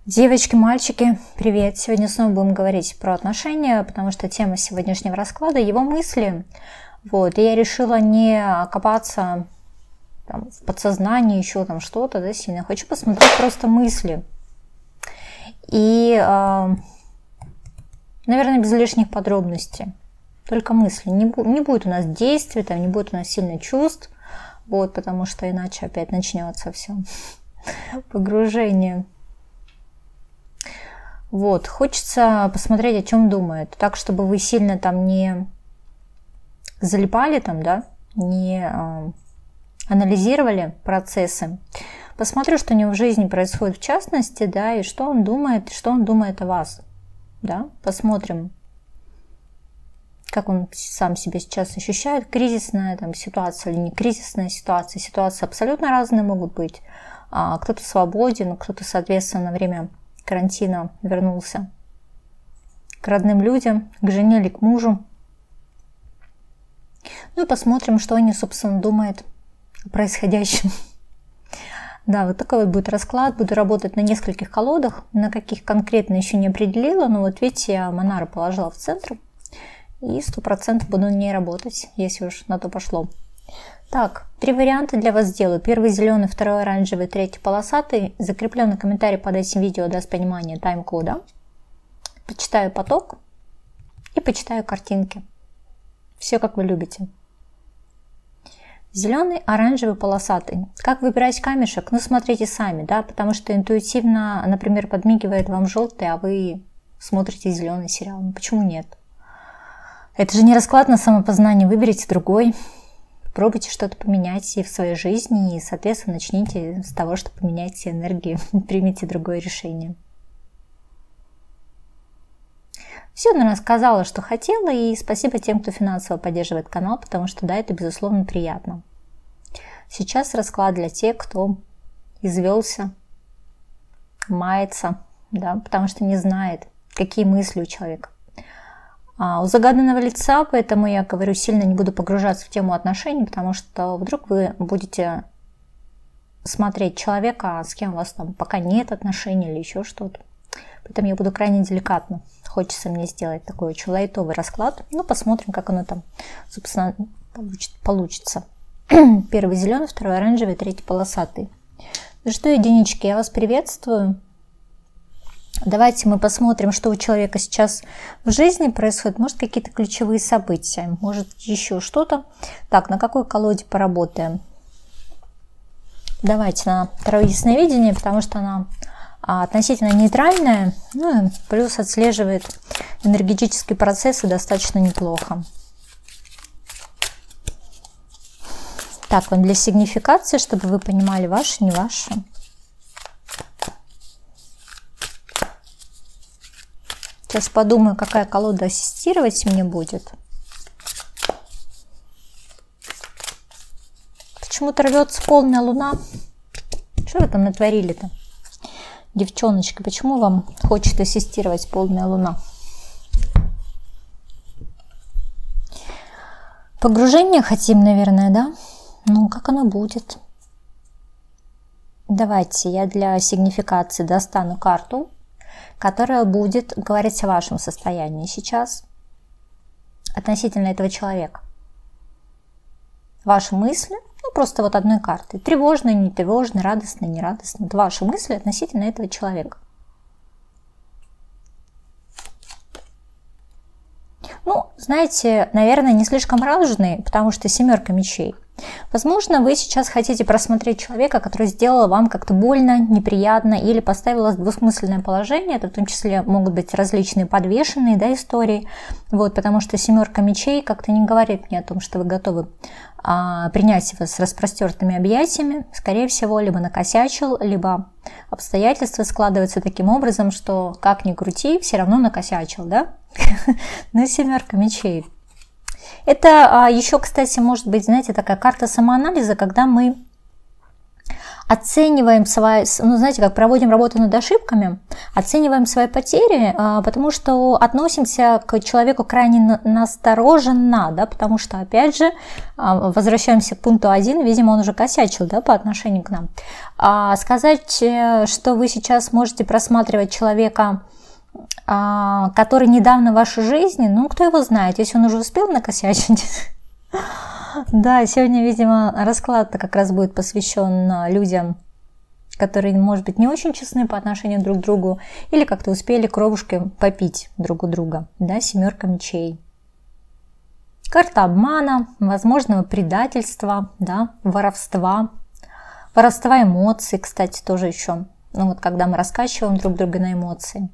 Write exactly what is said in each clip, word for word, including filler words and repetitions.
Девочки, мальчики, привет! Сегодня снова будем говорить про отношения, потому что тема сегодняшнего расклада — его мысли. Вот, и я решила не копаться там, в подсознании, еще там что-то, да, сильно. Хочу посмотреть просто мысли. И, э, наверное, без лишних подробностей. Только мысли. Не, бу- не будет у нас действий, там, не будет у нас сильных чувств, вот, потому что иначе опять начнется все погружение. Вот, хочется посмотреть, о чем думает, так, чтобы вы сильно там не залипали, там, да, не э, анализировали процессы. Посмотрю, что у него в жизни происходит в частности, да, и что он думает, что он думает о вас, да, посмотрим, как он сам себя сейчас ощущает, кризисная там ситуация или не кризисная ситуация. Ситуации абсолютно разные могут быть. А, кто-то свободен, кто-то, соответственно, на время карантина вернулся к родным людям, к жене или к мужу. Ну и посмотрим, что они, собственно, думают о происходящем. Да, вот такой вот будет расклад. Буду работать на нескольких колодах, на каких конкретно еще не определила, но вот видите, я Монару положила в центр, и сто процентов буду на ней работать, если уж на то пошло. Так, три варианта для вас сделаю. Первый зеленый, второй оранжевый, третий полосатый. Закрепленный комментарий под этим видео даст понимание тайм-кода. Почитаю поток и почитаю картинки. Все как вы любите. Зеленый, оранжевый, полосатый. Как выбирать камешек? Ну, смотрите сами, да, потому что интуитивно, например, подмигивает вам желтый, а вы смотрите зеленый сериал. Ну, почему нет? Это же не расклад на самопознание. Выберите другой. Пробуйте что-то поменять и в своей жизни, и, соответственно, начните с того, что поменяйте энергию, примите другое решение. Все, наверное, сказала, что хотела, и спасибо тем, кто финансово поддерживает канал, потому что, да, это, безусловно, приятно. Сейчас расклад для тех, кто извелся, мается, да, потому что не знает, какие мысли у человека. У загаданного лица, поэтому я говорю, сильно не буду погружаться в тему отношений, потому что вдруг вы будете смотреть человека, с кем у вас там пока нет отношений или еще что-то. Поэтому я буду крайне деликатно. Хочется мне сделать такой очень лайтовый расклад. Ну, посмотрим, как оно там, собственно, получится. Первый зеленый, второй оранжевый, третий полосатый. Ну что, единички, я вас приветствую. Давайте мы посмотрим, что у человека сейчас в жизни происходит. Может, какие-то ключевые события, может, еще что-то. Так, на какой колоде поработаем? Давайте на второе ясновидение, потому что она относительно нейтральная, ну и плюс отслеживает энергетические процессы достаточно неплохо. Так, вам для сигнификации, чтобы вы понимали, ваше, не ваше. Сейчас подумаю, какая колода ассистировать мне будет. Почему-то рвется полная луна. Что вы там натворили-то, девчоночки? Почему вам хочет ассистировать полная луна? Погружение хотим, наверное, да? Ну, как оно будет? Давайте я для сигнификации достану карту, которая будет говорить о вашем состоянии сейчас относительно этого человека. Ваши мысли, ну просто вот одной карты. Тревожные, не тревожные, радостные, не радостные. Это ваши мысли относительно этого человека. Ну, знаете, наверное, не слишком радужные, потому что семерка мечей. Возможно, вы сейчас хотите просмотреть человека, который сделал вам как-то больно, неприятно или поставил вас в двусмысленное положение. Это в том числе могут быть различные подвешенные, да, истории. Вот, потому что семерка мечей как-то не говорит мне о том, что вы готовы а, принять его с распростертыми объятиями. Скорее всего, либо накосячил, либо обстоятельства складываются таким образом, что как ни крути, все равно накосячил, да? Ну, семерка мечей. Это а, еще, кстати, может быть, знаете, такая карта самоанализа, когда мы оцениваем свои, ну, знаете, как проводим работу над ошибками, оцениваем свои потери, потому что относимся к человеку крайне настороженно, да, потому что, опять же, возвращаемся к пункту один, видимо, он уже косячил, да, по отношению к нам. А сказать, что вы сейчас можете просматривать человека, который недавно в вашей жизни, ну, кто его знает, если он уже успел накосячить. Да, сегодня, видимо, расклад-то как раз будет посвящен людям, которые, может быть, не очень честны по отношению друг к другу, или как-то успели кровушки попить друг у друга, да, семерка мечей. Карта обмана, возможного предательства, да, воровства, воровства эмоций, кстати, тоже еще, ну вот когда мы раскачиваем друг друга на эмоции.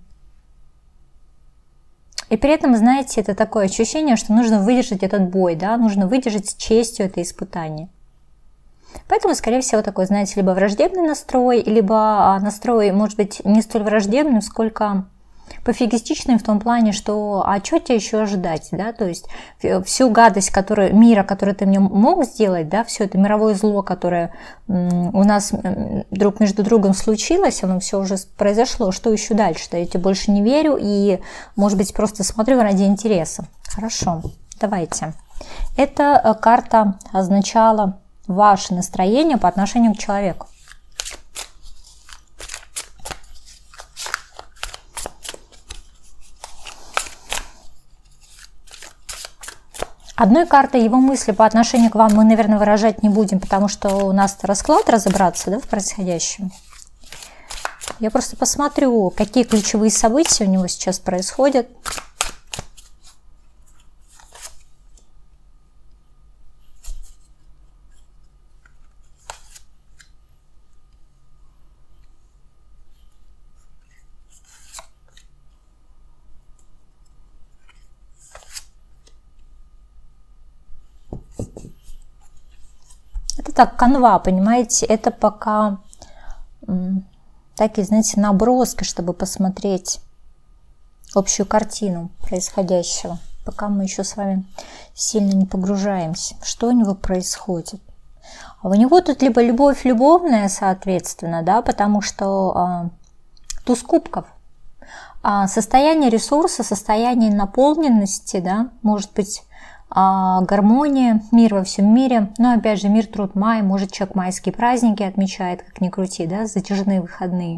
И при этом, знаете, это такое ощущение, что нужно выдержать этот бой, да, нужно выдержать с честью это испытание. Поэтому, скорее всего, такой, знаете, либо враждебный настрой, либо настрой, может быть, не столь враждебным, сколько пофигистичным в том плане, что а что тебе еще ожидать, да, то есть всю гадость которую, мира, который ты мне мог сделать, да, все это мировое зло, которое у нас друг между другом случилось, оно все уже произошло, что еще дальше-то, я тебе больше не верю и, может быть, просто смотрю ради интереса. Хорошо, давайте. Эта карта означала ваше настроение по отношению к человеку. Одной картой его мысли по отношению к вам мы, наверное, выражать не будем, потому что у нас расклад разобраться, да, в происходящем. Я просто посмотрю, какие ключевые события у него сейчас происходят. Это так, канва, понимаете, это пока такие, знаете, наброски, чтобы посмотреть общую картину происходящего, пока мы еще с вами сильно не погружаемся, что у него происходит. А у него тут либо любовь любовная, соответственно, да, потому что а, туз кубков, а состояние ресурса, состояние наполненности, да, может быть, гармония, мир во всем мире. Но опять же, мир, труд, май. Может, человек майские праздники отмечает, как ни крути, да, затяжные выходные.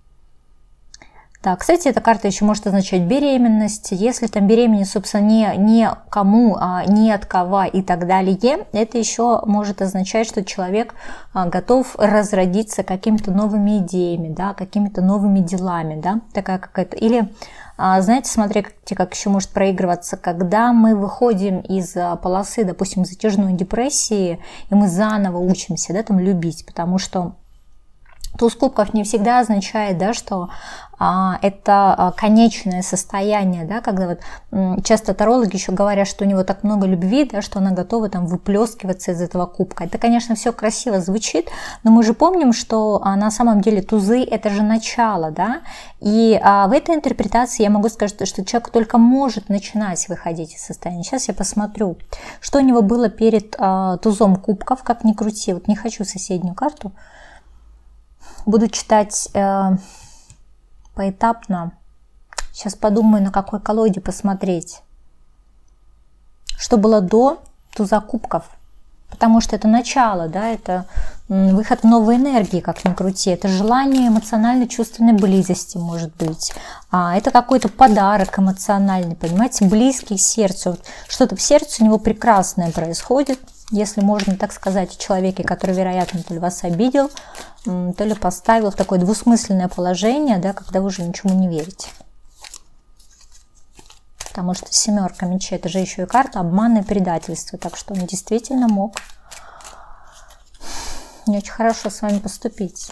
Так, кстати, эта карта еще может означать беременность. Если там беременность, собственно, не, не кому, а не от кого и так далее, это еще может означать, что человек готов разродиться какими-то новыми идеями, да, какими-то новыми делами, да, такая какая-то. Или знаете, смотрите, как еще может проигрываться, когда мы выходим из полосы, допустим, затяжной депрессии, и мы заново учимся, да, там любить, потому что туз кубков не всегда означает, да, что а, это конечное состояние, да, когда вот м, часто тарологи еще говорят, что у него так много любви, да, что она готова там выплескиваться из этого кубка. Это, конечно, все красиво звучит, но мы же помним, что а, на самом деле тузы это же начало, да, и а, в этой интерпретации я могу сказать, что человек только может начинать выходить из состояния. Сейчас я посмотрю, что у него было перед а, тузом кубков, как ни крути, вот не хочу соседнюю карту. Буду читать э, поэтапно. Сейчас подумаю, на какой колоде посмотреть. Что было до туза кубков. Потому что это начало, да, это выход в новой энергии, как ни крути. Это желание эмоционально-чувственной близости, может быть. А, это какой-то подарок эмоциональный, понимаете, близкий к сердцу. Вот что-то в сердце у него прекрасное происходит. Если можно так сказать о человеке, который, вероятно, то ли вас обидел, то ли поставил в такое двусмысленное положение, да, когда вы уже ничему не верите. Потому что семерка мечей, это же еще и карта обмана и предательства. Так что он действительно мог не очень хорошо с вами поступить.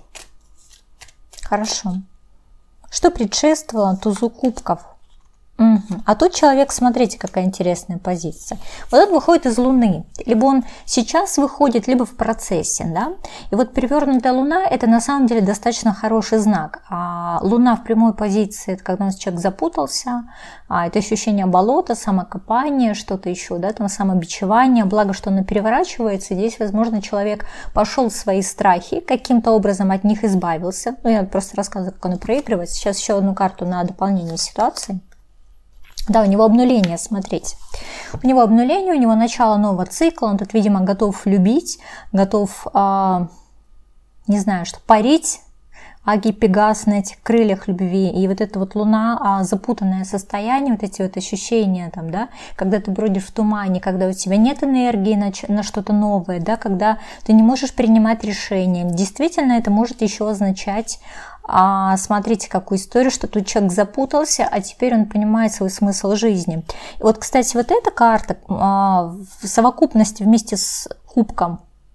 Хорошо. Что предшествовало тузу кубков? Угу. А тут человек, смотрите, какая интересная позиция. Вот он выходит из Луны. Либо он сейчас выходит, либо в процессе. Да? И вот перевернутая Луна – это на самом деле достаточно хороший знак. А Луна в прямой позиции – это когда у нас человек запутался, а это ощущение болота, самокопание, что-то еще, да, там самобичевание. Благо, что она переворачивается. Здесь, возможно, человек пошел в свои страхи, каким-то образом от них избавился. Ну, я просто рассказываю, как оно проигрывается. Сейчас еще одну карту на дополнение ситуации. Да, у него обнуление, смотрите. У него обнуление, у него начало нового цикла, он тут, видимо, готов любить, готов, а, не знаю, что парить, аги Пегас на этих крыльях любви. И вот эта вот Луна, а, запутанное состояние, вот эти вот ощущения, там, да, когда ты бродишь в тумане, когда у тебя нет энергии на, на что-то новое, да, когда ты не можешь принимать решения. Действительно, это может еще означать, а смотрите, какую историю, что тут человек запутался, а теперь он понимает свой смысл жизни. И вот, кстати, вот эта карта а, в совокупности вместе с кубком.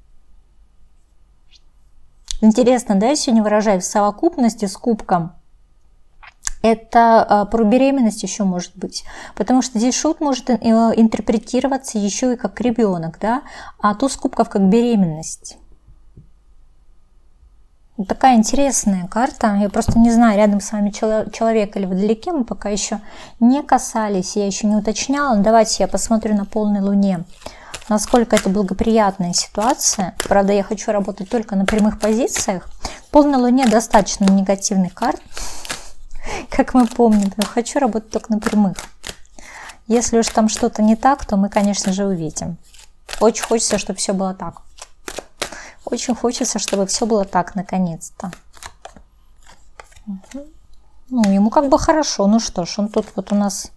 Интересно, да, я сегодня выражаю в совокупности с кубком. Это а, про беременность еще может быть. Потому что здесь шут может интерпретироваться еще и как ребенок, да, а туз кубков как беременность. Такая интересная карта. Я просто не знаю, рядом с вами человек или вдалеке, мы пока еще не касались, я еще не уточняла. Но давайте я посмотрю на полной луне, насколько это благоприятная ситуация. Правда, я хочу работать только на прямых позициях. В полной луне достаточно негативных карт, как мы помним, но хочу работать только на прямых. Если уж там что-то не так, то мы, конечно же, увидим. Очень хочется, чтобы все было так. Очень хочется, чтобы все было так, наконец-то. Угу. Ну, ему как бы хорошо. Ну что ж, он тут вот у нас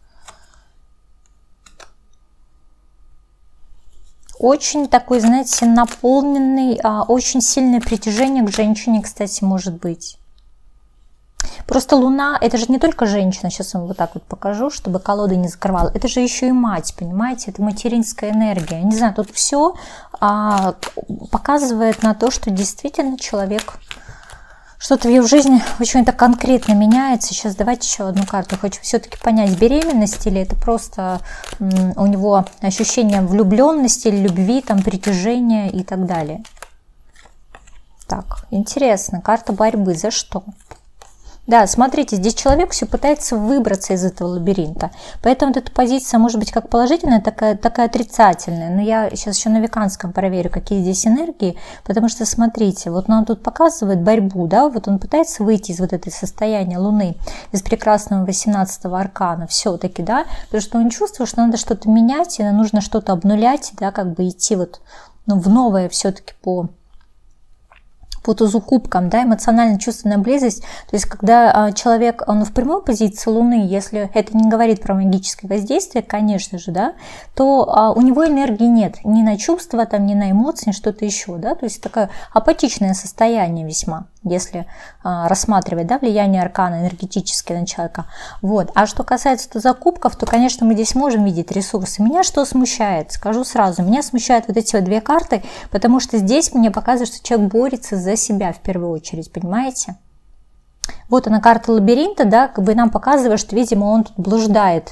очень такой, знаете, наполненный, а, очень сильное притяжение к женщине, кстати, может быть. Просто Луна, это же не только женщина, сейчас вам вот так вот покажу, чтобы колода не закрывала, это же еще и мать, понимаете, это материнская энергия. Не знаю, тут все а, показывает на то, что действительно человек, что-то в его жизни очень-то конкретно меняется. Сейчас давайте еще одну карту, хочу все-таки понять, беременность или это просто м, у него ощущение влюбленности, любви, там, притяжения и так далее. Так, интересно, карта борьбы, за что? Да, смотрите, здесь человек все пытается выбраться из этого лабиринта. Поэтому вот эта позиция может быть как положительная, такая, такая отрицательная. Но я сейчас еще на Виканском проверю, какие здесь энергии. Потому что, смотрите, вот нам тут показывает борьбу, да, вот он пытается выйти из вот этой состояния Луны, из прекрасного восемнадцатого аркана, все-таки, да, потому что он чувствует, что надо что-то менять, и нужно что-то обнулять, да, как бы идти вот, ну, в новое все-таки по... по тузу кубкам, да, эмоционально-чувственная близость, то есть когда а, человек, он в прямой позиции Луны, если это не говорит про магическое воздействие, конечно же, да, то а, у него энергии нет ни на чувства, там, ни на эмоции, ни что-то еще, да, то есть такое апатичное состояние весьма, если а, рассматривать, да, влияние аркана энергетическое на человека. Вот. А что касается туза кубков, то, конечно, мы здесь можем видеть ресурсы. Меня что смущает? Скажу сразу, меня смущают вот эти вот две карты, потому что здесь мне показывает, что человек борется за себя в первую очередь, понимаете? Вот она, карта лабиринта, да, как бы нам показывает, что, видимо, он тут блуждает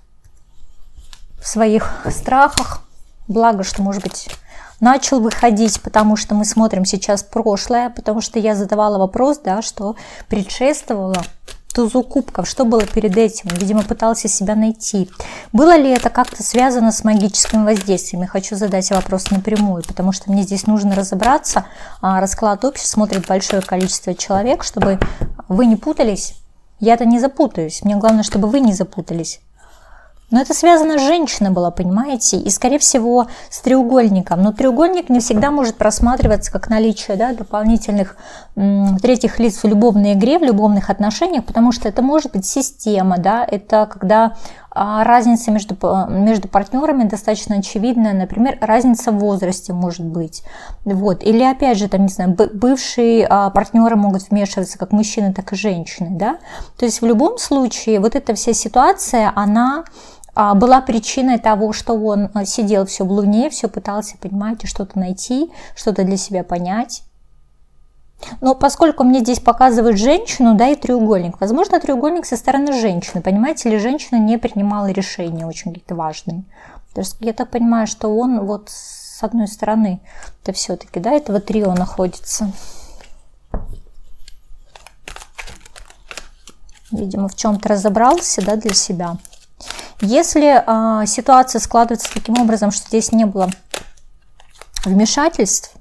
в своих страхах. Благо, что, может быть, начал выходить, потому что мы смотрим сейчас прошлое, потому что я задавала вопрос, да, что предшествовало тузу кубков, что было перед этим, он, видимо, пытался себя найти. Было ли это как-то связано с магическим воздействием? Я хочу задать вопрос напрямую, потому что мне здесь нужно разобраться. Расклад общий, смотрит большое количество человек, чтобы вы не путались. Я-то не запутаюсь, мне главное, чтобы вы не запутались. Но это связано с женщиной была, понимаете, и, скорее всего, с треугольником. Но треугольник не всегда может просматриваться как наличие, да, дополнительных м, третьих лиц в любовной игре, в любовных отношениях, потому что это может быть система, да, это когда а, разница между, между партнерами достаточно очевидная, например, разница в возрасте может быть. Вот. Или, опять же, там, не знаю, бывшие а, партнеры могут вмешиваться как мужчины, так и женщины, да. То есть в любом случае вот эта вся ситуация, она была причиной того, что он сидел все в Луне, все пытался, понимаете, что-то найти, что-то для себя понять. Но поскольку мне здесь показывают женщину, да, и треугольник, возможно, треугольник со стороны женщины, понимаете, или женщина не принимала решения очень какие-то важные. То есть я так понимаю, что он вот с одной стороны, это все-таки, да, этого трио находится. Видимо, в чем-то разобрался, да, для себя. Если а, ситуация складывается таким образом, что здесь не было вмешательств,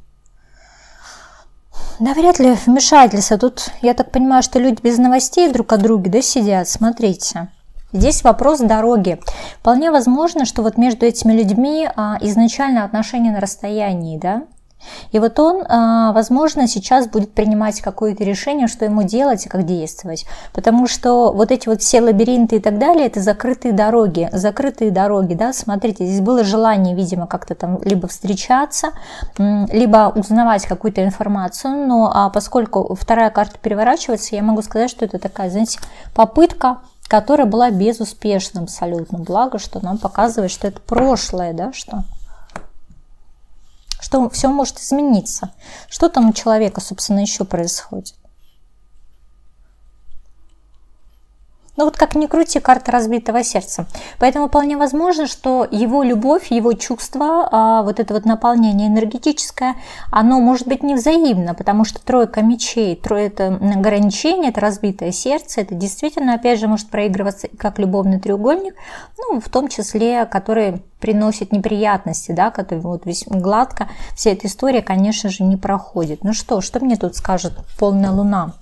да, вряд ли вмешательство. Тут, я так понимаю, что люди без новостей друг о друге, да, сидят. Смотрите. Здесь вопрос дороги. Вполне возможно, что вот между этими людьми а, изначально отношения на расстоянии, да. И вот он, а, возможно, сейчас будет принимать какое-то решение, что ему делать и как действовать. Потому что вот эти вот все лабиринты и так далее, это закрытые дороги. Закрытые дороги, да, смотрите, здесь было желание, видимо, как-то там либо встречаться, либо узнавать какую-то информацию. Но а поскольку вторая карта переворачивается, я могу сказать, что это такая, знаете, попытка, которая была безуспешна абсолютно. Благо, что нам показывает, что это прошлое, да, что... что все может измениться. Что там у человека, собственно, еще происходит? Ну вот как ни крути, карта разбитого сердца. Поэтому вполне возможно, что его любовь, его чувство, а, вот это вот наполнение энергетическое, оно может быть невзаимно, потому что тройка мечей, трое это ограничение, это разбитое сердце, это действительно, опять же, может проигрываться как любовный треугольник, ну, в том числе, который приносит неприятности, да, который вот весь гладко, вся эта история, конечно же, не проходит. Ну что, что мне тут скажет полная луна?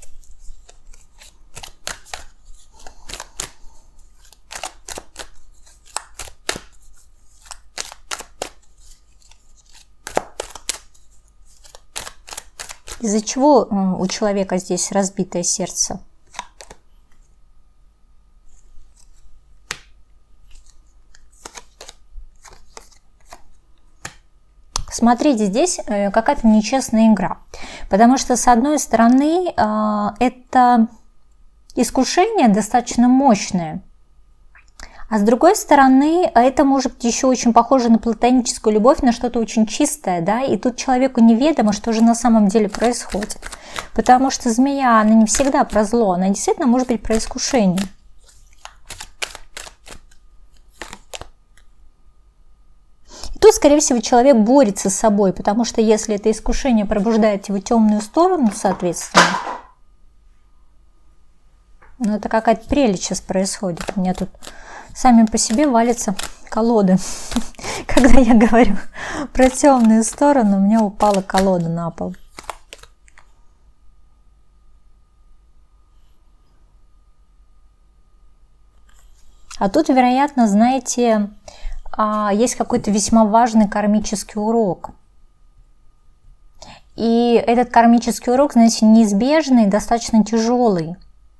Из-за чего у человека здесь разбитое сердце? Смотрите, здесь какая-то нечестная игра. Потому что, с одной стороны, это искушение достаточно мощное. А с другой стороны, это может быть еще очень похоже на платоническую любовь, на что-то очень чистое, да, и тут человеку неведомо, что же на самом деле происходит. Потому что змея, она не всегда про зло, она действительно может быть про искушение. И тут, скорее всего, человек борется с собой, потому что если это искушение пробуждает его темную сторону, соответственно, ну это какая-то прелесть сейчас происходит. У меня тут сами по себе валятся колоды. Когда я говорю про темную сторону, у меня упала колода на пол. А тут, вероятно, знаете, есть какой-то весьма важный кармический урок. И этот кармический урок, знаете, неизбежный, достаточно тяжелый.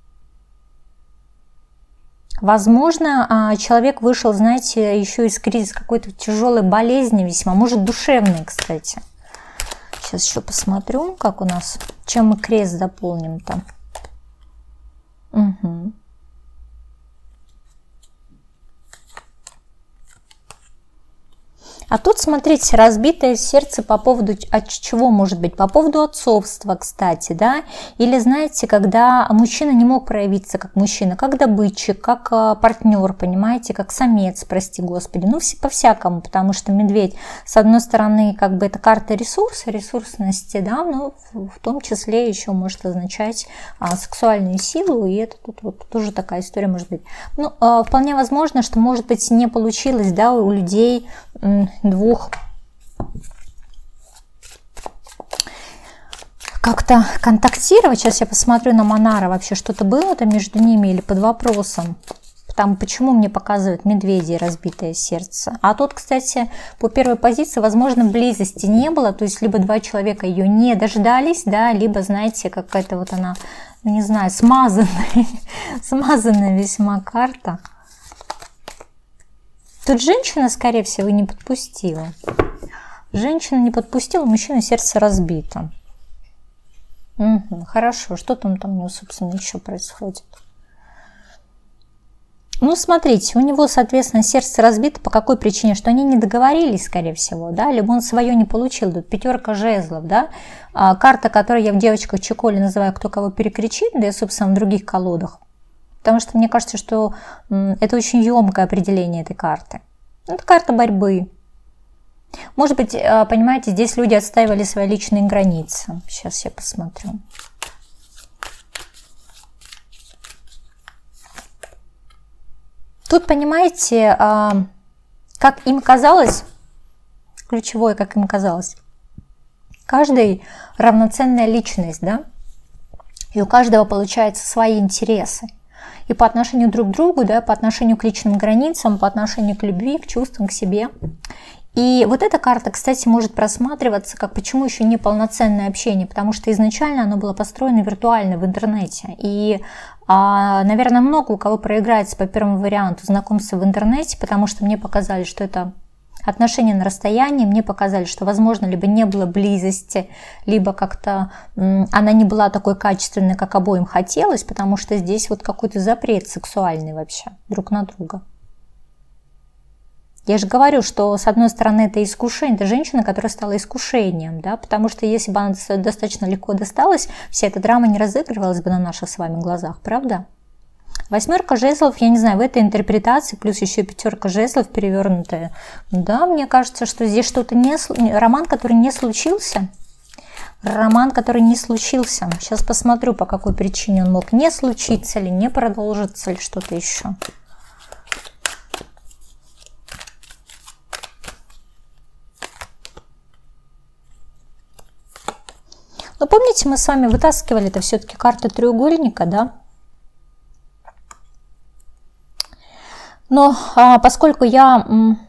Возможно, человек вышел, знаете, еще из кризиса какой-то тяжелой болезни весьма, может, душевной, кстати. Сейчас еще посмотрю, как у нас, чем мы крест дополним-то. Угу. А тут, смотрите, разбитое сердце по поводу, от чего может быть? По поводу отцовства, кстати, да? Или, знаете, когда мужчина не мог проявиться как мужчина, как добытчик, как партнер, понимаете, как самец, прости господи. Ну, по-всякому, потому что медведь, с одной стороны, как бы это карта ресурса, ресурсности, да, но в том числе еще может означать а, сексуальную силу, и это тут вот тоже такая история может быть. Ну, а, вполне возможно, что, может быть, не получилось, да, у людей двух как-то контактировать. Сейчас я посмотрю на Монара, вообще что-то было там между ними или под вопросом. Там почему мне показывают медведи и разбитое сердце. А тут, кстати, по первой позиции, возможно, близости не было. То есть, либо два человека ее не дождались, да, либо, знаете, какая-то вот она, ну, не знаю, смазанная, смазанная весьма карта. Тут женщина, скорее всего, не подпустила. Женщина не подпустила, мужчина сердце разбито. Угу, хорошо, что там там у него, собственно, еще происходит? Ну, смотрите, у него, соответственно, сердце разбито по какой причине? Что они не договорились, скорее всего, да, либо он свое не получил. Тут пятерка жезлов, да, а, карта, которую я в девочках Чеколи называю «Кто кого перекричит», да и, собственно, в других колодах. Потому что мне кажется, что м, это очень емкое определение этой карты. Это карта борьбы. Может быть, понимаете, здесь люди отстаивали свои личные границы. Сейчас я посмотрю. Тут, понимаете, как им казалось, ключевое, как им казалось, каждый равноценная личность, да, и у каждого получается свои интересы. И по отношению друг к другу, да, по отношению к личным границам, по отношению к любви, к чувствам, к себе. И вот эта карта, кстати, может просматриваться как почему еще не полноценное общение, потому что изначально оно было построено виртуально в интернете. И, а, наверное, много у кого проиграется по первому варианту знакомства в интернете, потому что мне показали, что это отношения на расстоянии, мне показали, что, возможно, либо не было близости, либо как-то она не была такой качественной, как обоим хотелось, потому что здесь вот какой-то запрет сексуальный вообще друг на друга. Я же говорю, что с одной стороны это искушение, это женщина, которая стала искушением, да, потому что если бы она достаточно легко досталась, вся эта драма не разыгрывалась бы на наших с вами глазах, правда? Восьмерка жезлов, я не знаю, в этой интерпретации, плюс еще пятерка жезлов перевернутая, да, мне кажется, что здесь что-то не... Роман, который не случился, роман, который не случился. Сейчас посмотрю, по какой причине он мог не случиться, или не продолжиться, или что-то еще. Но помните, мы с вами вытаскивали это все-таки карты треугольника, да? Но а, поскольку я м,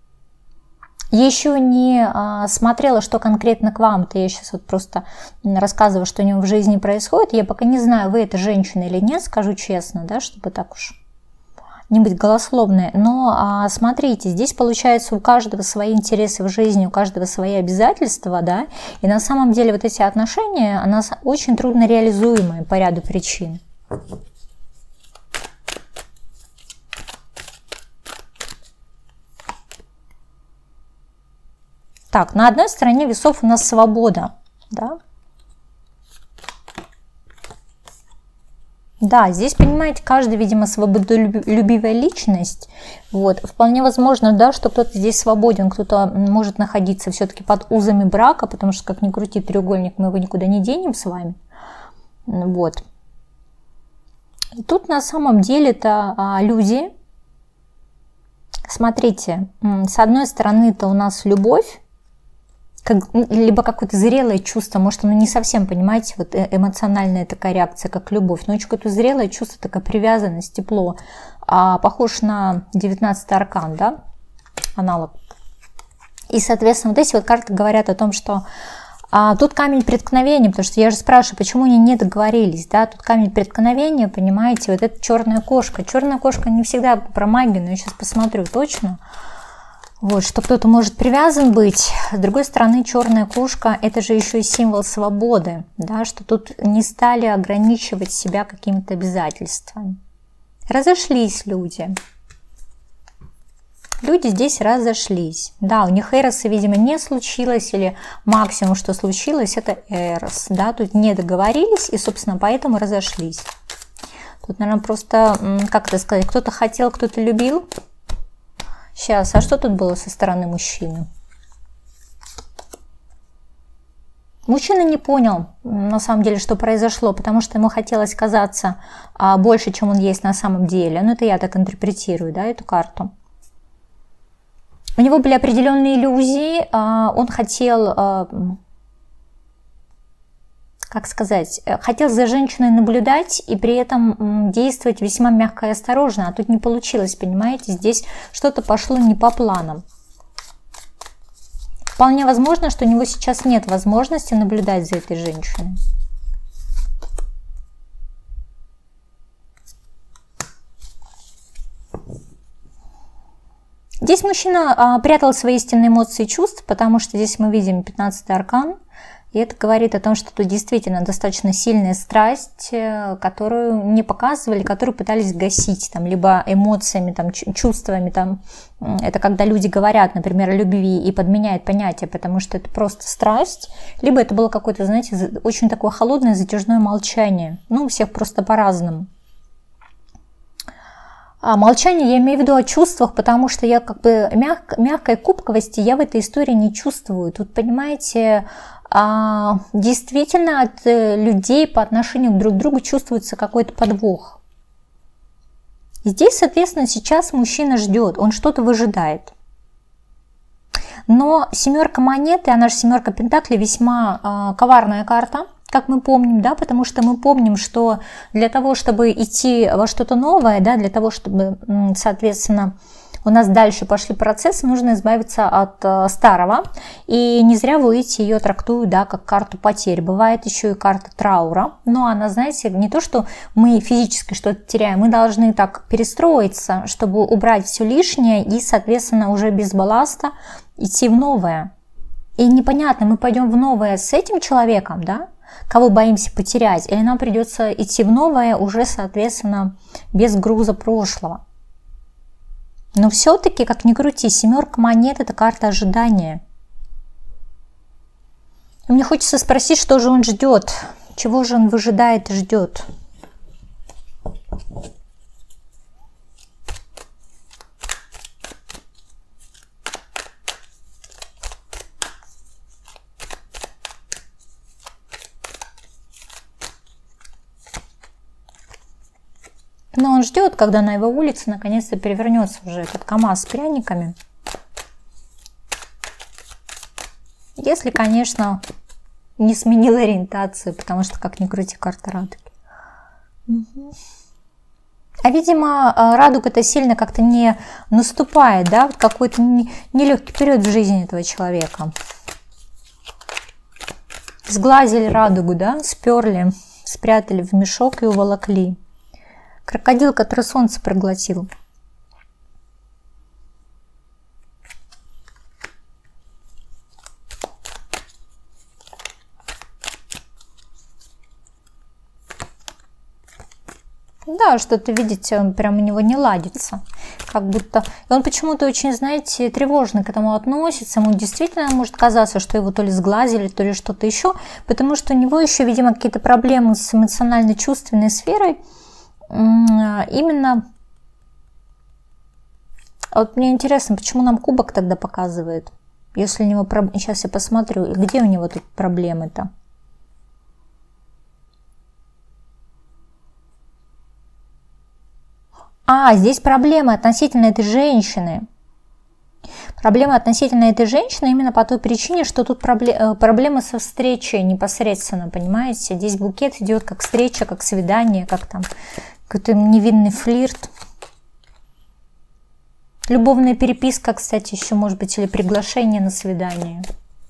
еще не а, смотрела, что конкретно к вам, то я сейчас вот просто рассказываю, что у него в жизни происходит, я пока не знаю, вы это женщина или нет, скажу честно, да, чтобы так уж не быть голословной. Но а, смотрите, здесь получается у каждого свои интересы в жизни, у каждого свои обязательства, да, и на самом деле вот эти отношения, она очень трудно реализуемые по ряду причин. Так, на одной стороне весов у нас свобода, да. Да, здесь, понимаете, каждый, видимо, свободолюбивая личность. Вот. Вполне возможно, да, что кто-то здесь свободен, кто-то может находиться все-таки под узами брака, потому что, как ни крути, треугольник, мы его никуда не денем с вами. Вот. И тут на самом деле-то а, люди, смотрите, с одной стороны-то у нас любовь, как, либо какое-то зрелое чувство, может, оно не совсем, понимаете, вот эмоциональная такая реакция, как любовь, но очень какое-то зрелое чувство, такая привязанность, тепло, а, похож на девятнадцатый аркан, да, аналог. И, соответственно, вот эти вот карты говорят о том, что а, тут камень преткновения, потому что я же спрашиваю, почему они не договорились, да, тут камень преткновения, понимаете, вот это черная кошка. Черная кошка не всегда про магию, но я сейчас посмотрю точно. Вот, что кто-то может привязан быть. С другой стороны, черная кошка – это же еще и символ свободы, да, что тут не стали ограничивать себя какими-то обязательствами. Разошлись люди. Люди здесь разошлись. Да, у них эроса, видимо, не случилось, или максимум, что случилось, это эрос. Да, тут не договорились, и, собственно, поэтому разошлись. Тут, наверное, просто, как это сказать, кто-то хотел, кто-то любил. Сейчас, а что тут было со стороны мужчины? Мужчина не понял, на самом деле, что произошло, потому что ему хотелось казаться а, больше, чем он есть на самом деле. Ну, это я так интерпретирую, да, эту карту. У него были определенные иллюзии, а, он хотел... А, как сказать, хотел за женщиной наблюдать и при этом действовать весьма мягко и осторожно, а тут не получилось, понимаете, здесь что-то пошло не по планам. Вполне возможно, что у него сейчас нет возможности наблюдать за этой женщиной. Здесь мужчина а, прятал свои истинные эмоции и чувства, потому что здесь мы видим пятнадцатый аркан. И это говорит о том, что тут действительно достаточно сильная страсть, которую не показывали, которую пытались гасить, там, либо эмоциями, там, чувствами. Там. Это когда люди говорят, например, о любви и подменяют понятие, потому что это просто страсть, либо это было какое-то, знаете, очень такое холодное затяжное молчание. Ну, у всех просто по-разному. А молчание я имею в виду о чувствах, потому что я как бы мяг, мягкой кубковости я в этой истории не чувствую. Тут, понимаете, действительно от людей по отношению друг к другу чувствуется какой-то подвох. И здесь, соответственно, сейчас мужчина ждет, он что-то выжидает. Но семерка монет, и она же семерка пентаклей, весьма коварная карта, как мы помним, да, потому что мы помним, что для того, чтобы идти во что-то новое, да, для того, чтобы, соответственно, у нас дальше пошли процессы, нужно избавиться от э, старого. И не зря Уити ее трактуют, да, как карту потерь. Бывает еще и карта траура. Но она, знаете, не то, что мы физически что-то теряем, мы должны так перестроиться, чтобы убрать все лишнее и, соответственно, уже без балласта идти в новое. И непонятно, мы пойдем в новое с этим человеком, да, кого боимся потерять, или нам придется идти в новое уже, соответственно, без груза прошлого. Но все-таки, как ни крути, семерка монет – это карта ожидания. И мне хочется спросить, что же он ждет, чего же он выжидает и ждет. Но он ждет, когда на его улице наконец-то перевернется уже этот КамАЗ с пряниками. Если, конечно, не сменил ориентацию, потому что, как ни крути, карта радуги. Угу. А, видимо, радуга-то сильно как-то не наступает, да, вот какой-то нелегкий период в жизни этого человека. Сглазили радугу, да, сперли, спрятали в мешок и уволокли. Крокодил, который солнце проглотил. Да, что-то, видите, он прям у него не ладится. Как будто... И он почему-то очень, знаете, тревожно к этому относится. Ему действительно может казаться, что его то ли сглазили, то ли что-то еще. Потому что у него еще, видимо, какие-то проблемы с эмоционально-чувственной сферой. Именно, вот мне интересно, почему нам кубок тогда показывает, если у него, сейчас я посмотрю, где у него тут проблемы-то. А, здесь проблемы относительно этой женщины. Проблема относительно этой женщины именно по той причине, что тут проблемы со встречей непосредственно, понимаете? Здесь букет идет как встреча, как свидание, как там какой-то невинный флирт. Любовная переписка, кстати, еще может быть, или приглашение на свидание.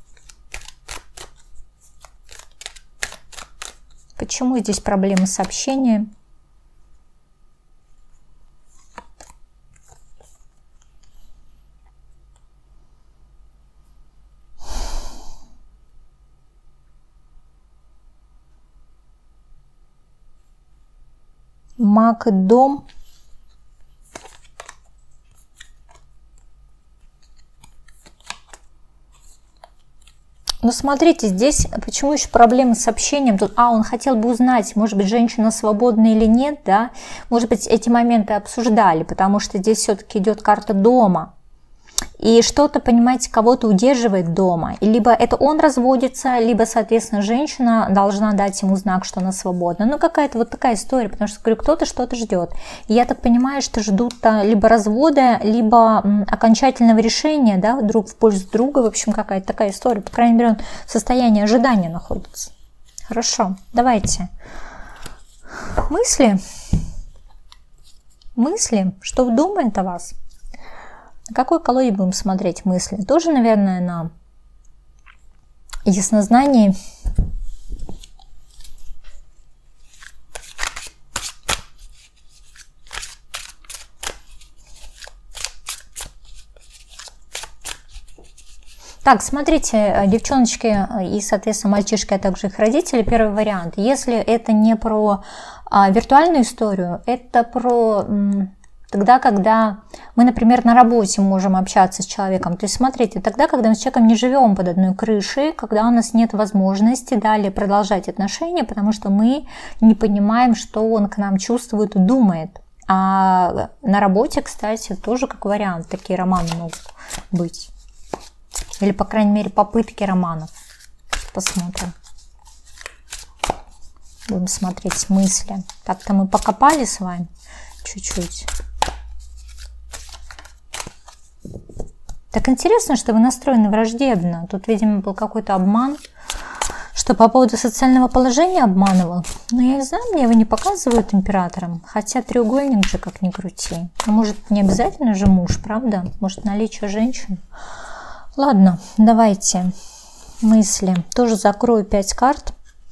Почему здесь проблемы с общением? Маг и дом. Но смотрите, здесь почему еще проблемы с общением? Тут, а, он хотел бы узнать, может быть, женщина свободна или нет, да? Может быть, эти моменты обсуждали, потому что здесь все-таки идет карта дома. И что-то, понимаете, кого-то удерживает дома. И либо это он разводится, либо, соответственно, женщина должна дать ему знак, что она свободна. Ну, какая-то вот такая история, потому что, говорю, кто-то что-то ждет. И я так понимаю, что ждут либо развода, либо окончательного решения, да, друг в пользу друга. В общем, какая-то такая история. По крайней мере, он в состоянии ожидания находится. Хорошо, давайте. Мысли. Мысли, что думает о вас? На какой колоде будем смотреть мысли? Тоже, наверное, на яснознании. Так, смотрите, девчоночки и, соответственно, мальчишки, а также их родители. Первый вариант. Если это не про а, виртуальную историю, это про м, тогда, когда мы, например, на работе можем общаться с человеком. То есть, смотрите, тогда, когда мы с человеком не живем под одной крышей, когда у нас нет возможности далее продолжать отношения, потому что мы не понимаем, что он к нам чувствует и думает. А на работе, кстати, тоже как вариант такие романы могут быть. Или, по крайней мере, попытки романов. Посмотрим. Будем смотреть мысли. Так-то мы покопали с вами чуть-чуть. Так интересно, что вы настроены враждебно. Тут, видимо, был какой-то обман. Что по поводу социального положения обманывал. Но я не знаю, мне его не показывают императором. Хотя треугольник же как ни крути. А может, не обязательно же муж, правда? Может, наличие женщин? Ладно, давайте мысли. Тоже закрою пять карт.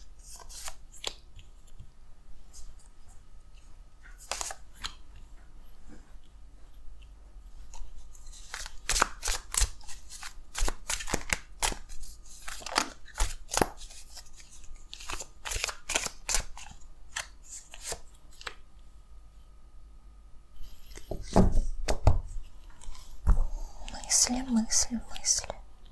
Мысли, мысли, мысли.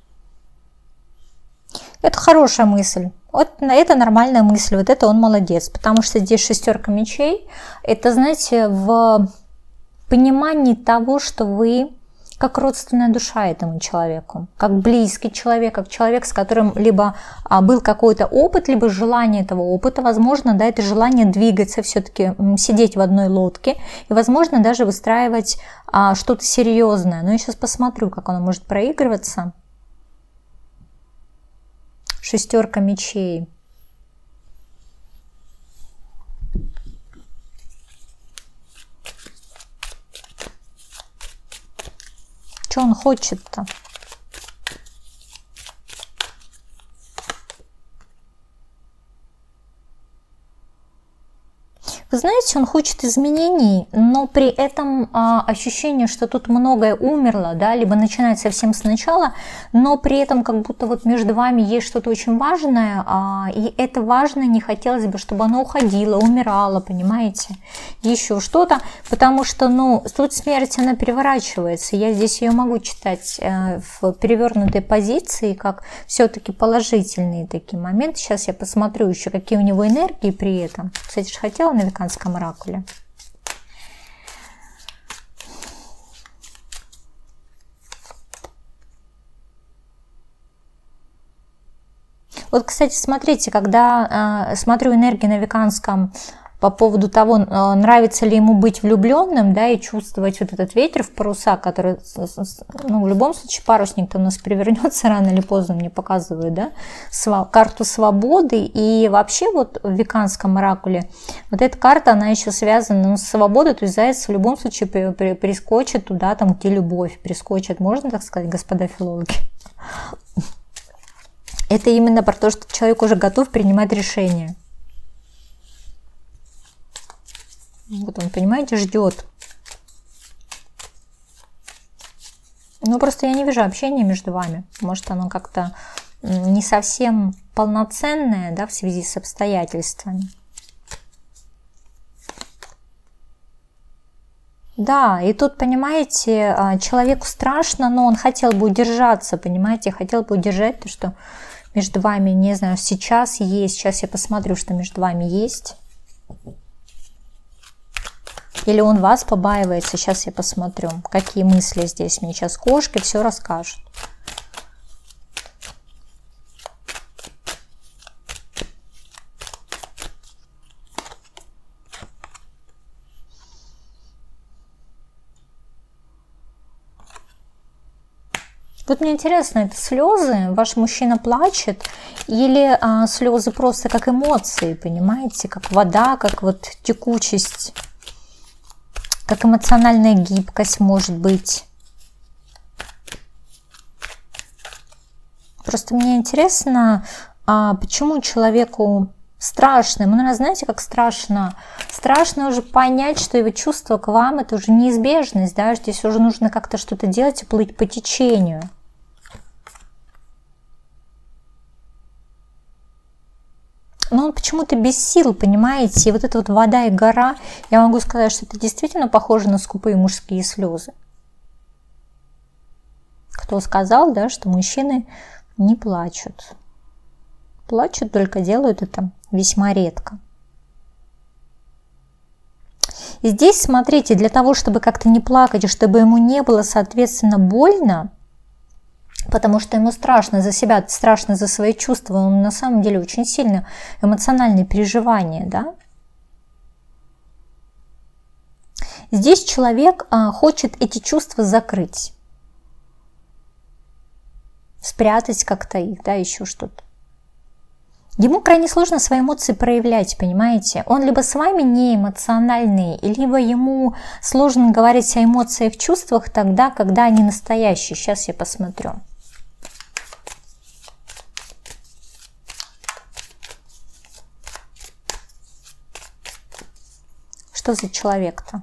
Это хорошая мысль. Вот это нормальная мысль. Вот это он молодец. Потому что здесь шестерка мечей. Это, знаете, в понимании того, что вы как родственная душа этому человеку, как близкий человек, как человек, с которым либо был какой-то опыт, либо желание этого опыта, возможно, да, это желание двигаться, все-таки сидеть в одной лодке, и, возможно, даже выстраивать а, что-то серьезное. Но я сейчас посмотрю, как оно может проигрываться. Шестерка мечей. Что он хочет-то? Вы знаете, он хочет изменений, но при этом а, ощущение, что тут многое умерло, да, либо начинать совсем сначала, но при этом как будто вот между вами есть что-то очень важное, а, и это важное не хотелось бы, чтобы оно уходило, умирало, понимаете, еще что-то, потому что, ну, тут смерть, она переворачивается, я здесь ее могу читать э, в перевернутой позиции, как все-таки положительные такие моменты. Сейчас я посмотрю еще, какие у него энергии при этом. Кстати, же хотела на Веканском оракуле. Вот, кстати, смотрите, когда э, смотрю энергии на Веканском по поводу того, э, нравится ли ему быть влюбленным, да, и чувствовать вот этот ветер в паруса, который, ну, в любом случае, парусник-то у нас перевернется рано или поздно, мне показывают, да, сва карту свободы. И вообще вот в Веканском оракуле вот эта карта, она еще связана, ну, с свободой, то есть заяц в любом случае при, при, прискочит туда, там, где любовь, прискочит, можно так сказать, господа филологи? Это именно про то, что человек уже готов принимать решения. Вот он, понимаете, ждет. Ну, просто я не вижу общения между вами. Может, оно как-то не совсем полноценное, да, в связи с обстоятельствами. Да, и тут, понимаете, человеку страшно, но он хотел бы удержаться, понимаете, хотел бы удержать то, что между вами, не знаю, сейчас есть. Сейчас я посмотрю, что между вами есть. Или он вас побаивается. Сейчас я посмотрю, какие мысли здесь. Мне сейчас кошки все расскажут. Вот мне интересно, это слезы, ваш мужчина плачет, или а, слезы просто как эмоции, понимаете, как вода, как вот текучесть, как эмоциональная гибкость может быть. Просто мне интересно, а почему человеку страшно, ему, наверное, знаете, как страшно, страшно уже понять, что его чувство к вам это уже неизбежность, да, здесь уже нужно как-то что-то делать и плыть по течению. но он почему-то без сил, понимаете? И вот эта вот вода и гора, я могу сказать, что это действительно похоже на скупые мужские слезы. Кто сказал, да, что мужчины не плачут? Плачут, только делают это весьма редко. И здесь, смотрите, для того, чтобы как-то не плакать, и чтобы ему не было, соответственно, больно, потому что ему страшно за себя, страшно за свои чувства, он на самом деле очень сильно эмоциональные переживания, да? Здесь человек а, хочет эти чувства закрыть, спрятать как-то их, да, еще что-то. Ему крайне сложно свои эмоции проявлять, понимаете? Он либо с вами не эмоциональный, либо ему сложно говорить о эмоциях, чувствах тогда, когда они настоящие. Сейчас я посмотрю. Что за человек-то?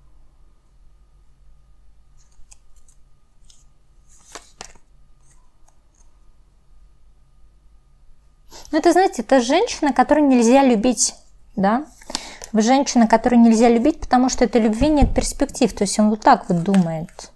Ну, это, знаете, это женщина, которую нельзя любить, да? Женщина, которую нельзя любить, потому что этой любви нет перспектив. То есть он вот так вот думает.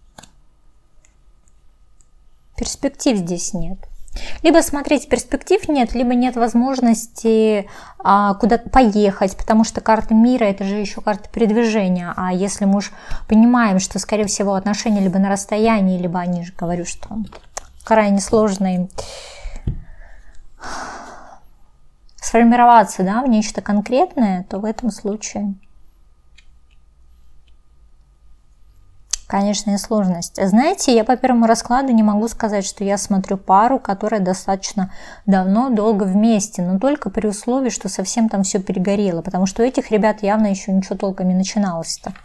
Перспектив здесь нет. Либо, смотрите, перспектив нет, либо нет возможности а, куда-то поехать, потому что карта мира – это же еще карта передвижения. А если мы уж понимаем, что, скорее всего, отношения либо на расстоянии, либо они же, говорю, что крайне сложные, сформироваться, да, в нечто конкретное, то в этом случае, конечно, и сложность. Знаете, я по первому раскладу не могу сказать, что я смотрю пару, которая достаточно давно, долго вместе, но только при условии, что совсем там все перегорело, потому что у этих ребят явно еще ничего толком не начиналось-то.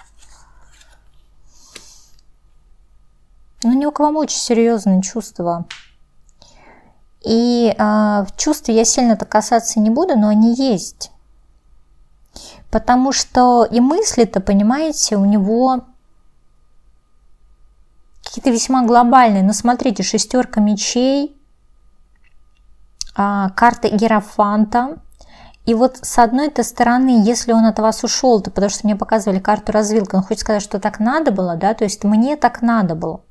Но у него к вам очень серьезные чувства. И э, в чувстве я сильно-то касаться не буду, но они есть. Потому что и мысли-то, понимаете, у него какие-то весьма глобальные. Но смотрите, шестерка мечей, э, карта Иерофанта. И вот с одной-то стороны, если он от вас ушел, то потому что мне показывали карту развилки, он хочет сказать, что так надо было, да, то есть мне так надо было.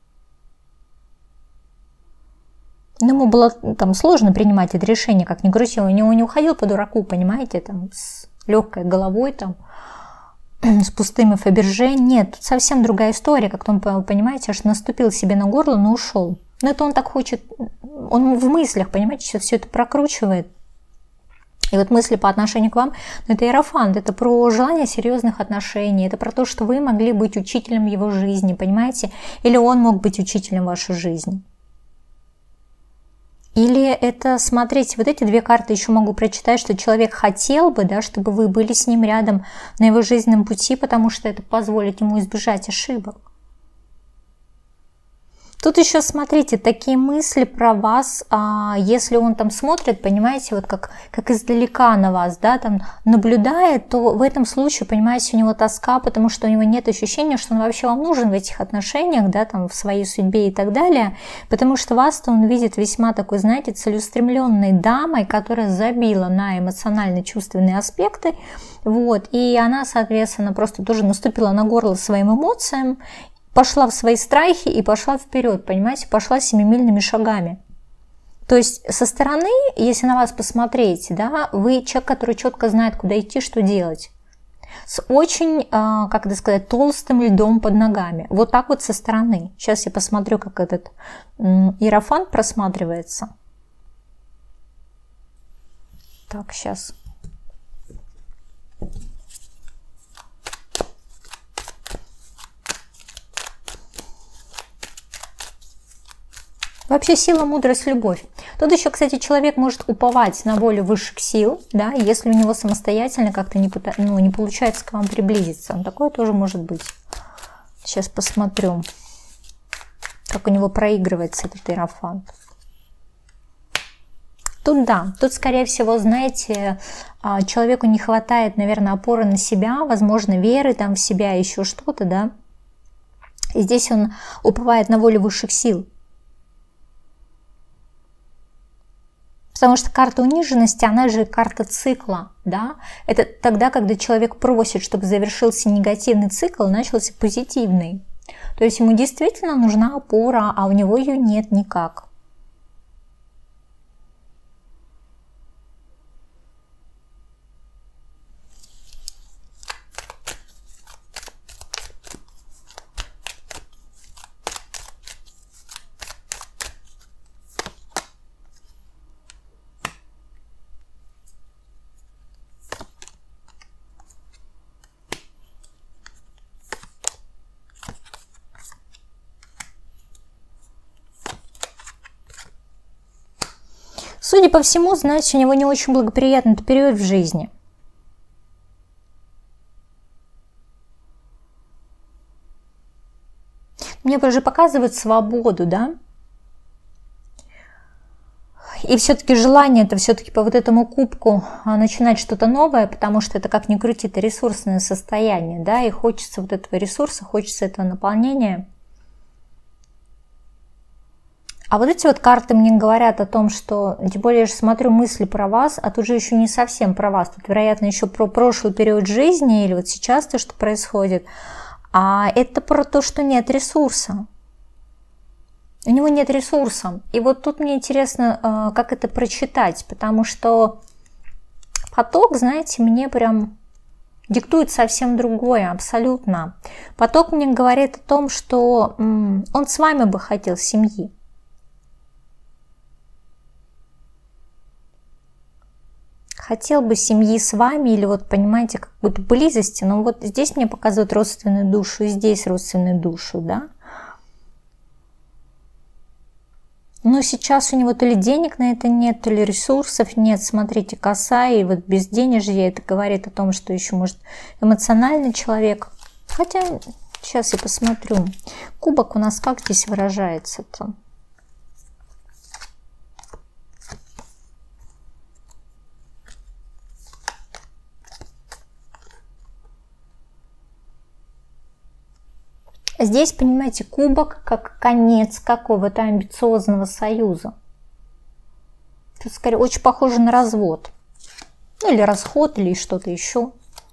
Но ему было там сложно принимать это решение, как ни крути, он не уходил по дураку, понимаете, там, с легкой головой, там, с пустыми Фаберже. Нет, тут совсем другая история, как он, понимаете, аж наступил себе на горло, но ушел. Но это он так хочет, он в мыслях, понимаете, сейчас все это прокручивает. И вот мысли по отношению к вам, ну, это Иерофант, это про желание серьезных отношений, это про то, что вы могли быть учителем его жизни, понимаете, или он мог быть учителем вашей жизни. Или это, смотрите, вот эти две карты еще могу прочитать, что человек хотел бы, да, чтобы вы были с ним рядом на его жизненном пути, потому что это позволит ему избежать ошибок. Тут еще, смотрите, такие мысли про вас, а, если он там смотрит, понимаете, вот как, как издалека на вас, да, там наблюдает, то в этом случае, понимаете, у него тоска, потому что у него нет ощущения, что он вообще вам нужен в этих отношениях, да, там в своей судьбе и так далее, потому что вас-то он видит весьма такой, знаете, целеустремленной дамой, которая забила на эмоционально-чувственные аспекты, вот, и она, соответственно, просто тоже наступила на горло своим эмоциям, пошла в свои страхи и пошла вперед, понимаете, пошла семимильными шагами. То есть со стороны, если на вас посмотреть, да, вы человек, который четко знает, куда идти, что делать. С очень, как это сказать, толстым льдом под ногами. Вот так вот со стороны. Сейчас я посмотрю, как этот Иерофант просматривается. Так, сейчас. Вообще сила, мудрость, любовь. Тут еще, кстати, человек может уповать на волю высших сил, да, если у него самостоятельно как-то не, ну, не получается к вам приблизиться. Такое тоже может быть. Сейчас посмотрю, как у него проигрывается этот Иерофант. Тут да, тут, скорее всего, знаете, человеку не хватает, наверное, опоры на себя, возможно, веры там в себя, еще что-то, да. И здесь он уповает на волю высших сил. Потому что карта униженности, она же карта цикла, да? Это тогда, когда человек просит, чтобы завершился негативный цикл, начался позитивный. То есть ему действительно нужна опора, а у него ее нет никак. Судя по всему, значит, у него не очень благоприятный период в жизни. Мне же показывает свободу, да? И все-таки желание это все-таки по вот этому кубку начинать что-то новое, потому что это, как ни крути, это ресурсное состояние, да, и хочется вот этого ресурса, хочется этого наполнения. А вот эти вот карты мне говорят о том, что, тем более я же смотрю мысли про вас, а тут же еще не совсем про вас, тут, вероятно, еще про прошлый период жизни или вот сейчас то, что происходит, а это про то, что нет ресурса. У него нет ресурса. И вот тут мне интересно, как это прочитать, потому что поток, знаете, мне прям диктует совсем другое, абсолютно. Поток мне говорит о том, что он с вами бы хотел семьи. Хотел бы семьи с вами или вот, понимаете, какой-то близости, но вот здесь мне показывают родственную душу и здесь родственную душу, да. Но сейчас у него то ли денег на это нет, то ли ресурсов нет. Смотрите, коса и вот безденежье, это говорит о том, что еще может эмоциональный человек. Хотя, сейчас я посмотрю, кубок у нас как здесь выражается-то? Здесь, понимаете, кубок как конец какого-то амбициозного союза. Тут, скорее, очень похоже на развод. Ну, или расход, или что-то еще.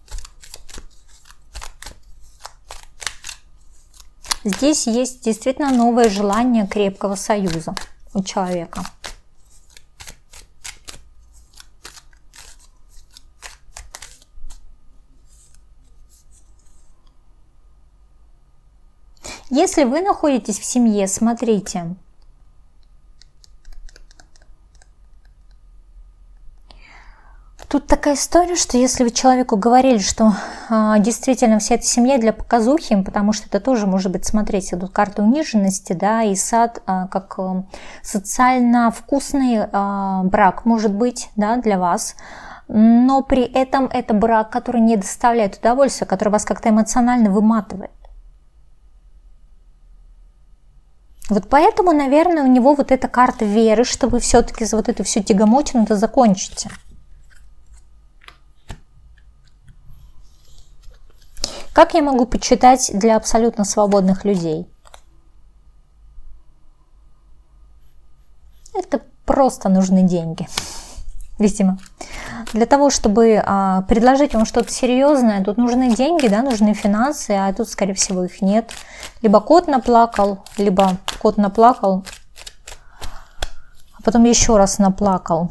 Здесь есть действительно новое желание крепкого союза у человека. Если вы находитесь в семье, смотрите, тут такая история, что если вы человеку говорили, что а, действительно вся эта семья для показухи, потому что это тоже может быть, смотрите, тут карта униженности, да, и сад а, как а, социально вкусный а, брак может быть, да, для вас, но при этом это брак, который не доставляет удовольствия, который вас как-то эмоционально выматывает. Вот поэтому, наверное, у него вот эта карта веры, что вы все-таки за вот эту всю тягомотину-то закончите. Как я могу почитать для абсолютно свободных людей? Это просто нужны деньги, видимо. Для того, чтобы а, предложить вам что-то серьезное, тут нужны деньги, да, нужны финансы, а тут, скорее всего, их нет. Либо кот наплакал, либо кот наплакал, а потом еще раз наплакал.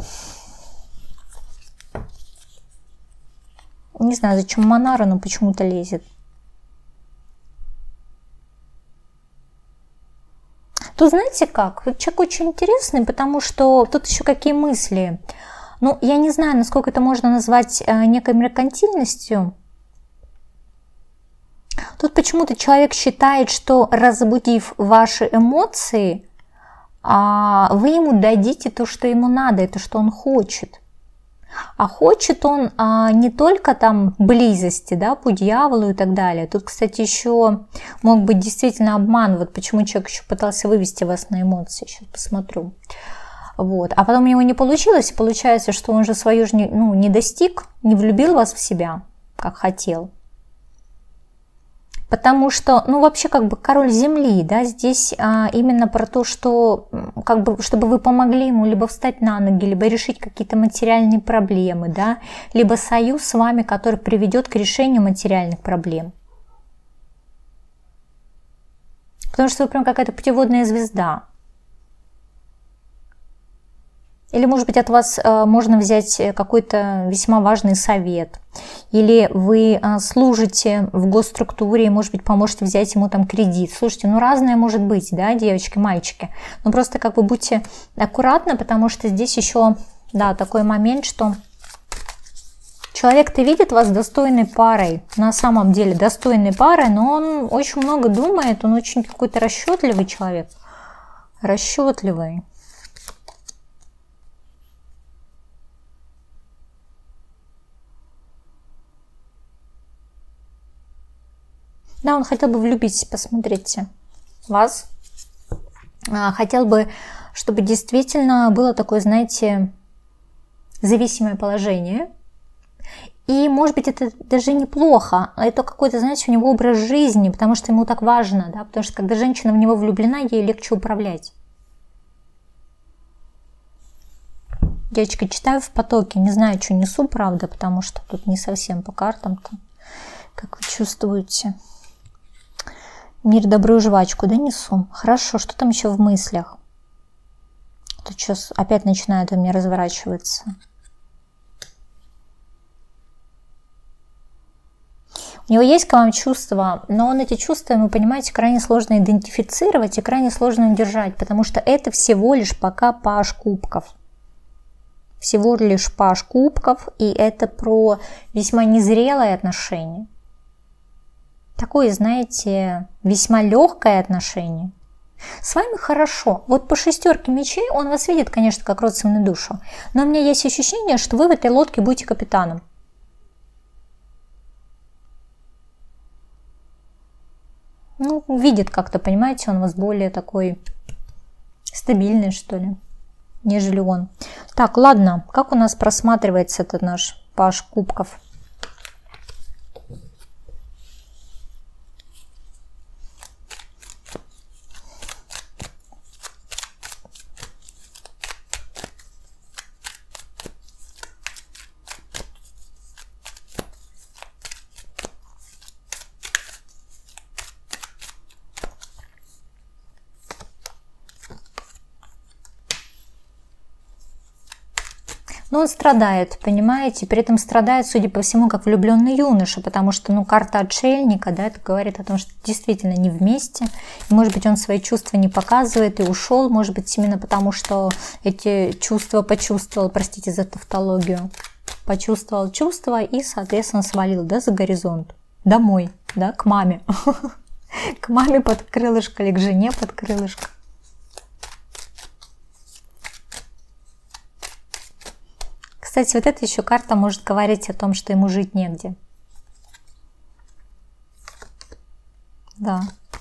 Не знаю, зачем Монара, но почему-то лезет. Тут знаете как? Вот человек очень интересный, потому что тут еще какие мысли. Ну, я не знаю, насколько это можно назвать некой меркантильностью. Тут почему-то человек считает, что разбудив ваши эмоции, вы ему дадите то, что ему надо, это что он хочет. А хочет он не только там близости, да, по дьяволу и так далее. Тут, кстати, еще мог быть действительно обман. Вот почему человек еще пытался вывести вас на эмоции. Сейчас посмотрю. Вот. А потом у него не получилось, и получается, что он же свою же не, ну, не достиг, не влюбил вас в себя, как хотел. Потому что, ну, вообще, как бы король земли, да, здесь а, именно про то, что, как бы, чтобы вы помогли ему либо встать на ноги, либо решить какие-то материальные проблемы, да, либо союз с вами, который приведет к решению материальных проблем. Потому что вы прям какая-то путеводная звезда. Или, может быть, от вас э, можно взять какой-то весьма важный совет. Или вы э, служите в госструктуре и, может быть, поможете взять ему там кредит. Слушайте, ну разное может быть, да, девочки, мальчики. Но просто как бы будьте аккуратны, потому что здесь еще, да, такой момент, что человек-то видит вас достойной парой, на самом деле достойной парой, но он очень много думает, он очень какой-то расчетливый человек. Расчетливый. Да, он хотел бы влюбить, посмотрите, вас. Хотел бы, чтобы действительно было такое, знаете, зависимое положение. И, может быть, это даже неплохо. Это какой-то, знаете, у него образ жизни, потому что ему так важно, да, потому что когда женщина в него влюблена, ей легче управлять. Девочка, читаю в потоке, не знаю, что несу, правда, потому что тут не совсем по картам-то, как вы чувствуете. Мир, добрую жвачку, да, несу? Хорошо, что там еще в мыслях? Тут сейчас опять начинает у меня разворачиваться. У него есть к вам чувства, но он эти чувства, вы понимаете, крайне сложно идентифицировать и крайне сложно удержать, потому что это всего лишь пока паж кубков. Всего лишь паж кубков, и это про весьма незрелые отношения. Такое, знаете, весьма легкое отношение. С вами хорошо. Вот по шестерке мечей он вас видит, конечно, как родственную душу. Но у меня есть ощущение, что вы в этой лодке будете капитаном. Ну, видит как-то, понимаете, он вас более такой стабильный, что ли, нежели он. Так, ладно, как у нас просматривается этот наш паж кубков? Но он страдает, понимаете, при этом страдает, судя по всему, как влюбленный юноша, потому что, ну, карта отшельника, да, это говорит о том, что действительно не вместе, и, может быть, он свои чувства не показывает и ушел, может быть, именно потому, что эти чувства почувствовал, простите за тавтологию, почувствовал чувства и, соответственно, свалил, да, за горизонт, домой, да, к маме, к маме под крылышко или к жене под крылышко. Кстати, вот эта еще карта может говорить о том, что ему жить негде. Да.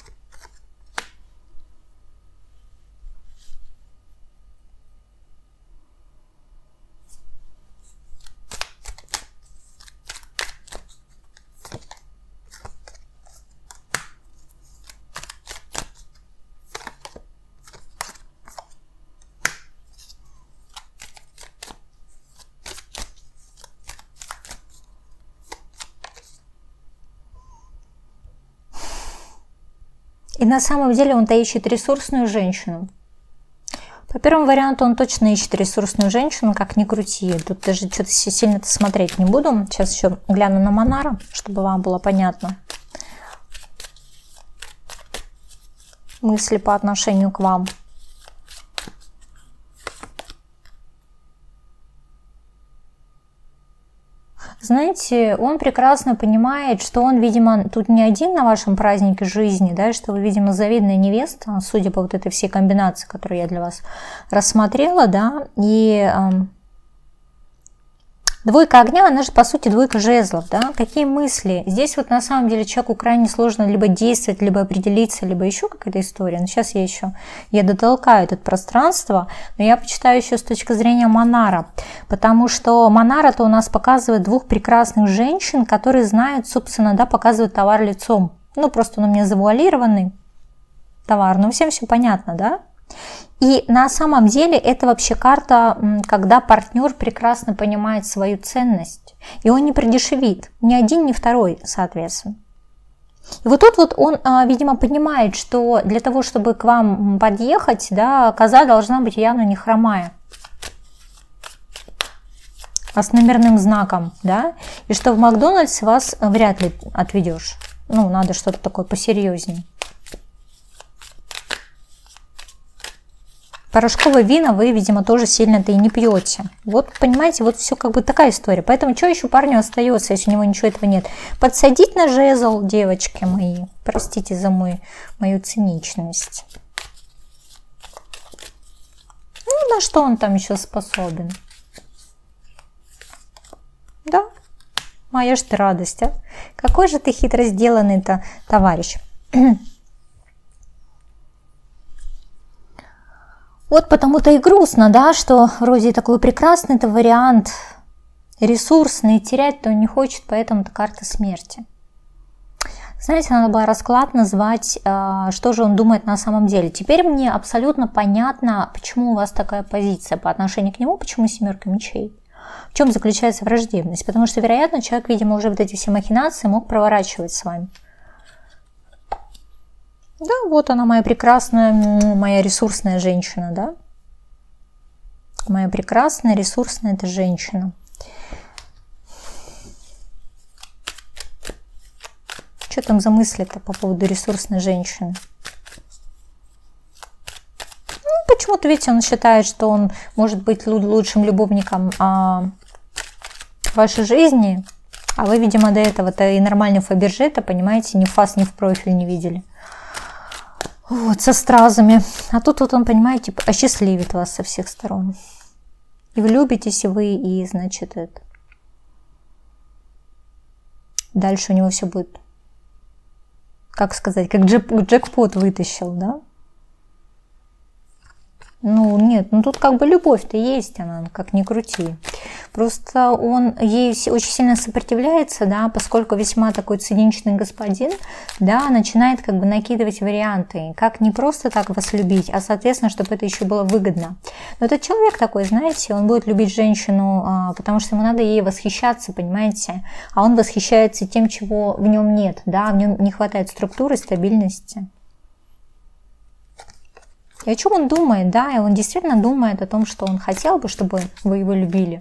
И на самом деле он-то ищет ресурсную женщину. По первому варианту он точно ищет ресурсную женщину, как ни крути. Тут даже что-то сильно-то смотреть не буду. Сейчас еще гляну на Монара, чтобы вам было понятно. Мысли по отношению к вам. Знаете, он прекрасно понимает, что он, видимо, тут не один на вашем празднике жизни, да, что вы, видимо, завидная невеста, судя по вот этой всей комбинации, которую я для вас рассмотрела, да, и э, двойка огня, она же, по сути, двойка жезлов, да, какие мысли? Здесь вот на самом деле человеку крайне сложно либо действовать, либо определиться, либо еще какая-то история, но сейчас я еще, я дотолкаю это пространство, но я почитаю еще с точки зрения Монара, потому что Монара-то у нас показывает двух прекрасных женщин, которые знают, собственно, да, показывают товар лицом. Ну, просто он у меня завуалированный товар. Ну, всем все понятно, да? И на самом деле это вообще карта, когда партнер прекрасно понимает свою ценность. И он не продешевит. Ни один, ни второй, соответственно. И вот тут вот он, видимо, понимает, что для того, чтобы к вам подъехать, да, коза должна быть явно не хромая, а с номерным знаком, да, и что в Макдональдс вас вряд ли отведешь. Ну, надо что-то такое посерьезнее. Порошковые вина вы, видимо, тоже сильно-то и не пьете. Вот, понимаете, вот все как бы такая история. Поэтому что еще парню остается, если у него ничего этого нет? Подсадить на жезл, девочки мои. Простите за мой, мою циничность. Ну, на что он там еще способен? Да, моя ж ты радость, а? Какой же ты хитро сделанный-то товарищ. Вот потому-то и грустно, да, что вроде такой прекрасный-то вариант, ресурсный, терять-то он не хочет, поэтому-то карта смерти. Знаете, надо было расклад назвать, что же он думает на самом деле. Теперь мне абсолютно понятно, почему у вас такая позиция по отношению к нему, почему семерка мечей. В чем заключается враждебность? Потому что, вероятно, человек, видимо, уже вот эти все махинации мог проворачивать с вами. Да, вот она, моя прекрасная, моя ресурсная женщина, да? Моя прекрасная, ресурсная эта женщина. Что там за мысли-то по поводу ресурсной женщины? Ну, почему-то, видите, он считает, что он может быть лучшим любовником а, вашей жизни, а вы, видимо, до этого-то и нормальный Фаберже-то, понимаете, ни в фас, ни в профиль не видели. Вот, со стразами. А тут вот он, понимаете, осчастливит вас со всех сторон. И влюбитесь и вы, и, значит, это. Дальше у него все будет, как сказать, как джек, джекпот вытащил, да? Ну, нет, ну тут как бы любовь-то есть, она, как ни крути. Просто он ей очень сильно сопротивляется, да, поскольку весьма такой циничный господин, да, начинает как бы накидывать варианты, как не просто так вас любить, а, соответственно, чтобы это еще было выгодно. Но этот человек такой, знаете, он будет любить женщину, потому что ему надо ей восхищаться, понимаете, а он восхищается тем, чего в нем нет, да, в нем не хватает структуры, стабильности. И о чем он думает, да, и он действительно думает о том, что он хотел бы, чтобы вы его любили.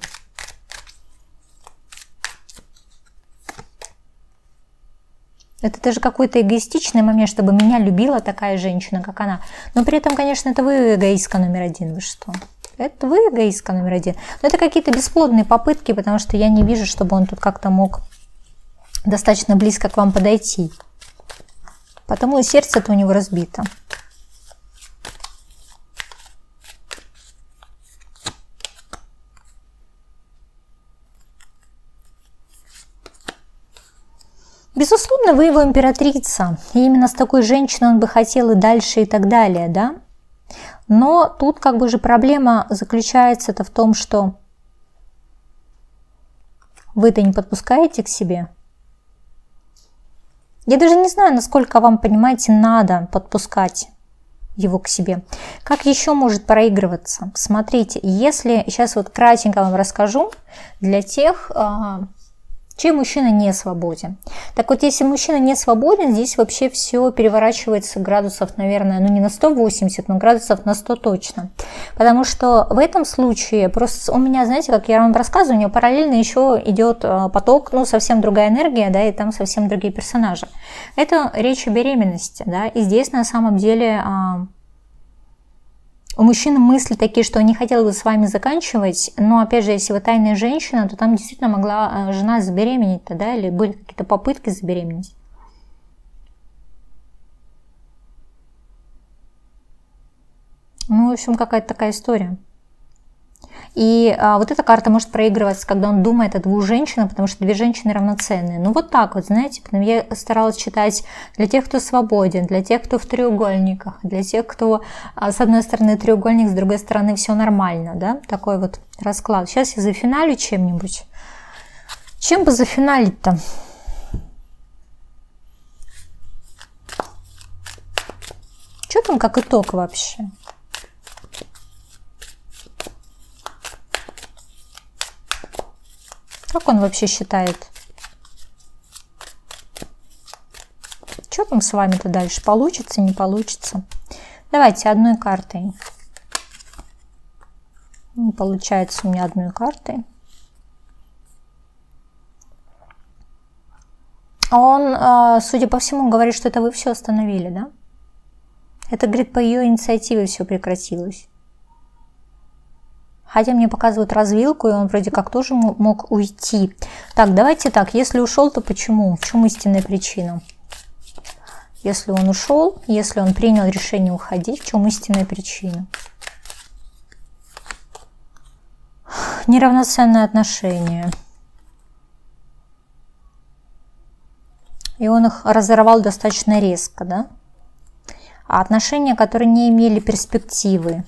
Это даже какой-то эгоистичный момент, чтобы меня любила такая женщина, как она. Но при этом, конечно, это вы эгоистка номер один, вы что? Это вы эгоистка номер один. Но это какие-то бесплодные попытки, потому что я не вижу, чтобы он тут как-то мог достаточно близко к вам подойти. Потому и сердце-то у него разбито. Безусловно, вы его императрица, и именно с такой женщиной он бы хотел и дальше, и так далее, да? Но тут как бы же проблема заключается-то в том, что вы-то не подпускаете к себе. Я даже не знаю, насколько вам, понимаете, надо подпускать его к себе. Как еще может проигрываться? Смотрите, если сейчас вот кратенько вам расскажу для тех, чей мужчина не свободен. Так вот, если мужчина не свободен, здесь вообще все переворачивается градусов, наверное, ну не на сто восемьдесят, но градусов на сто точно. Потому что в этом случае, просто у меня, знаете, как я вам рассказываю, у него параллельно еще идет поток, ну совсем другая энергия, да, и там совсем другие персонажи. Это речь о беременности, да, и здесь на самом деле... У мужчин мысли такие, что не хотела бы с вами заканчивать, но опять же, если вы тайная женщина, то там действительно могла жена забеременеть, да, или были какие-то попытки забеременеть. Ну, в общем, какая-то такая история. И а, вот эта карта может проигрываться, когда он думает о двух женщинах, потому что две женщины равноценные. Ну вот так вот, знаете, я старалась читать для тех, кто свободен, для тех, кто в треугольниках, для тех, кто а, с одной стороны треугольник, с другой стороны все нормально, да, такой вот расклад. Сейчас я зафиналю чем-нибудь. Чем бы зафиналить-то? он как итог вообще? Как он вообще считает? Что там с вами-то дальше? Получится, не получится? Давайте одной картой. Не получается у меня одной картой. Он, судя по всему, говорит, что это вы все остановили, да? Это, говорит, по ее инициативе все прекратилось. Хотя мне показывают развилку, и он вроде как тоже мог уйти. Так, давайте так. Если ушел, то почему? В чем истинная причина? Если он ушел, если он принял решение уходить, в чем истинная причина? Неравноценные отношения. И он их разорвал достаточно резко, да? А отношения, которые не имели перспективы.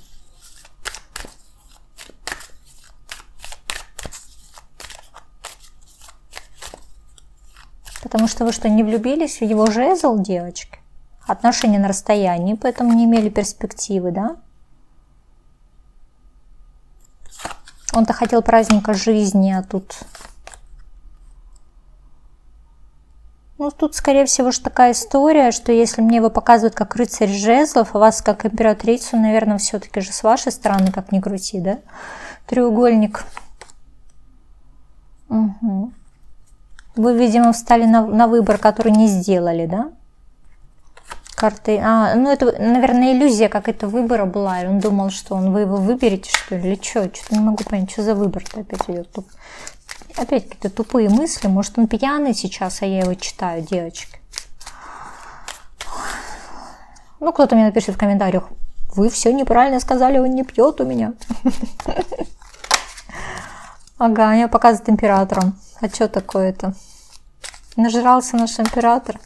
Потому что вы что, не влюбились в его жезл, девочки? Отношения на расстоянии, поэтому не имели перспективы, да? Он-то хотел праздника жизни, а тут... Ну, тут, скорее всего, же такая история, что если мне его показывают как рыцарь жезлов, а вас как императрицу, наверное, все-таки же с вашей стороны, как ни крути, да? Треугольник. Угу. Вы, видимо, встали на, на выбор, который не сделали, да? Карты. А, ну, это, наверное, иллюзия какая-то выбора была. И он думал, что он, вы его выберете, что ли, или что? Что-то не могу понять, что за выбор-то опять идет. Опять какие-то тупые мысли. Может, он пьяный сейчас, а я его читаю, девочки. Ну, кто-то мне напишет в комментариях: вы все неправильно сказали, он не пьет у меня. Ага, меня показывает императором. А что такое-то? Нажрался наш император.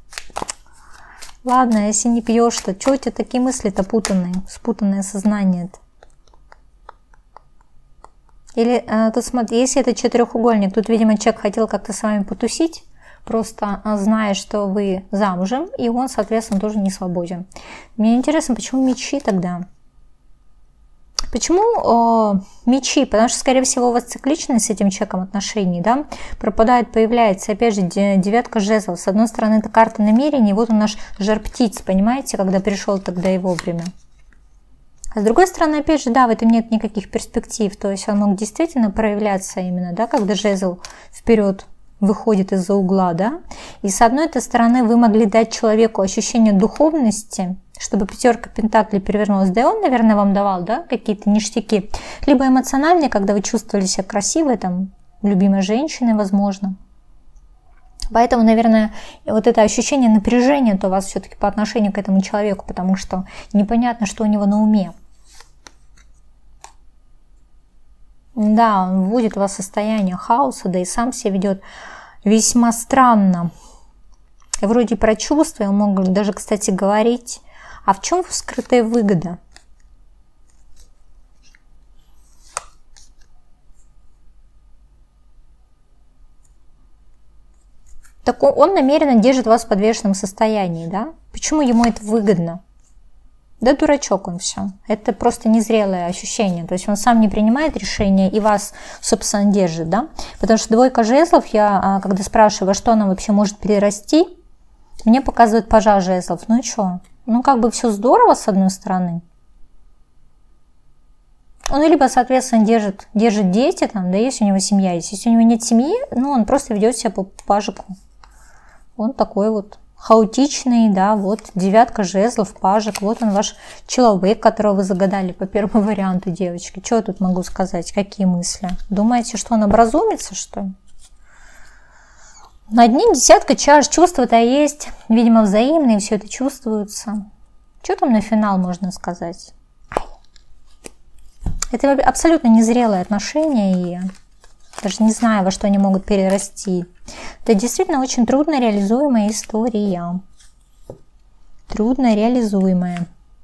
Ладно, если не пьешь, то что у тебя такие мысли-то путанные, спутанное сознание-то? Или а, тут смотри, если это четырехугольник, тут, видимо, человек хотел как-то с вами потусить, просто а, зная, что вы замужем, и он, соответственно, тоже не свободен. Мне интересно, почему мечи тогда? Почему э, мечи? Потому что, скорее всего, у вас цикличность с этим человеком отношений, да, пропадает, появляется, опять же, девятка жезлов. С одной стороны, это карта намерений, вот он наш жар-птиц, понимаете, когда пришел тогда и вовремя. А с другой стороны, опять же, да, в этом нет никаких перспектив, то есть он мог действительно проявляться именно, да, когда жезл вперед выходит из-за угла, да, и с одной этой стороны вы могли дать человеку ощущение духовности, чтобы пятерка пентаклей перевернулась, да и он, наверное, вам давал, да, какие-то ништяки, либо эмоциональные, когда вы чувствовали себя красивой, там, любимой женщиной, возможно. Поэтому, наверное, вот это ощущение напряжения то у вас все-таки по отношению к этому человеку, потому что непонятно, что у него на уме. Да, он вводит в вас состояние хаоса, да и сам себя ведет весьма странно. И вроде про чувства, он мог даже, кстати, говорить, а в чем скрытая выгода? Так он намеренно держит вас в подвешенном состоянии, да? Почему ему это выгодно? Да дурачок он все. Это просто незрелое ощущение. То есть он сам не принимает решения и вас, собственно, держит, да? Потому что двойка жезлов, я когда спрашиваю, во что она вообще может перерасти, мне показывают пажа жезлов. Ну и что? Ну как бы все здорово с одной стороны. Он либо, соответственно, держит, держит дети, там, да, если у него семья есть. Если у него нет семьи, ну он просто ведет себя по пажику. Он такой вот хаотичный, да, вот девятка жезлов, пажик, вот он ваш человек, которого вы загадали по первому варианту, девочки. Что я тут могу сказать, какие мысли? Думаете, что он образумится, что ли? Над ним десятка чаш, чувства-то есть, видимо, взаимные, все это чувствуется. Что там на финал можно сказать? Это абсолютно незрелые отношения, и даже не знаю, во что они могут перерасти. Это действительно очень трудно реализуемая история. Трудно реализуемая.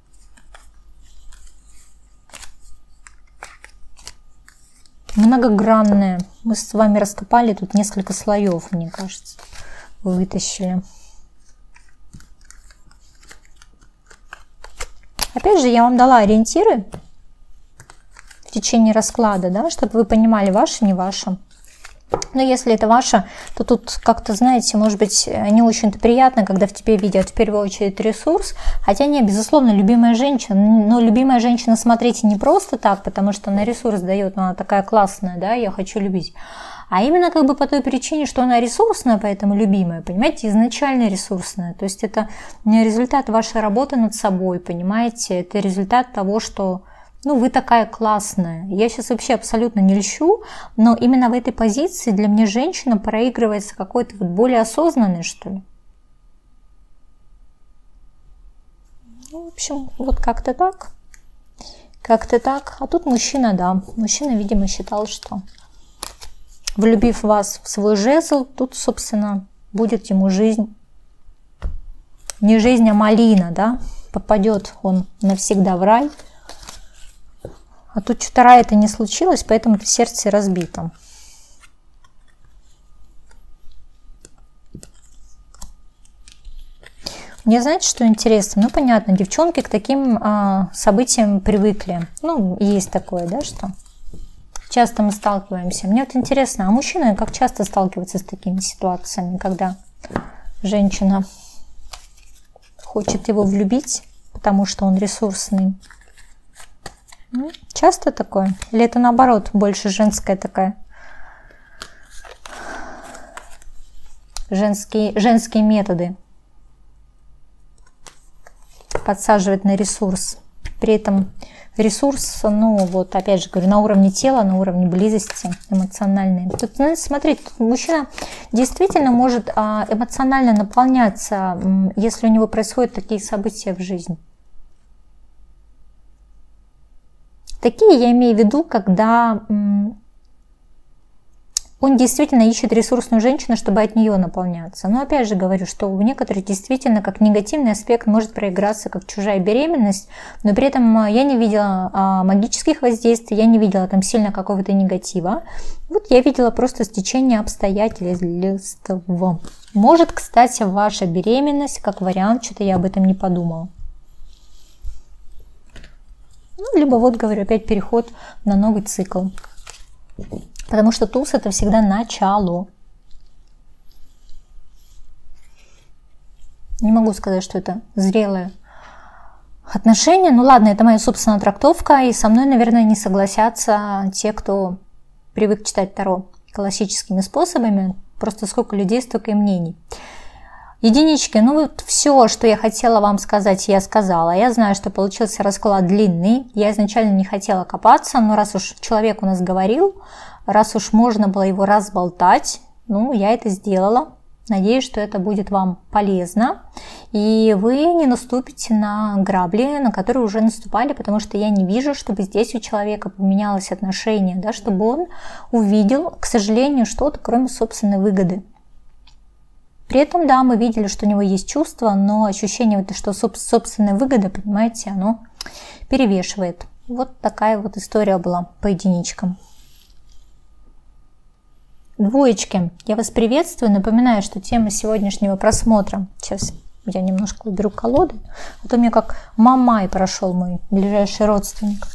Многогранная. Мы с вами раскопали тут несколько слоев, мне кажется, вытащили. Опять же, я вам дала ориентиры в течение расклада, да, чтобы вы понимали, ваше, не ваше. Но если это ваше, то тут как-то, знаете, может быть, не очень-то приятно, когда в тебе видят в первую очередь ресурс. Хотя нет, безусловно, любимая женщина. Но любимая женщина, смотрите, не просто так, потому что она ресурс дает, но она такая классная, да, я хочу любить. А именно как бы по той причине, что она ресурсная, поэтому любимая, понимаете, изначально ресурсная. То есть это не результат вашей работы над собой, понимаете, это результат того, что... Ну, вы такая классная. Я сейчас вообще абсолютно не льщу, но именно в этой позиции для меня женщина проигрывается какой-то вот более осознанной, что ли. Ну, в общем, вот как-то так. Как-то так. А тут мужчина, да. Мужчина, видимо, считал, что влюбив вас в свой жезл, тут, собственно, будет ему жизнь. Не жизнь, а малина, да. Попадет он навсегда в рай. А тут что-то рая это не случилось, поэтому это сердце разбито. Мне, знаете, что интересно? Ну, понятно, девчонки к таким а, событиям привыкли. Ну, есть такое, да, что часто мы сталкиваемся. Мне вот интересно, а мужчины как часто сталкиваются с такими ситуациями, когда женщина хочет его влюбить, потому что он ресурсный? Часто такое? Или это наоборот, больше женская такая? Женские, женские методы. Подсаживать на ресурс. При этом ресурс, ну вот опять же говорю, на уровне тела, на уровне близости эмоциональной. Тут, ну, смотрите, тут мужчина действительно может эмоционально наполняться, если у него происходят такие события в жизни. Такие я имею в виду, когда он действительно ищет ресурсную женщину, чтобы от нее наполняться. Но опять же говорю, что у некоторых действительно как негативный аспект может проиграться, как чужая беременность, но при этом я не видела а, магических воздействий, я не видела там сильно какого-то негатива. Вот я видела просто стечение обстоятельств. Может, кстати, ваша беременность как вариант, что-то я об этом не подумала. Ну, либо вот, говорю, опять переход на новый цикл. Потому что туз это всегда начало. Не могу сказать, что это зрелое отношение. Ну ладно, это моя собственная трактовка. И со мной, наверное, не согласятся те, кто привык читать Таро классическими способами. Просто сколько людей, столько и мнений. Единички, ну вот все, что я хотела вам сказать, я сказала. Я знаю, что получился расклад длинный. Я изначально не хотела копаться, но раз уж человек у нас говорил, раз уж можно было его разболтать, ну, я это сделала. Надеюсь, что это будет вам полезно. И вы не наступите на грабли, на которые уже наступали, потому что я не вижу, чтобы здесь у человека поменялось отношение, да, чтобы он увидел, к сожалению, что-то, кроме собственной выгоды. При этом, да, мы видели, что у него есть чувство, но ощущение, что собственная выгода, понимаете, оно перевешивает. Вот такая вот история была по единичкам. Двоечки, я вас приветствую. Напоминаю, что тема сегодняшнего просмотра. Сейчас я немножко уберу колоды, а то у меня как Мамай прошел, мой ближайший родственник.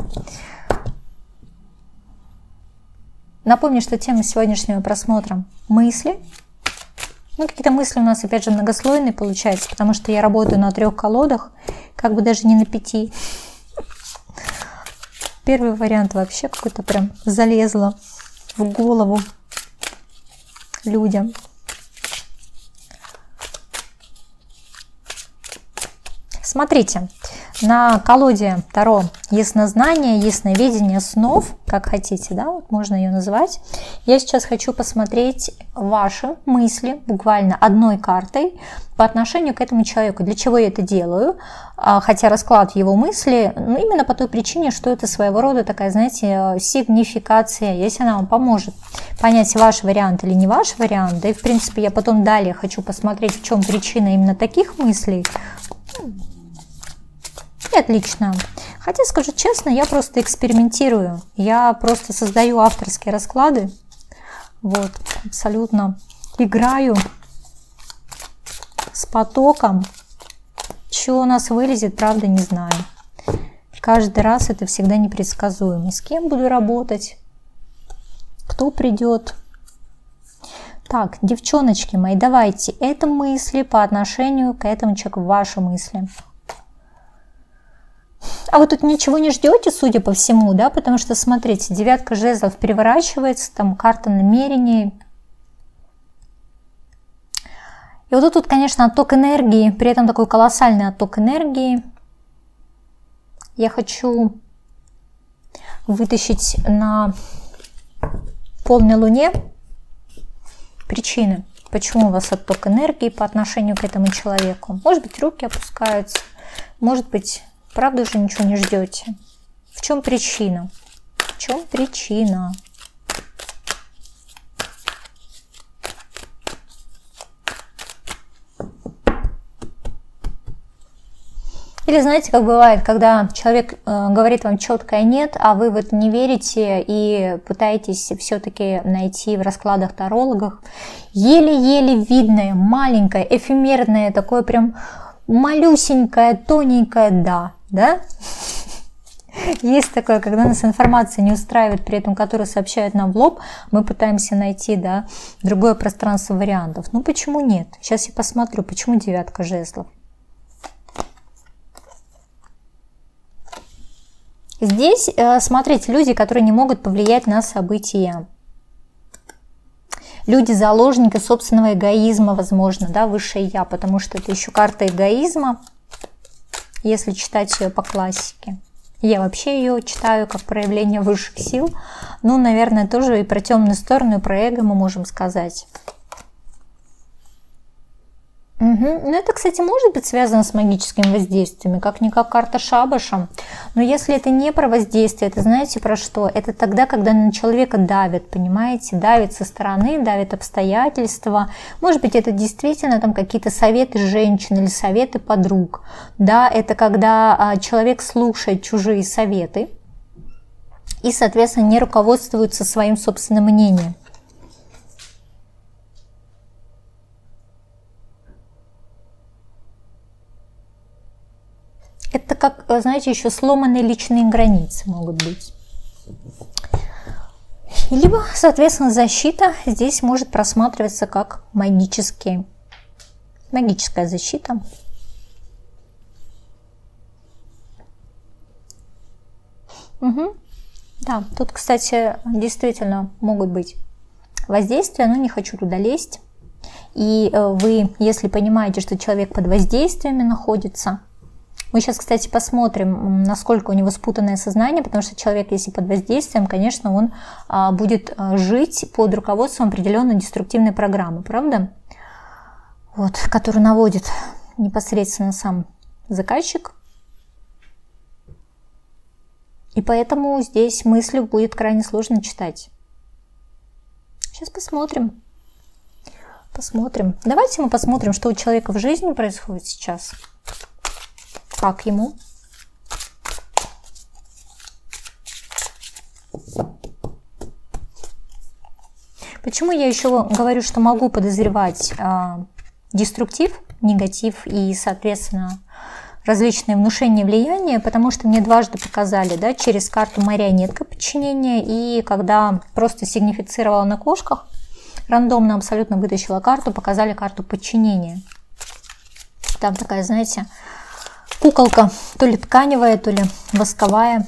Напомню, что тема сегодняшнего просмотра – мысли. Ну, какие-то мысли у нас, опять же, многослойные получаются, потому что я работаю на трех колодах, как бы даже не на пяти. Первый вариант вообще какой-то прям залезло в голову людям. Смотрите, на колоде Таро яснознание, ясновидение снов, как хотите, да, вот можно ее называть. Я сейчас хочу посмотреть ваши мысли буквально одной картой по отношению к этому человеку. Для чего я это делаю? Хотя расклад его мысли, ну, именно по той причине, что это своего рода такая, знаете, сигнификация, если она вам поможет понять, ваш вариант или не ваш вариант. Да и, в принципе, я потом далее хочу посмотреть, в чем причина именно таких мыслей. И отлично. Хотя, скажу честно, я просто экспериментирую. Я просто создаю авторские расклады. Вот, абсолютно играю с потоком. чего у нас вылезет, правда, не знаю. Каждый раз это всегда непредсказуемо. С кем буду работать? Кто придет? Так, девчоночки мои, давайте. Это мысли по отношению к этому человеку, ваши мысли. А вы тут ничего не ждете, судя по всему, да? Потому что, смотрите, девятка жезлов переворачивается, там карта намерений. И вот тут, конечно, отток энергии, при этом такой колоссальный отток энергии. Я хочу вытащить на полной луне причины, почему у вас отток энергии по отношению к этому человеку. Может быть, руки опускаются, может быть, правда же ничего не ждете. В чем причина? В чем причина? Или знаете, как бывает, когда человек э, говорит вам четкое «нет», а вы в это не верите и пытаетесь все-таки найти в раскладах тарологах еле-еле видное, маленькое, эфемерное, такое прям малюсенькое, тоненькое «да», да? Есть такое, когда нас информация не устраивает, при этом которую сообщают нам в лоб, мы пытаемся найти, да, другое пространство вариантов. Ну почему нет? Сейчас я посмотрю, почему девятка жезлов. Здесь, смотрите, люди, которые не могут повлиять на события. Люди заложники собственного эгоизма, возможно, да, высшее я, потому что это еще карта эгоизма, если читать ее по классике. Я вообще ее читаю как проявление высших сил. Ну, наверное, тоже и про темную сторону, и про эго мы можем сказать. Угу. Ну, это, кстати, может быть связано с магическими воздействиями, как-никак карта шабаша. Но если это не про воздействие, это знаете про что? Это тогда, когда на человека давят, понимаете? Давит со стороны, давит обстоятельства. Может быть, это действительно там какие-то советы женщин или советы подруг. Да, это когда а, человек слушает чужие советы и, соответственно, не руководствуется своим собственным мнением. Это как, знаете, еще сломанные личные границы могут быть. Либо, соответственно, защита здесь может просматриваться как магический, магическая защита. Угу. Да, тут, кстати, действительно могут быть воздействия, но не хочу туда лезть. И вы, если понимаете, что человек под воздействиями находится, мы сейчас, кстати, посмотрим, насколько у него спутанное сознание, потому что человек, если под воздействием, конечно, он а, будет а, жить под руководством определенной деструктивной программы, правда? Вот, которую наводит непосредственно сам заказчик. И поэтому здесь мысли будет крайне сложно читать. Сейчас посмотрим. Посмотрим. Давайте мы посмотрим, что у человека в жизни происходит сейчас. Как ему? Почему я еще говорю, что могу подозревать э, деструктив, негатив и, соответственно, различные внушения, влияния? Потому что мне дважды показали, да, через карту марионетка подчинения, и когда просто сигнифицировала на кошках, рандомно абсолютно вытащила карту, показали карту подчинения. Там такая, знаете, куколка, то ли тканевая, то ли восковая.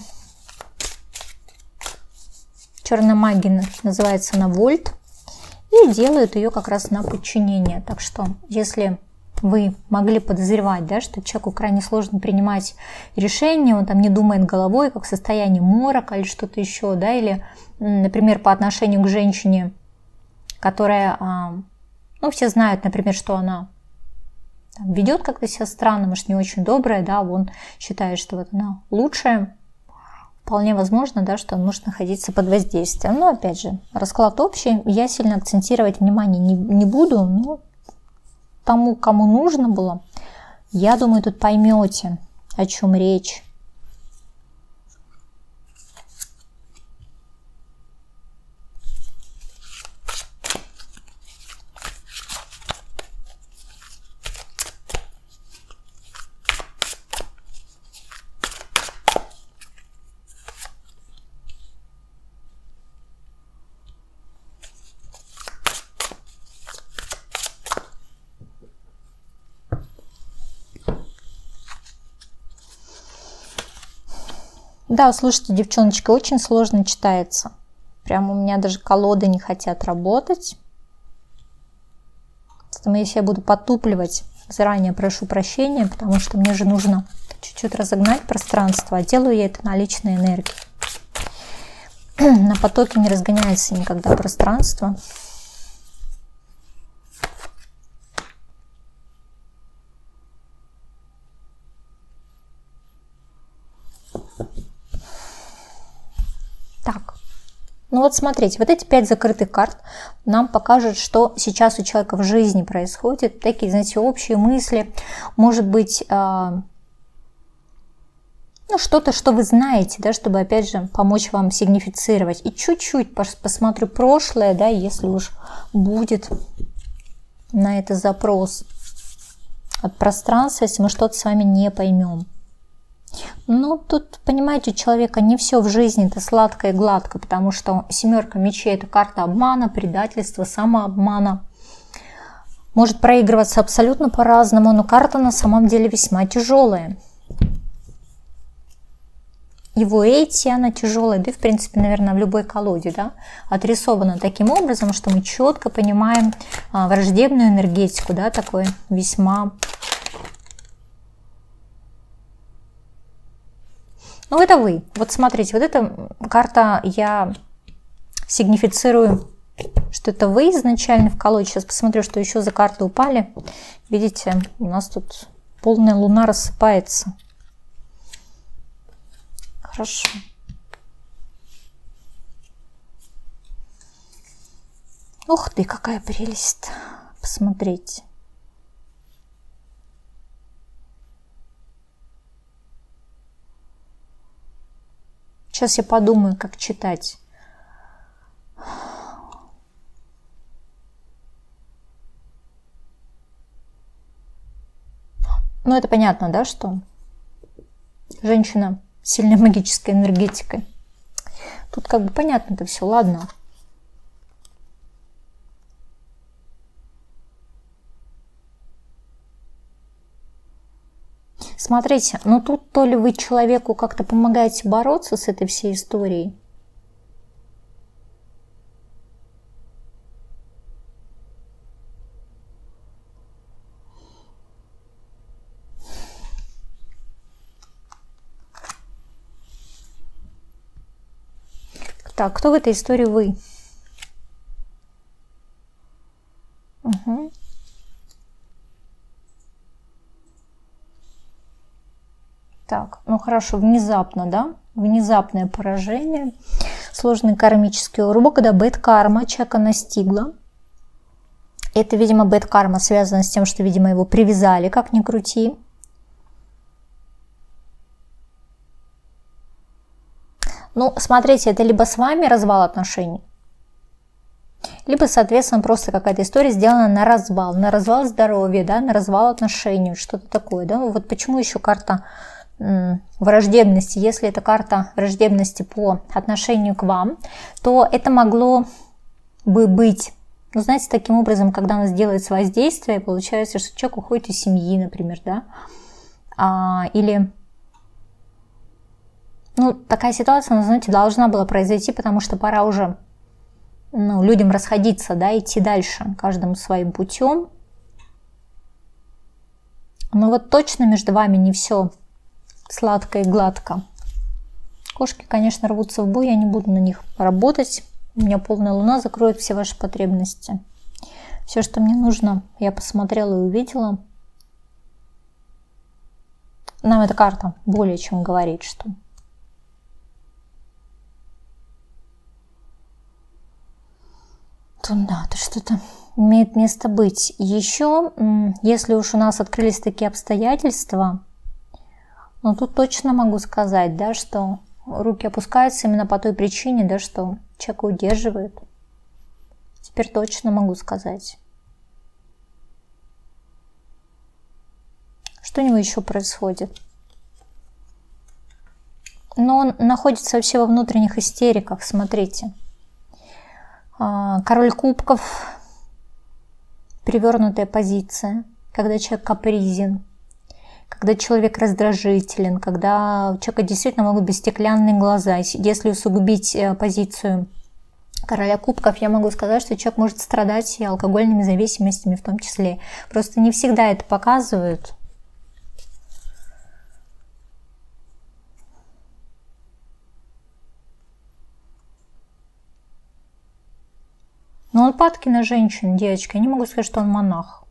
Черная магия, называется она Вольт. И делают ее как раз на подчинение. Так что, если вы могли подозревать, да, что человеку крайне сложно принимать решения, он там не думает головой, как в состоянии морока или что-то еще, да, или, например, по отношению к женщине, которая, ну, все знают, например, что она ведет как-то себя странно, может, не очень добрая, да, он считает, что вот она лучшая. Вполне возможно, да, что он может находиться под воздействием. Но, опять же, расклад общий, я сильно акцентировать внимание не, не буду, но тому, кому нужно было, я думаю, тут поймете, о чем речь. Да, слушайте, девчоночки, очень сложно читается. Прям у меня даже колоды не хотят работать. Поэтому если я буду потупливать, заранее прошу прощения, потому что мне же нужно чуть-чуть разогнать пространство, а делаю я это на личной энергии. На потоке не разгоняется никогда пространство. Так, ну вот смотрите, вот эти пять закрытых карт нам покажут, что сейчас у человека в жизни происходит. Такие, знаете, общие мысли, может быть, э, ну что-то, что вы знаете, да, чтобы опять же помочь вам сигнифицировать. И чуть-чуть посмотрю прошлое, да, если уж будет на это запрос от пространства, если мы что-то с вами не поймем. Ну, тут, понимаете, у человека не все в жизни это сладко и гладко, потому что семерка мечей – это карта обмана, предательства, самообмана. Может проигрываться абсолютно по-разному, но карта на самом деле весьма тяжелая. Его эти, она тяжелая, да и, в принципе, наверное, в любой колоде, да, отрисована таким образом, что мы четко понимаем а, враждебную энергетику, да, такой весьма... Ну, это вы. Вот смотрите, вот эта карта я сигнифицирую, что это вы изначально в колоде. Сейчас посмотрю, что еще за карты упали. Видите, у нас тут полная луна рассыпается. Хорошо. Ух ты, какая прелесть. Посмотрите. Сейчас я подумаю, как читать. Ну, это понятно, да, что женщина с сильной магической энергетикой. Тут как бы понятно это все, ладно. Смотрите, ну тут то ли вы человеку как-то помогаете бороться с этой всей историей, так, кто в этой истории вы? Угу. Так, ну хорошо, внезапно, да? Внезапное поражение, сложный кармический урок, когда бэд-карма человека настигла. Это, видимо, бэд-карма связана с тем, что, видимо, его привязали, как ни крути. Ну, смотрите, это либо с вами развал отношений, либо, соответственно, просто какая-то история сделана на развал, на развал здоровья, да, на развал отношений, что-то такое, да. Вот почему еще карта враждебности, если это карта враждебности по отношению к вам, то это могло бы быть, ну, знаете, таким образом, когда у нас делается воздействие, получается, что человек уходит из семьи, например, да, а, или, ну, такая ситуация, ну, знаете, должна была произойти, потому что пора уже, ну, людям расходиться, да, идти дальше, каждым своим путем. Но вот точно между вами не все сладко и гладко. Кошки, конечно, рвутся в бой, я не буду на них работать. У меня полная луна закроет все ваши потребности. Все, что мне нужно, я посмотрела и увидела. Нам эта карта более чем говорит, что тут, да, тут что-то имеет место быть. Еще, если уж у нас открылись такие обстоятельства, но тут точно могу сказать, да, что руки опускаются именно по той причине, да, что человека удерживает. Теперь точно могу сказать. Что у него еще происходит? Но он находится вообще во внутренних истериках, смотрите. Король кубков, перевернутая позиция, когда человек капризен, когда человек раздражителен, когда у человека действительно могут быть стеклянные глаза. Если усугубить позицию короля кубков, я могу сказать, что человек может страдать и алкогольными зависимостями в том числе. Просто не всегда это показывают. Но он падки на женщин, девочки. Я не могу сказать, что он монах.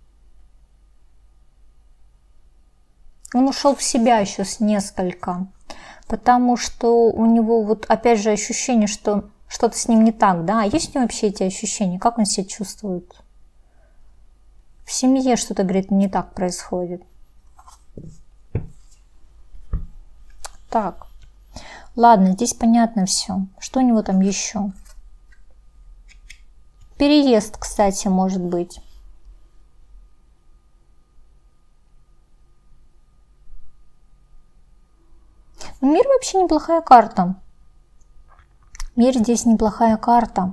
Он ушел в себя сейчас несколько. Потому что у него вот опять же ощущение, что что-то с ним не так, да? А есть у него вообще эти ощущения? Как он себя чувствует? В семье что-то, говорит, не так происходит. Так. Ладно, здесь понятно все. Что у него там еще? Переезд, кстати, может быть. Мир вообще неплохая карта. Мир здесь неплохая карта.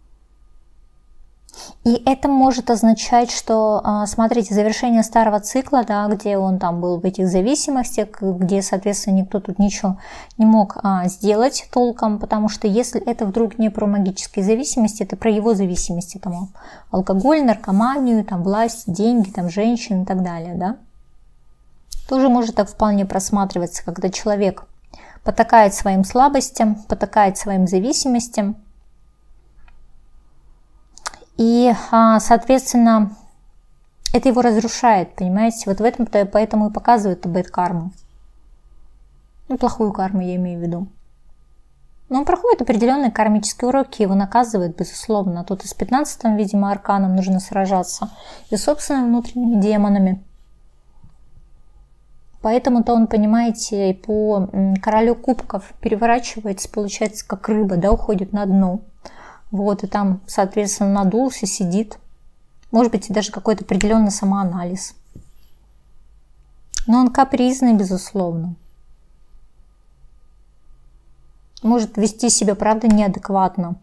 И это может означать, что, смотрите, завершение старого цикла, да, где он там был в этих зависимостях, где, соответственно, никто тут ничего не мог а, сделать толком, потому что если это вдруг не про магические зависимости, это про его зависимости, там, алкоголь, наркоманию, там, власть, деньги, там, женщин и так далее, да. Тоже может так вполне просматриваться, когда человек потакает своим слабостям, потакает своим зависимостям, и, соответственно, это его разрушает, понимаете? Вот в этом-то поэтому и показывают бэд-карму. Ну, плохую карму я имею в виду. Но он проходит определенные кармические уроки, его наказывают, безусловно. Тут и с пятнадцатым, видимо, арканом нужно сражаться, и собственными внутренними демонами. Поэтому-то он, понимаете, по королю кубков переворачивается, получается, как рыба, да, уходит на дно. Вот, и там, соответственно, надулся, сидит. Может быть, и даже какой-то определенный самоанализ. Но он капризный, безусловно. Может вести себя, правда, неадекватно.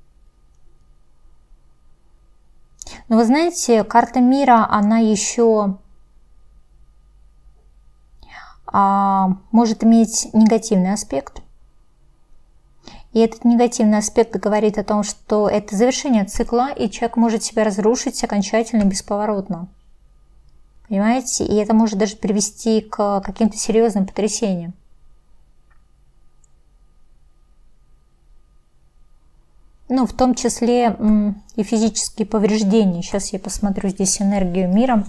Но вы знаете, карта мира, она еще а, может иметь негативный аспект. И этот негативный аспект говорит о том, что это завершение цикла, и человек может себя разрушить окончательно, бесповоротно. Понимаете? И это может даже привести к каким-то серьезным потрясениям. Ну, в том числе и физические повреждения. Сейчас я посмотрю здесь энергию мира.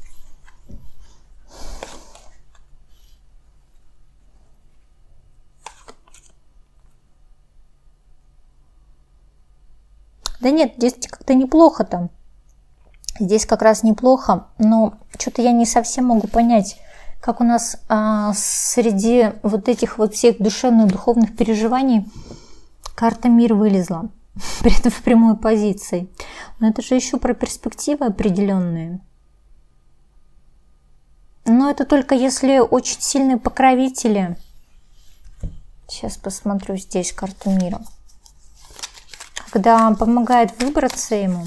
Да нет, здесь как-то неплохо там. Здесь как раз неплохо, но что-то я не совсем могу понять, как у нас а, среди вот этих вот всех душевных, духовных переживаний карта мир вылезла, при этом в прямой позиции. Но это же еще про перспективы определенные. Но это только если очень сильные покровители. Сейчас посмотрю здесь карту мира. Когда помогает выбраться ему.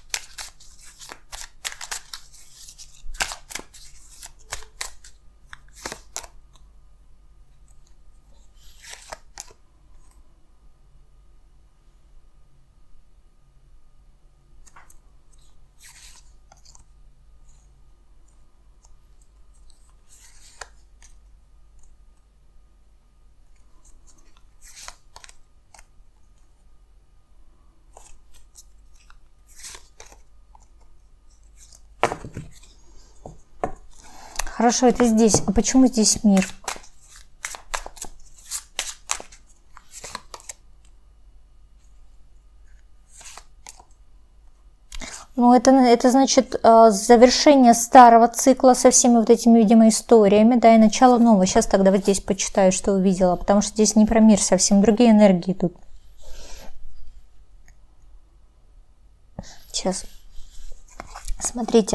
Хорошо, это здесь. А почему здесь мир? Ну, это, это значит завершение старого цикла со всеми вот этими, видимо, историями, да, и начало нового. Сейчас тогда вот здесь почитаю, что увидела, потому что здесь не про мир, совсем другие энергии тут. Сейчас. Смотрите.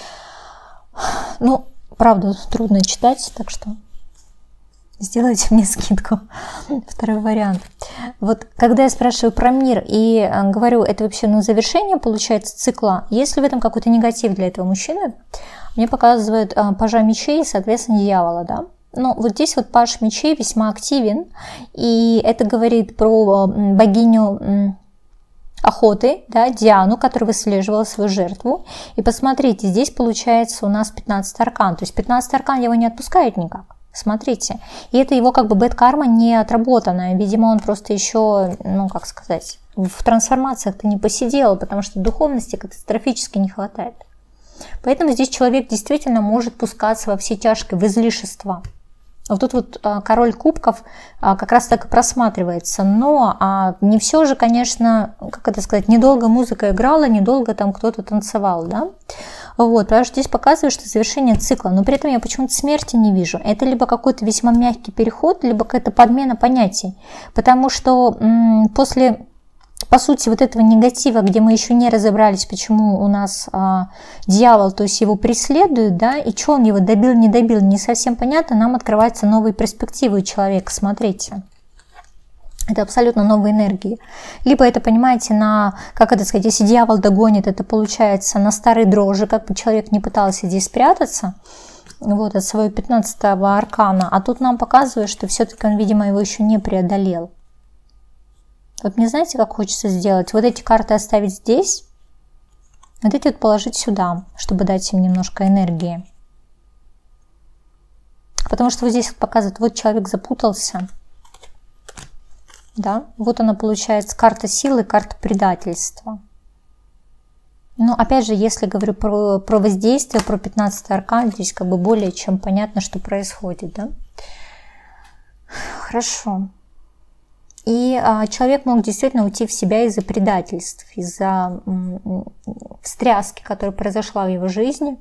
Ну, правда, трудно читать, так что сделайте мне скидку. Второй вариант. Вот когда я спрашиваю про мир и говорю, это вообще ну, завершение, получается, цикла, есть ли в этом какой-то негатив для этого мужчины, Мне показывают пажа мечей, соответственно, дьявола, да. Но вот здесь вот паж мечей весьма активен, и это говорит про богиню охоты, да, Диану, которая выслеживала свою жертву. И посмотрите, здесь получается у нас пятнадцатый аркан, то есть пятнадцатый аркан его не отпускает никак. Смотрите, и это его как бы бэд-карма не отработанная, видимо, он просто еще, ну, как сказать, в трансформациях-то не посидел, потому что духовности катастрофически не хватает. Поэтому здесь человек действительно может пускаться во все тяжкие, в излишества. Вот тут вот король кубков как раз так и просматривается, но не все же, конечно, как это сказать, недолго музыка играла, недолго там кто-то танцевал, да. Вот, потому что здесь показывает, что завершение цикла, но при этом я почему-то смерти не вижу. Это либо какой-то весьма мягкий переход, либо какая-то подмена понятий. Потому что м, после, по сути, вот этого негатива, где мы еще не разобрались, почему у нас а, дьявол, то есть его преследует, да, и что он его добил, не добил, не совсем понятно, нам открываются новые перспективы у человека, смотрите. Это абсолютно новые энергии. Либо это, понимаете, на, как это сказать, если дьявол догонит, это получается на старой дрожи, как бы человек не пытался здесь спрятаться, вот, от своего пятнадцатого аркана, а тут нам показывает, что все-таки он, видимо, его еще не преодолел. Вот мне знаете, как хочется сделать? Вот эти карты оставить здесь, вот эти вот положить сюда, чтобы дать им немножко энергии. Потому что вот здесь вот показывает, вот человек запутался. Да, вот она получается карта силы, карта предательства. Но опять же, если говорю про, про воздействие, про пятнадцатый аркан, здесь как бы более чем понятно, что происходит, да. Хорошо. И а, человек мог действительно уйти в себя из-за предательств, из-за встряски, которая произошла в его жизни.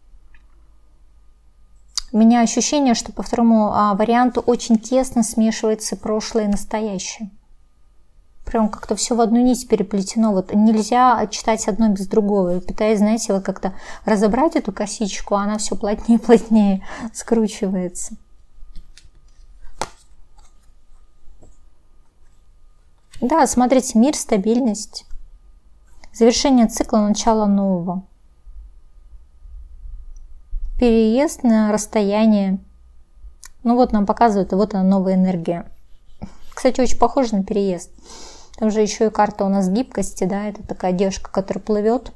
У меня ощущение, что по второму а, варианту очень тесно смешивается прошлое и настоящее. Прям как-то все в одну нить переплетено. Вот нельзя читать одно без другого. Пытаясь, знаете, вот как-то разобрать эту косичку, а она все плотнее и плотнее скручивается. Да, смотрите, мир, стабильность, завершение цикла, начало нового. Переезд на расстояние. Ну вот нам показывают, и вот она новая энергия. Кстати, очень похоже на переезд. Там же еще и карта у нас гибкости, да, это такая девушка, которая плывет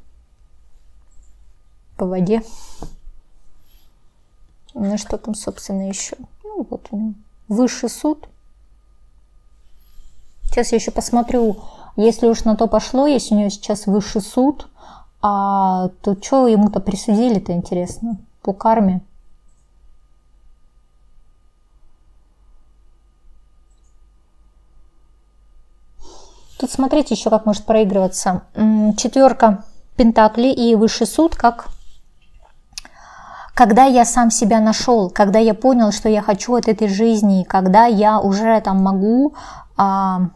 по воде. Ну что там, собственно, еще? Ну вот он, высший суд. Сейчас я еще посмотрю, если уж на то пошло, если у нее сейчас высший суд, а, то что ему-то присудили-то, интересно? По карме. Тут смотрите еще, как может проигрываться. Четверка пентаклей и высший суд, как когда я сам себя нашел, когда я понял, что я хочу от этой жизни, когда я уже там могу а,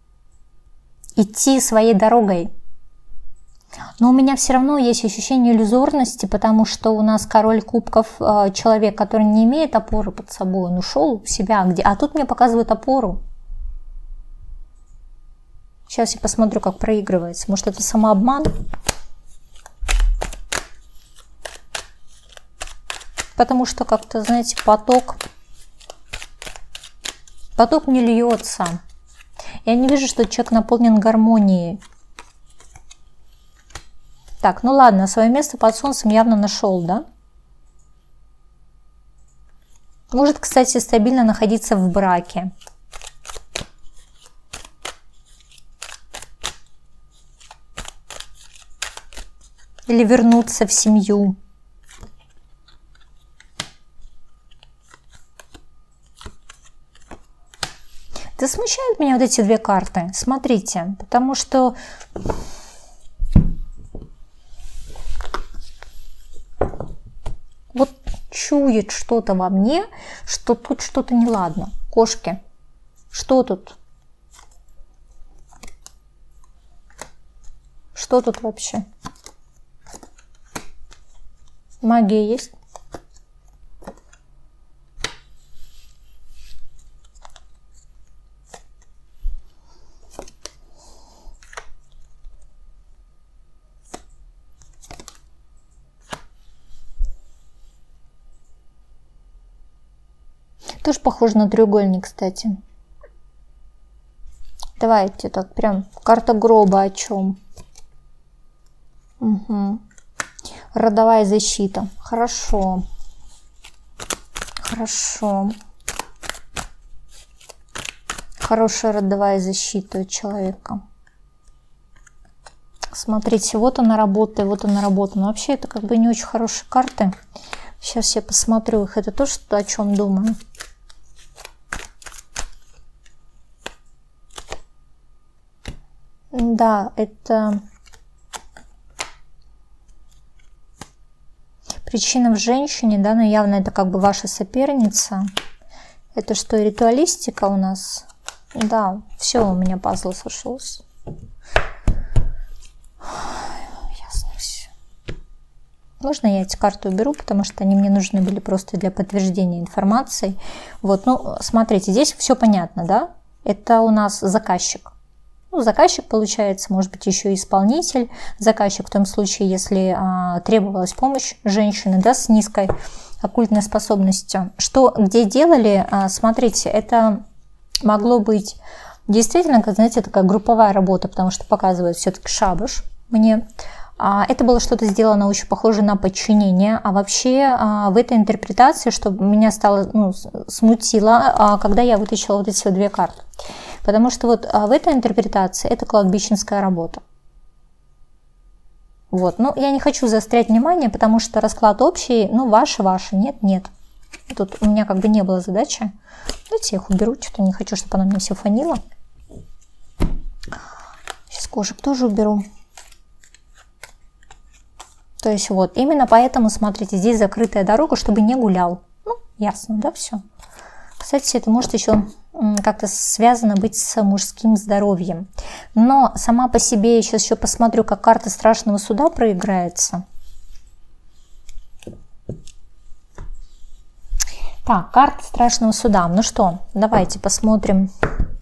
идти своей дорогой. Но у меня все равно есть ощущение иллюзорности, потому что у нас король кубков, человек, который не имеет опоры под собой, он ушел в себя, где, а тут мне показывают опору. Сейчас я посмотрю, как проигрывается. Может, это самообман? Потому что как-то, знаете, поток, поток не льется. Я не вижу, что человек наполнен гармонией. Так, ну ладно, свое место под солнцем явно нашел, да? Может, кстати, стабильно находиться в браке. Или вернуться в семью. Да смущают меня вот эти две карты. Смотрите, потому что вот чует что-то во мне, что тут что-то неладно. Кошки, что тут? Что тут вообще? Магия есть? Тоже похоже на треугольник, кстати. Давайте так, прям карта гроба о чем? Угу. Родовая защита. Хорошо. Хорошо. Хорошая родовая защита у человека. Смотрите, вот она работает, вот она работает. Но вообще это как бы не очень хорошие карты. Сейчас я посмотрю их. Это то, что, о чем думаю. Да, это причина в женщине, да, но явно это как бы ваша соперница. Это что, ритуалистика у нас? Да, все, у меня пазл сошелся. Ясно все. Можно я эти карты уберу, потому что они мне нужны были просто для подтверждения информации. Вот, ну, смотрите, здесь все понятно, да? Это у нас заказчик. Ну, заказчик, получается, может быть, еще и исполнитель. Заказчик в том случае, если а, требовалась помощь женщины, да, с низкой оккультной способностью. Что, где делали, а, смотрите, это могло быть действительно, как, знаете, такая групповая работа, потому что показывает все-таки шабаш мне. А, это было что-то сделано очень похоже на подчинение. А вообще а, в этой интерпретации, что меня стало, ну, смутило, а, когда я вытащила вот эти вот две карты. Потому что вот а в этой интерпретации это кладбищенская работа. Вот, ну я не хочу заострять внимание, потому что расклад общий, ну ваше, ваше, нет, нет. Тут у меня как бы не было задачи. Давайте я их уберу, что-то не хочу, чтобы она мне все фанила. Сейчас кошек тоже уберу. То есть вот, именно поэтому, смотрите, здесь закрытая дорога, чтобы не гулял. Ну, ясно, да, все. Кстати, это может еще как-то связано быть с мужским здоровьем. Но сама по себе я сейчас еще посмотрю, как карта страшного суда проиграется. Так, карта страшного суда. Ну что, давайте посмотрим.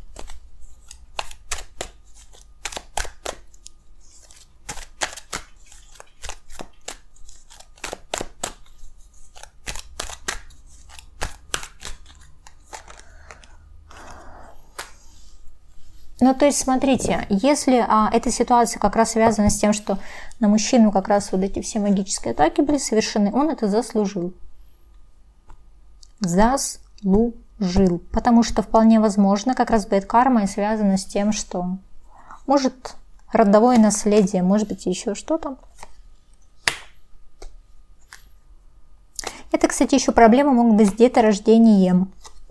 Ну, то есть, смотрите, если а, эта ситуация как раз связана с тем, что на мужчину как раз вот эти все магические атаки были совершены, он это заслужил. Заслужил. Потому что вполне возможно, как раз бэд-карма и связана с тем, что может родовое наследие, может быть еще что-то. Это, кстати, еще проблемы могут быть с деторождением.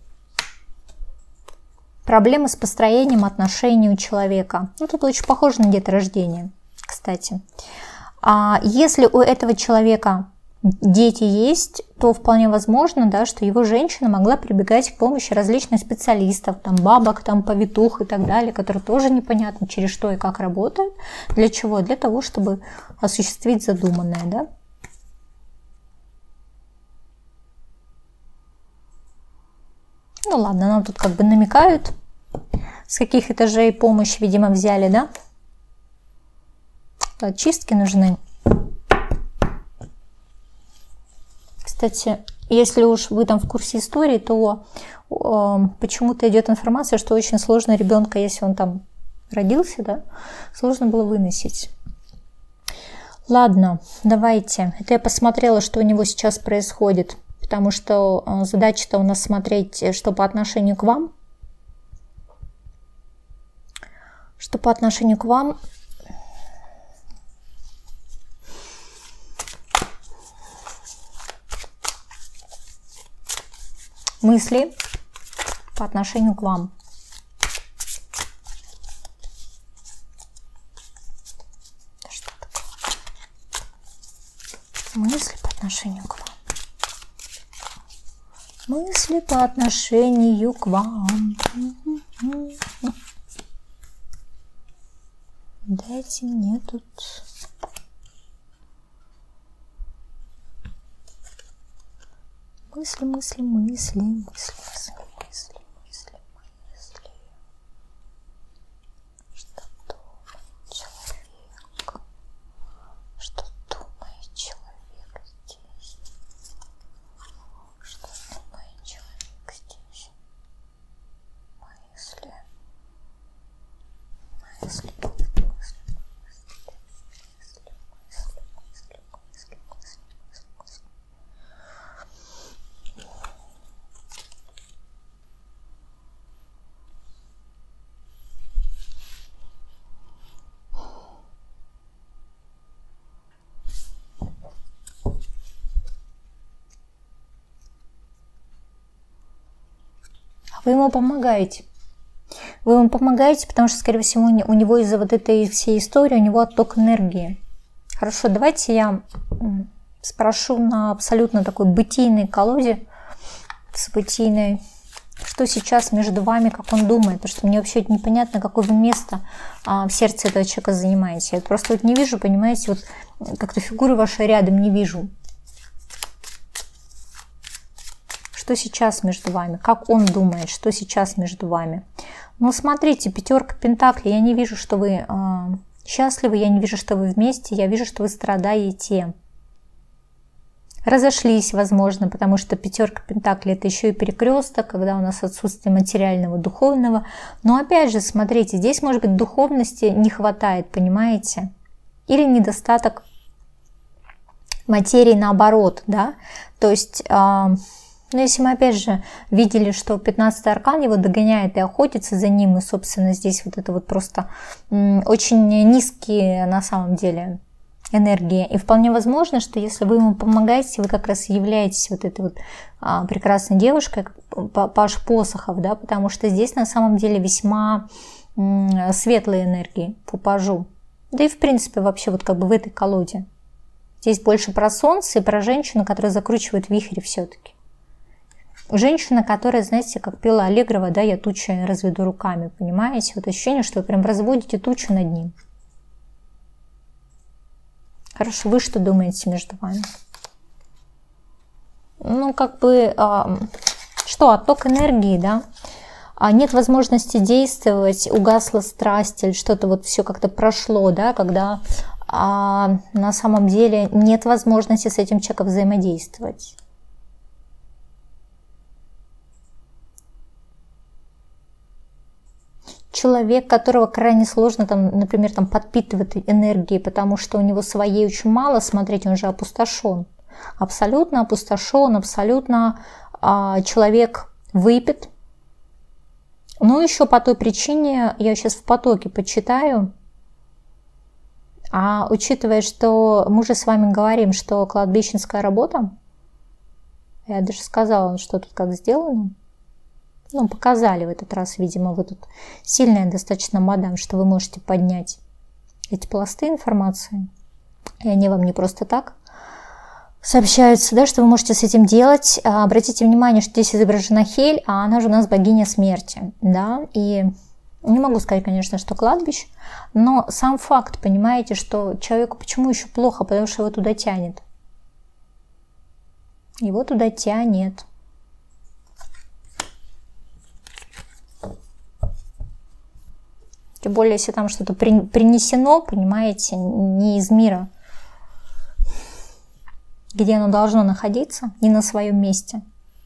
Проблемы с построением отношений у человека. Ну, тут очень похоже на деторождение, кстати. А если у этого человека дети есть, то вполне возможно, да, что его женщина могла прибегать к помощи различных специалистов, там бабок, там повитух и так далее, которые тоже непонятно через что и как работают. Для чего? Для того, чтобы осуществить задуманное, да. Ну ладно, нам тут как бы намекают, с каких этажей помощь, видимо, взяли, да? Чистки нужны. Кстати, если уж вы там в курсе истории, то э, почему-то идет информация, что очень сложно ребенка, если он там родился, да, сложно было выносить. Ладно, давайте. Это я посмотрела, что у него сейчас происходит. Потому что задача-то у нас смотреть, что по отношению к вам. Что по отношению к вам. Мысли по отношению к вам. Что такое? Мысли по отношению к вам. Мысли по отношению к вам. Дайте мне тут... Мысли, мысли, мысли, мысли, мысли, мысли, мысли, мысли. Что думает человек? Что думает человек здесь? Что думает человек здесь? Вы ему помогаете. Вы ему помогаете, потому что, скорее всего, у него из-за вот этой всей истории, у него отток энергии. Хорошо, давайте я спрошу на абсолютно такой бытийной колоде, с бытийной, что сейчас между вами, как он думает, потому что мне вообще непонятно, какое вы место а, в сердце этого человека занимаете. Я просто вот не вижу, понимаете, вот как-то фигуры вашей рядом не вижу. Что сейчас между вами, как он думает, что сейчас между вами. Ну, смотрите, пятерка пентаклей, я не вижу, что вы э, счастливы, я не вижу, что вы вместе, я вижу, что вы страдаете. Разошлись, возможно, потому что пятерка пентаклей это еще и перекресток, когда у нас отсутствие материального, духовного. Но опять же, смотрите, здесь, может быть, духовности не хватает, понимаете? Или недостаток материи наоборот, да? То есть... Э, Но если мы опять же видели, что пятнадцатый аркан его догоняет и охотится за ним, и собственно здесь вот это вот просто очень низкие на самом деле энергии. И вполне возможно, что если вы ему помогаете, вы как раз являетесь вот этой вот а, прекрасной девушкой, паж посохов, да, потому что здесь на самом деле весьма м, светлые энергии по пажу. Да и в принципе вообще вот как бы в этой колоде. Здесь больше про солнце и про женщину, которая закручивает вихри все-таки. Женщина, которая, знаете, как пела Аллегрова, да, я тучи разведу руками, понимаете? Вот ощущение, что вы прям разводите тучу над ним. Хорошо, вы что думаете между вами? Ну, как бы, а, что, отток энергии, да? А нет возможности действовать, угасла страсть или что-то вот все как-то прошло, да, когда а, на самом деле нет возможности с этим человеком взаимодействовать. Человек, которого крайне сложно, там, например, там, подпитывать энергией, потому что у него своей очень мало, смотрите, он же опустошен. Абсолютно опустошен, абсолютно а, человек выпит. Но еще по той причине, я сейчас в потоке почитаю, а учитывая, что мы же с вами говорим, что кладбищенская работа, я даже сказала, что тут как сделано, ну, показали в этот раз, видимо, вы тут сильная достаточно мадам, что вы можете поднять эти пласты информации, и они вам не просто так сообщаются, да, что вы можете с этим делать. Обратите внимание, что здесь изображена Хель, а она же у нас богиня смерти, да, и не могу сказать, конечно, что кладбище, но сам факт, понимаете, что человеку почему еще плохо, потому что его туда тянет. Его туда тянет. Тем более, если там что-то принесено, понимаете, не из мира, где оно должно находиться, не на своем месте.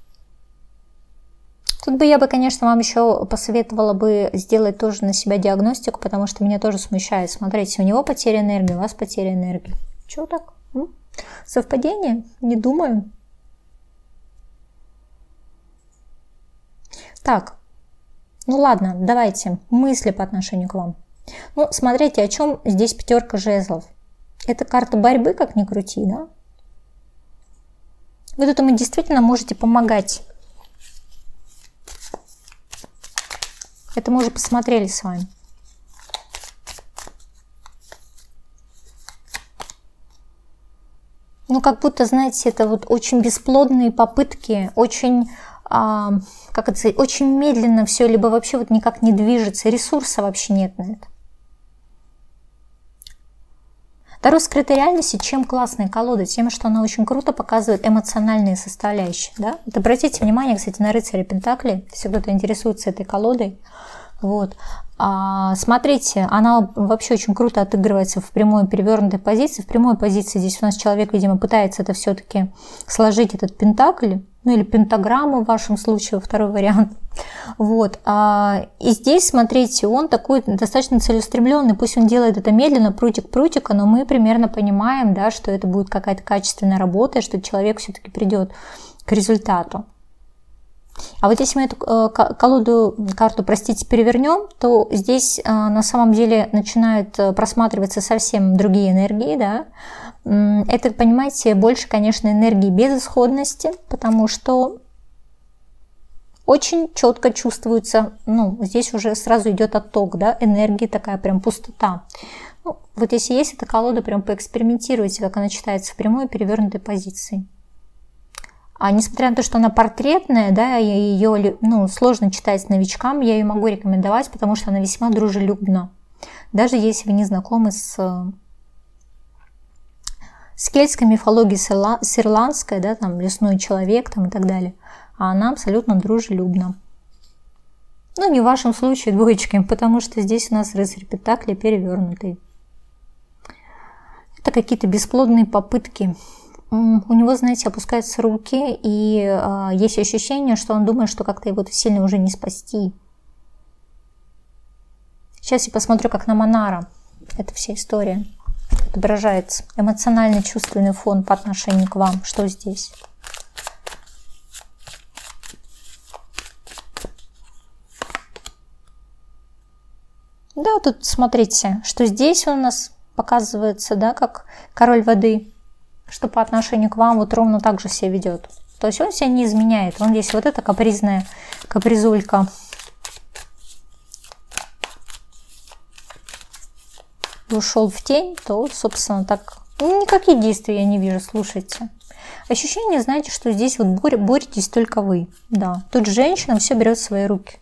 Тут бы я бы, конечно, вам еще посоветовала бы сделать тоже на себя диагностику, потому что меня тоже смущает. Смотрите, у него потеря энергии, у вас потеря энергии. Чего так? М? Совпадение? Не думаю. Так. Ну ладно, давайте мысли по отношению к вам. Ну, смотрите, о чем здесь пятерка жезлов. Это карта борьбы, как ни крути, да? Вы тут ему действительно можете помогать. Это мы уже посмотрели с вами. Ну, как будто, знаете, это вот очень бесплодные попытки, очень... А, как это сказать, очень медленно все, либо вообще вот никак не движется, ресурса вообще нет на это. Таро скрытой реальности чем классная колода? Тем, что она очень круто показывает эмоциональные составляющие. Да? Вот обратите внимание, кстати, на рыцаря Пентаклей, если кто-то интересуется этой колодой. Вот. А, смотрите, она вообще очень круто отыгрывается в прямой перевернутой позиции. В прямой позиции здесь у нас человек, видимо, пытается это все-таки сложить, этот пентакль. Ну или пентаграмму в вашем случае, второй вариант. Вот. А, и здесь, смотрите, он такой достаточно целеустремленный, пусть он делает это медленно, прутик-прутика, но мы примерно понимаем, да, что это будет какая-то качественная работа, и что человек все-таки придет к результату. А вот если мы эту колоду, карту, простите, перевернем, то здесь на самом деле начинают просматриваться совсем другие энергии, да. Это, понимаете, больше, конечно, энергии безысходности, потому что очень четко чувствуется, ну, здесь уже сразу идет отток, да, энергии, такая прям пустота. Ну, вот если есть эта колода, прям поэкспериментируйте, как она читается в прямой и перевернутой позиции. А несмотря на то, что она портретная, да, ее, ну, сложно читать новичкам, я ее могу рекомендовать, потому что она весьма дружелюбна. Даже если вы не знакомы с, с кельтской мифологией, с ирландской, да, там, лесной человек там, и так далее, а она абсолютно дружелюбна. Ну, не в вашем случае, двоечки, потому что здесь у нас рыцарь пентаклей перевернутый. Это какие-то бесплодные попытки. У него, знаете, опускаются руки, и э, есть ощущение, что он думает, что как-то его сильно уже не спасти. Сейчас я посмотрю, как на Монара эта вся история отображается. Эмоциональный, чувственный фон по отношению к вам. Что здесь? Да, тут смотрите, что здесь у нас показывается, да, как король воды, что по отношению к вам вот ровно так же себя ведет. То есть он себя не изменяет. Он здесь вот эта капризная капризулька. Ушел в тень, то, собственно, так ну, никаких действий я не вижу, слушайте. Ощущение, знаете, что здесь вот боре, боретесь только вы. Да, тут женщина все берет в свои руки.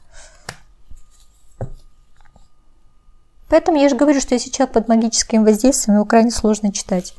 Поэтому я же говорю, что если человек под магическим воздействием, его крайне сложно читать.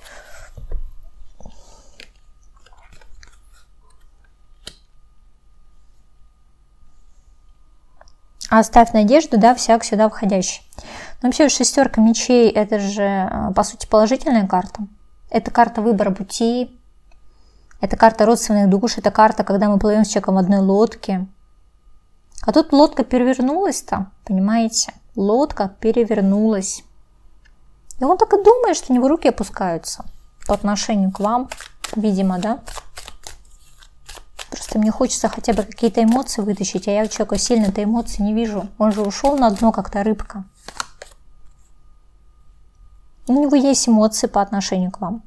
Оставь надежду, да, всяк сюда входящий. Но вообще шестерка мечей — это же, по сути, положительная карта. Это карта выбора пути, это карта родственных душ, это карта, когда мы плывем с человеком в одной лодке. А тут лодка перевернулась-то, понимаете? Лодка перевернулась. И он так и думает, что у него руки опускаются по отношению к вам, видимо, да? Просто мне хочется хотя бы какие-то эмоции вытащить, а я у человека сильно-то эмоций не вижу. Он же ушел на дно, как-то рыбка. У него есть эмоции по отношению к вам.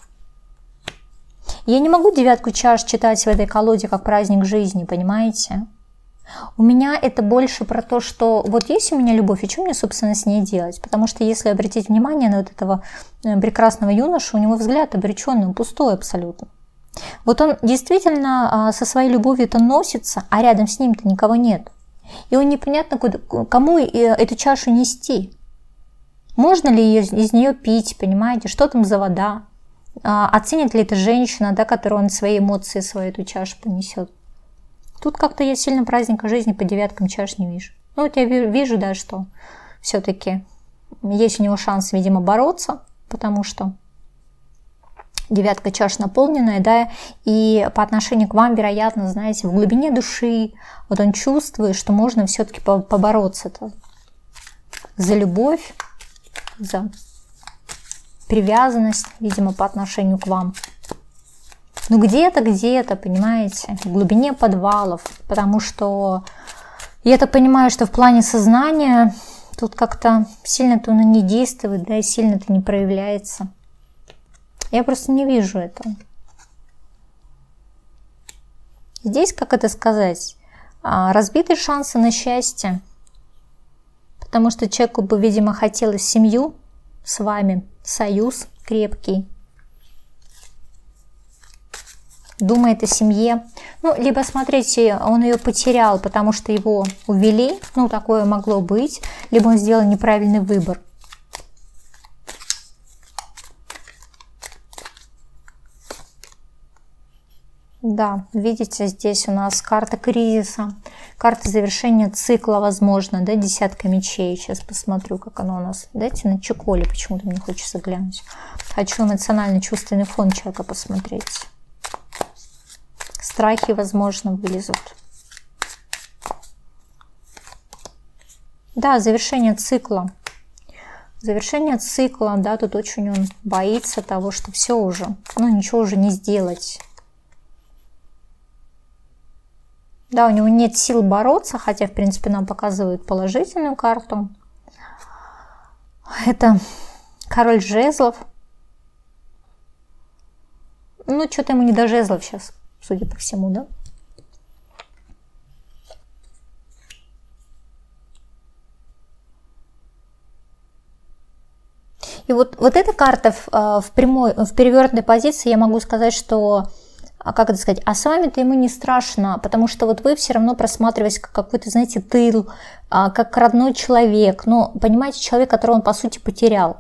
Я не могу девятку чаш читать в этой колоде как праздник жизни, понимаете? У меня это больше про то, что вот есть у меня любовь, и что мне, собственно, с ней делать? Потому что если обратить внимание на вот этого прекрасного юношу, у него взгляд обреченный, он пустой абсолютно. Вот он действительно со своей любовью-то носится, а рядом с ним-то никого нет. И он непонятно, кому эту чашу нести. Можно ли ее, из нее пить, понимаете? Что там за вода? Оценит ли эта женщина, да, которую он свои эмоции, свою эту чашу понесет? Тут как-то я сильно праздника жизни по девяткам чаш не вижу. Ну вот я вижу, да, что все-таки есть у него шанс, видимо, бороться, потому что девятка чаш наполненная, да, и по отношению к вам, вероятно, знаете, в глубине души вот он чувствует, что можно все-таки побороться-то за любовь, за привязанность, видимо, по отношению к вам. Ну где-то, где-то, понимаете, в глубине подвалов, потому что я так понимаю, что в плане сознания тут как-то сильно-то оно не действует, да, и сильно-то не проявляется. Я просто не вижу этого. Здесь, как это сказать, разбиты шансы на счастье, потому что человеку бы, видимо, хотелось семью с вами, союз крепкий. Думает о семье. Ну, либо, смотрите, он ее потерял, потому что его увели. Ну, такое могло быть. Либо он сделал неправильный выбор. Да, видите, здесь у нас карта кризиса, карта завершения цикла, возможно, да, десятка мечей. Сейчас посмотрю, как оно у нас. Дайте на чеколе, почему-то мне хочется глянуть. Хочу эмоционально-чувственный фон человека посмотреть. Страхи, возможно, вылезут. Да, завершение цикла. Завершение цикла, да, тут очень он боится того, что все уже, ну, ничего уже не сделать. Да, у него нет сил бороться, хотя, в принципе, нам показывают положительную карту. Это король жезлов. Ну, что-то ему не до жезлов сейчас, судя по всему, да? И вот, вот эта карта в, в прямой, в перевернутой позиции, я могу сказать, что, как это сказать, а с вами-то ему не страшно, потому что вот вы все равно просматриваетесь как какой-то, знаете, тыл, как родной человек, ну, понимаете, человек, которого он, по сути, потерял.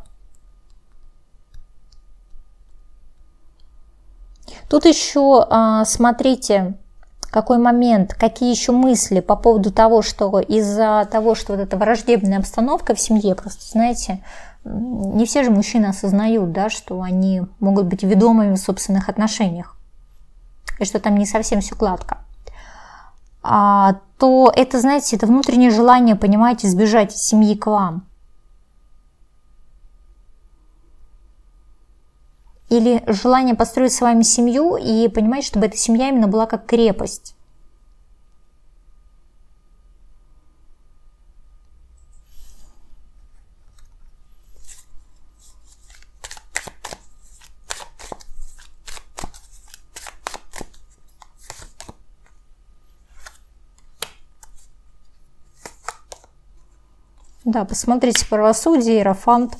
Тут еще, смотрите, какой момент, какие еще мысли по поводу того, что из-за того, что вот эта враждебная обстановка в семье, просто, знаете, не все же мужчины осознают, да, что они могут быть ведомыми в собственных отношениях, и что там не совсем все гладко, а, то это, знаете, это внутреннее желание, понимаете, сбежать из семьи к вам. Или желание построить с вами семью и понимать, чтобы эта семья именно была как крепость. Да, посмотрите правосудие, Иерофант.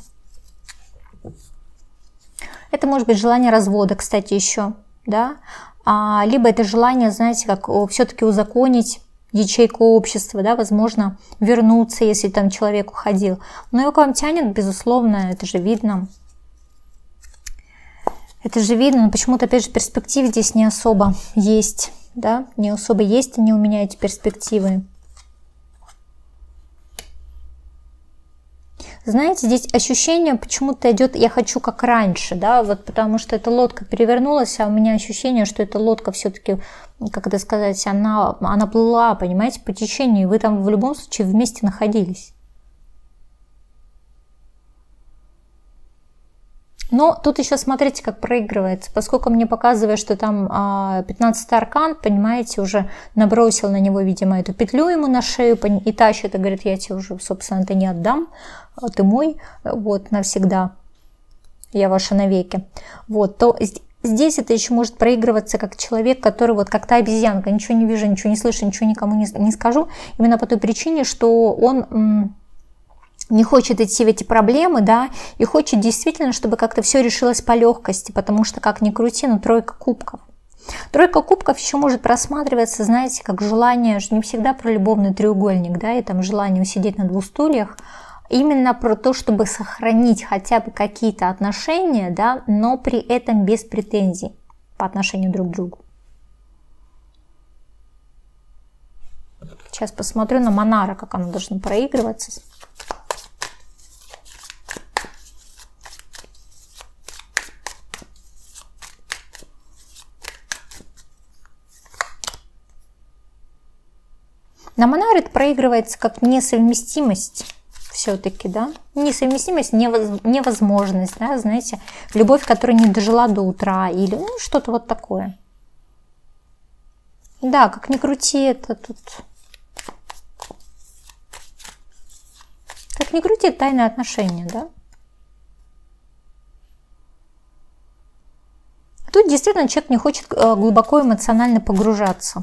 Это может быть желание развода, кстати, еще, да, а, либо это желание, знаете, как все-таки узаконить ячейку общества, да, возможно, вернуться, если там человек уходил. Но его к вам тянет, безусловно, это же видно. Это же видно, но почему-то, опять же, перспектив здесь не особо есть, да, не особо есть они у меня, эти перспективы. Знаете, здесь ощущение почему-то идет, я хочу как раньше, да, вот потому что эта лодка перевернулась, а у меня ощущение, что эта лодка все-таки, как это сказать, она, она плыла, понимаете, по течению, и вы там в любом случае вместе находились. Но тут еще смотрите, как проигрывается, поскольку мне показывает, что там пятнадцатый аркан, понимаете, уже набросил на него, видимо, эту петлю ему на шею и тащит, и говорит, я тебе уже, собственно, это не отдам, ты мой, вот, навсегда, я ваша навеки, вот, то здесь это еще может проигрываться как человек, который вот как та обезьянка, ничего не вижу, ничего не слышу, ничего никому не, не скажу, именно по той причине, что он не хочет идти в эти проблемы, да, и хочет действительно, чтобы как-то все решилось по легкости, потому что, как ни крути, но тройка кубков. Тройка кубков еще может просматриваться, знаете, как желание, не всегда про любовный треугольник, да, и там желание усидеть на двух стульях, именно про то, чтобы сохранить хотя бы какие-то отношения, да, но при этом без претензий по отношению друг к другу. Сейчас посмотрю на Монара, как оно должно проигрываться. На Монаре это проигрывается как несовместимость все-таки, да, несовместимость, невозможность, да, знаете, любовь, которая не дожила до утра или ну, что-то вот такое. Да, как ни крути, это тут, как ни крути, это тайное отношение, да. Тут действительно человек не хочет глубоко эмоционально погружаться.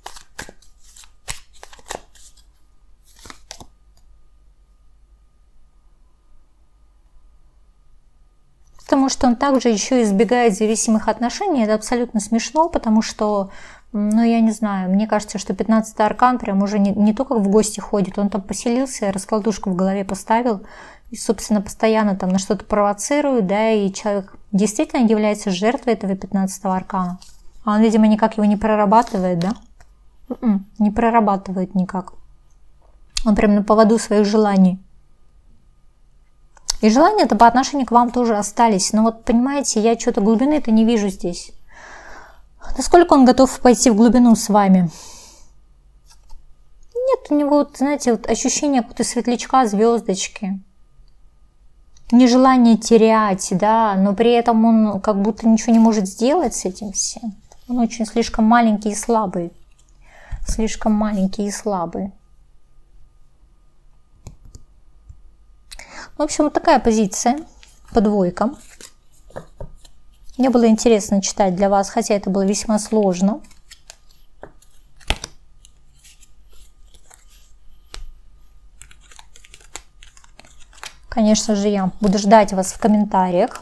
Потому что он также еще избегает зависимых отношений. Это абсолютно смешно, потому что, ну я не знаю, мне кажется, что пятнадцатый аркан прям уже не, не то как в гости ходит, он там поселился, раскладушку в голове поставил и, собственно, постоянно там на что-то провоцирует, да, и человек действительно является жертвой этого пятнадцатого аркана. А он, видимо, никак его не прорабатывает, да? м-м, не прорабатывает никак. Он прям на поводу своих желаний. И желания-то по отношению к вам тоже остались. Но вот, понимаете, я что-то глубины-то не вижу здесь. Насколько он готов пойти в глубину с вами? Нет, у него, вот, знаете, вот ощущение какого-то светлячка, звездочки. Нежелание терять, да, но при этом он как будто ничего не может сделать с этим всем. Он очень слишком маленький и слабый. Слишком маленький и слабый. В общем, вот такая позиция по двойкам. Мне было интересно читать для вас, хотя это было весьма сложно. конечно же, я буду ждать вас в комментариях.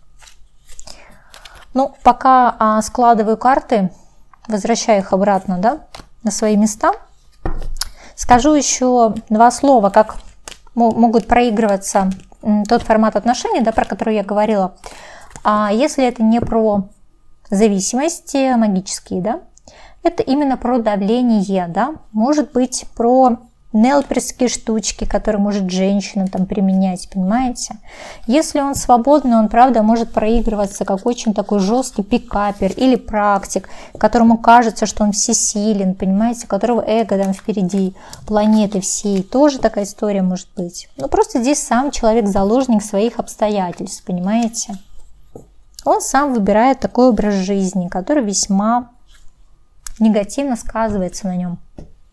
Ну, пока а, складываю карты, возвращаю их обратно, да, на свои места, скажу еще два слова, как могут проигрываться тот формат отношений, да, про который я говорила. А если это не про зависимости магические, да, это именно про давление, да, может быть про нелперские штучки, которые может женщина там применять, понимаете? Если он свободный, он, правда, может проигрываться как очень такой жесткий пикапер или практик, которому кажется, что он всесилен, понимаете, у которого эго там впереди планеты всей. Тоже такая история может быть. Ну, просто здесь сам человек заложник своих обстоятельств, понимаете? Он сам выбирает такой образ жизни, который весьма негативно сказывается на нем.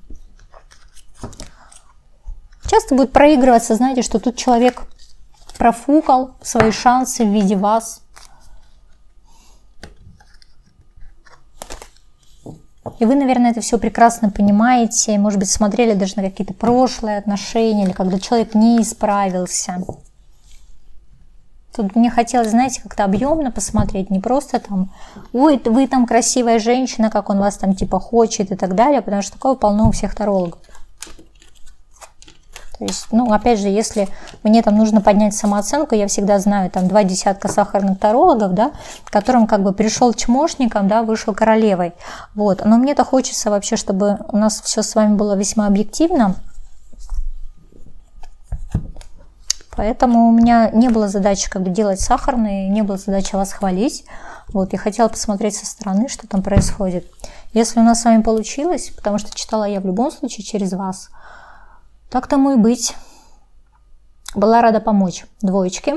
Часто будет проигрываться, знаете, что тут человек профукал свои шансы в виде вас. И вы, наверное, это все прекрасно понимаете. Может быть, смотрели даже на какие-то прошлые отношения, или когда человек не исправился. Тут мне хотелось, знаете, как-то объемно посмотреть, не просто там, ой, вы там красивая женщина, как он вас там типа хочет и так далее, потому что такого полно у всех тарологов. То есть, ну, опять же, если мне там нужно поднять самооценку, я всегда знаю, там, два десятка сахарных тарологов, да, которым как бы пришел чмошником, да, вышел королевой. Вот. Но мне-то хочется вообще, чтобы у нас все с вами было весьма объективно. Поэтому у меня не было задачи как бы делать сахарные, не было задачи вас хвалить. Вот, я хотела посмотреть со стороны, что там происходит. Если у нас с вами получилось, потому что читала я в любом случае через вас, так тому и быть. Была рада помочь. Двоечки.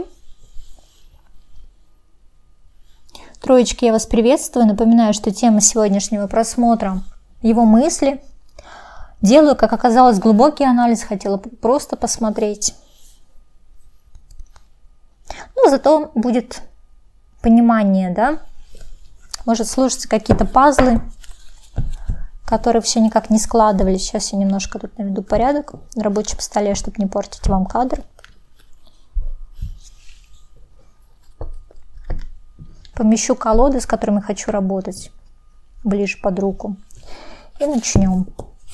Троечки, я вас приветствую. Напоминаю, что тема сегодняшнего просмотра – его мысли. Делаю, как оказалось, глубокий анализ. Хотела просто посмотреть. Ну, зато будет понимание, да? Может слушаться какие-то пазлы, которые все никак не складывались. Сейчас я немножко тут наведу порядок на рабочем столе, чтобы не портить вам кадр. Помещу колоды, с которыми хочу работать, ближе под руку. И начнем.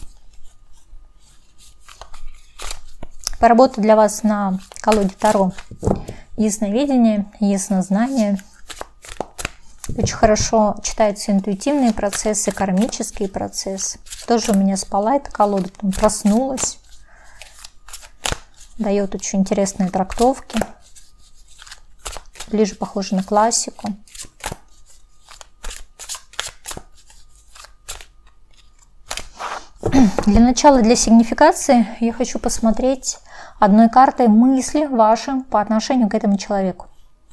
Поработаю для вас на колоде Таро. Ясновидение, яснознание. Очень хорошо читаются интуитивные процессы, кармические процессы. Тоже у меня спала эта колода, потом проснулась. Дает очень интересные трактовки. Ближе похоже на классику. Для начала, для сигнификации я хочу посмотреть одной картой мысли ваши по отношению к этому человеку.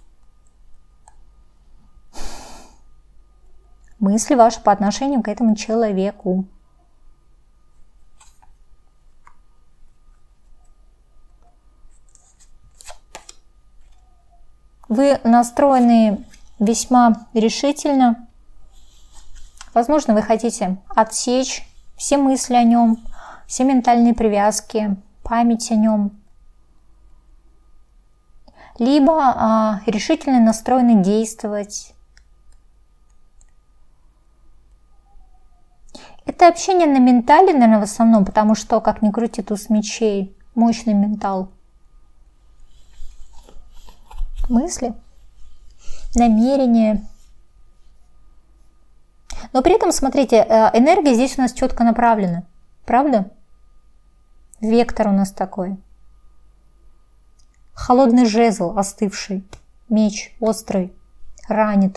Мысли ваши по отношению к этому человеку. Вы настроены весьма решительно. Возможно, вы хотите отсечь все мысли о нем, все ментальные привязки, память о нем. Либо а, решительно настроены действовать. Это общение на ментале, наверное, в основном, потому что, как ни крути, туз мечей, мощный ментал. Мысли, намерения. Но при этом, смотрите, энергия здесь у нас четко направлена. Правда? Вектор у нас такой. Холодный жезл, остывший. Меч острый, ранит.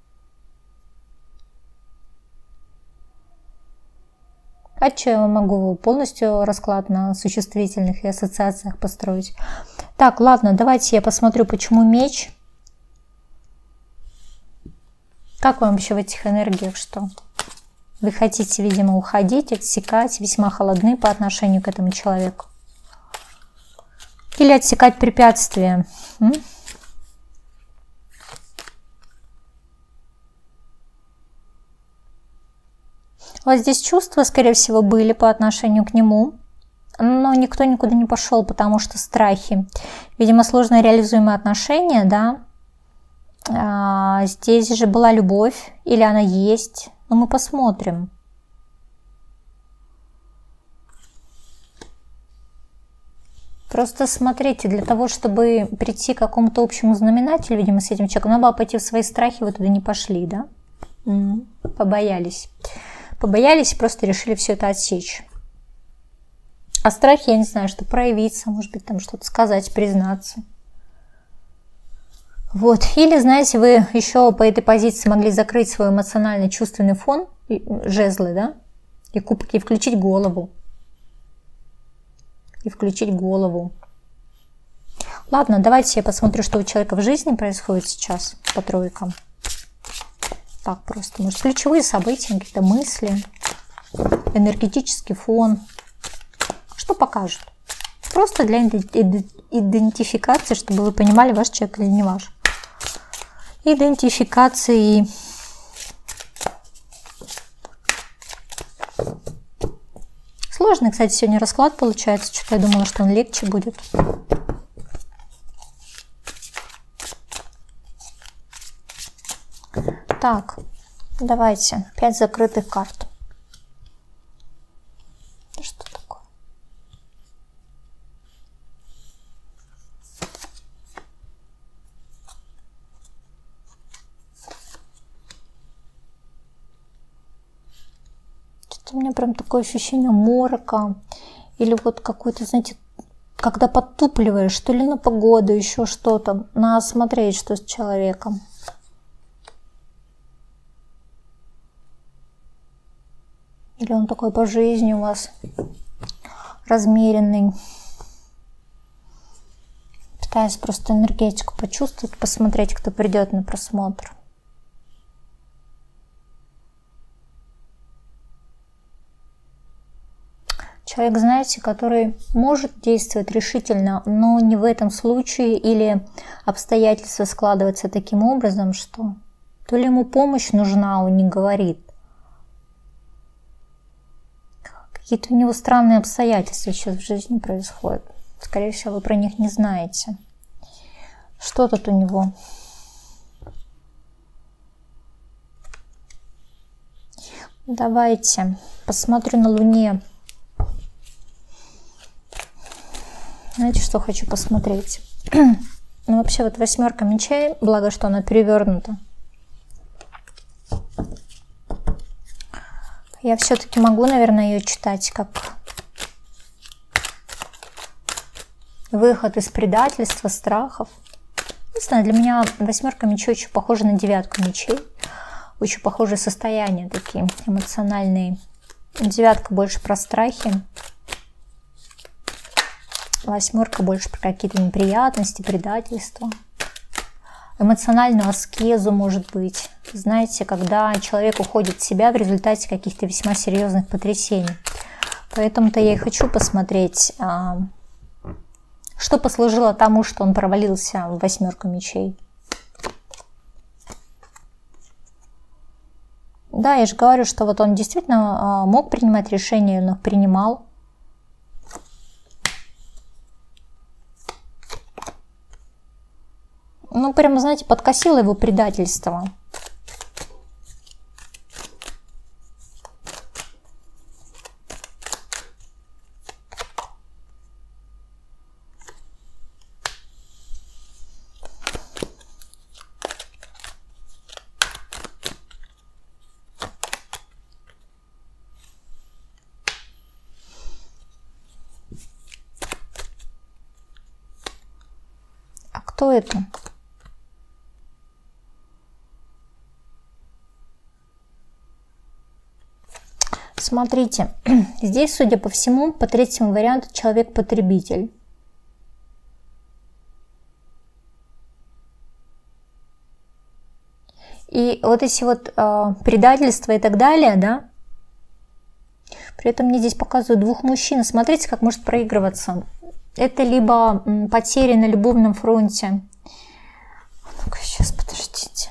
А что я могу полностью расклад на существительных и ассоциациях построить? Так, ладно, давайте я посмотрю, почему меч. Как вам вообще в этих энергиях, что? Вы хотите, видимо, уходить, отсекать, весьма холодны по отношению к этому человеку. Или отсекать препятствия. М? У вас здесь чувства, скорее всего, были по отношению к нему. но никто никуда не пошел, потому что страхи. Видимо, сложно реализуемые отношения, да. А, здесь же была любовь, или она есть. Но мы посмотрим. Просто смотрите, для того, чтобы прийти к какому-то общему знаменателю, видимо, с этим человеком, надо было пойти в свои страхи, вы туда не пошли, да? М-м, побоялись. Побоялись и просто решили все это отсечь. А страхи, я не знаю, что проявиться, может быть, там что-то сказать, признаться. Вот. Или, знаете, вы еще по этой позиции могли закрыть свой эмоциональный чувственный фон, жезлы, да? И кубки, и включить голову. И включить голову. Ладно, давайте я посмотрю, что у человека в жизни происходит сейчас по тройкам. Так просто. Может, ключевые события, какие-то мысли, энергетический фон. Что покажет? Просто для идентификации, чтобы вы понимали, ваш человек или не ваш. Идентификации. Сложный, кстати, сегодня расклад получается. Что-то я думала, что он легче будет. Так, давайте. Пять закрытых карт. Что такое? Что-то у меня прям такое ощущение морока. Или вот какой-то, знаете, когда подтупливаешь, что ли на погоду, еще что-то. Надо смотреть, что с человеком. Или он такой по жизни у вас размеренный. Пытаюсь просто энергетику почувствовать, посмотреть, кто придет на просмотр. Человек, знаете, который может действовать решительно, но не в этом случае, или обстоятельства складываются таким образом, что то ли ему помощь нужна, он не говорит. Какие-то у него странные обстоятельства сейчас в жизни происходят. Скорее всего, вы про них не знаете. Что тут у него? Давайте посмотрю на Луне. Знаете, что хочу посмотреть? Ну, вообще, вот восьмерка мечей, благо, что она перевернута. Я все-таки могу, наверное, ее читать как выход из предательства, страхов. Не знаю, для меня восьмерка мечей очень похожа на девятку мечей. Очень похожие состояния такие эмоциональные. Девятка больше про страхи. Восьмерка больше про какие-то неприятности, предательства. Эмоциональную аскезу, может быть. Знаете, когда человек уходит в себя в результате каких-то весьма серьезных потрясений. Поэтому-то я и хочу посмотреть, что послужило тому, что он провалился в восьмерку мечей. Да, я же говорю, что вот он действительно мог принимать решения, но принимал. Ну, прямо, знаете, подкосило его предательство. А кто это? Смотрите, здесь, судя по всему, по третьему варианту человек-потребитель. И вот эти вот э, предательства и так далее, да, при этом мне здесь показывают двух мужчин. Смотрите, как может проигрываться. Это либо потери на любовном фронте. Ну-ка, сейчас, подождите.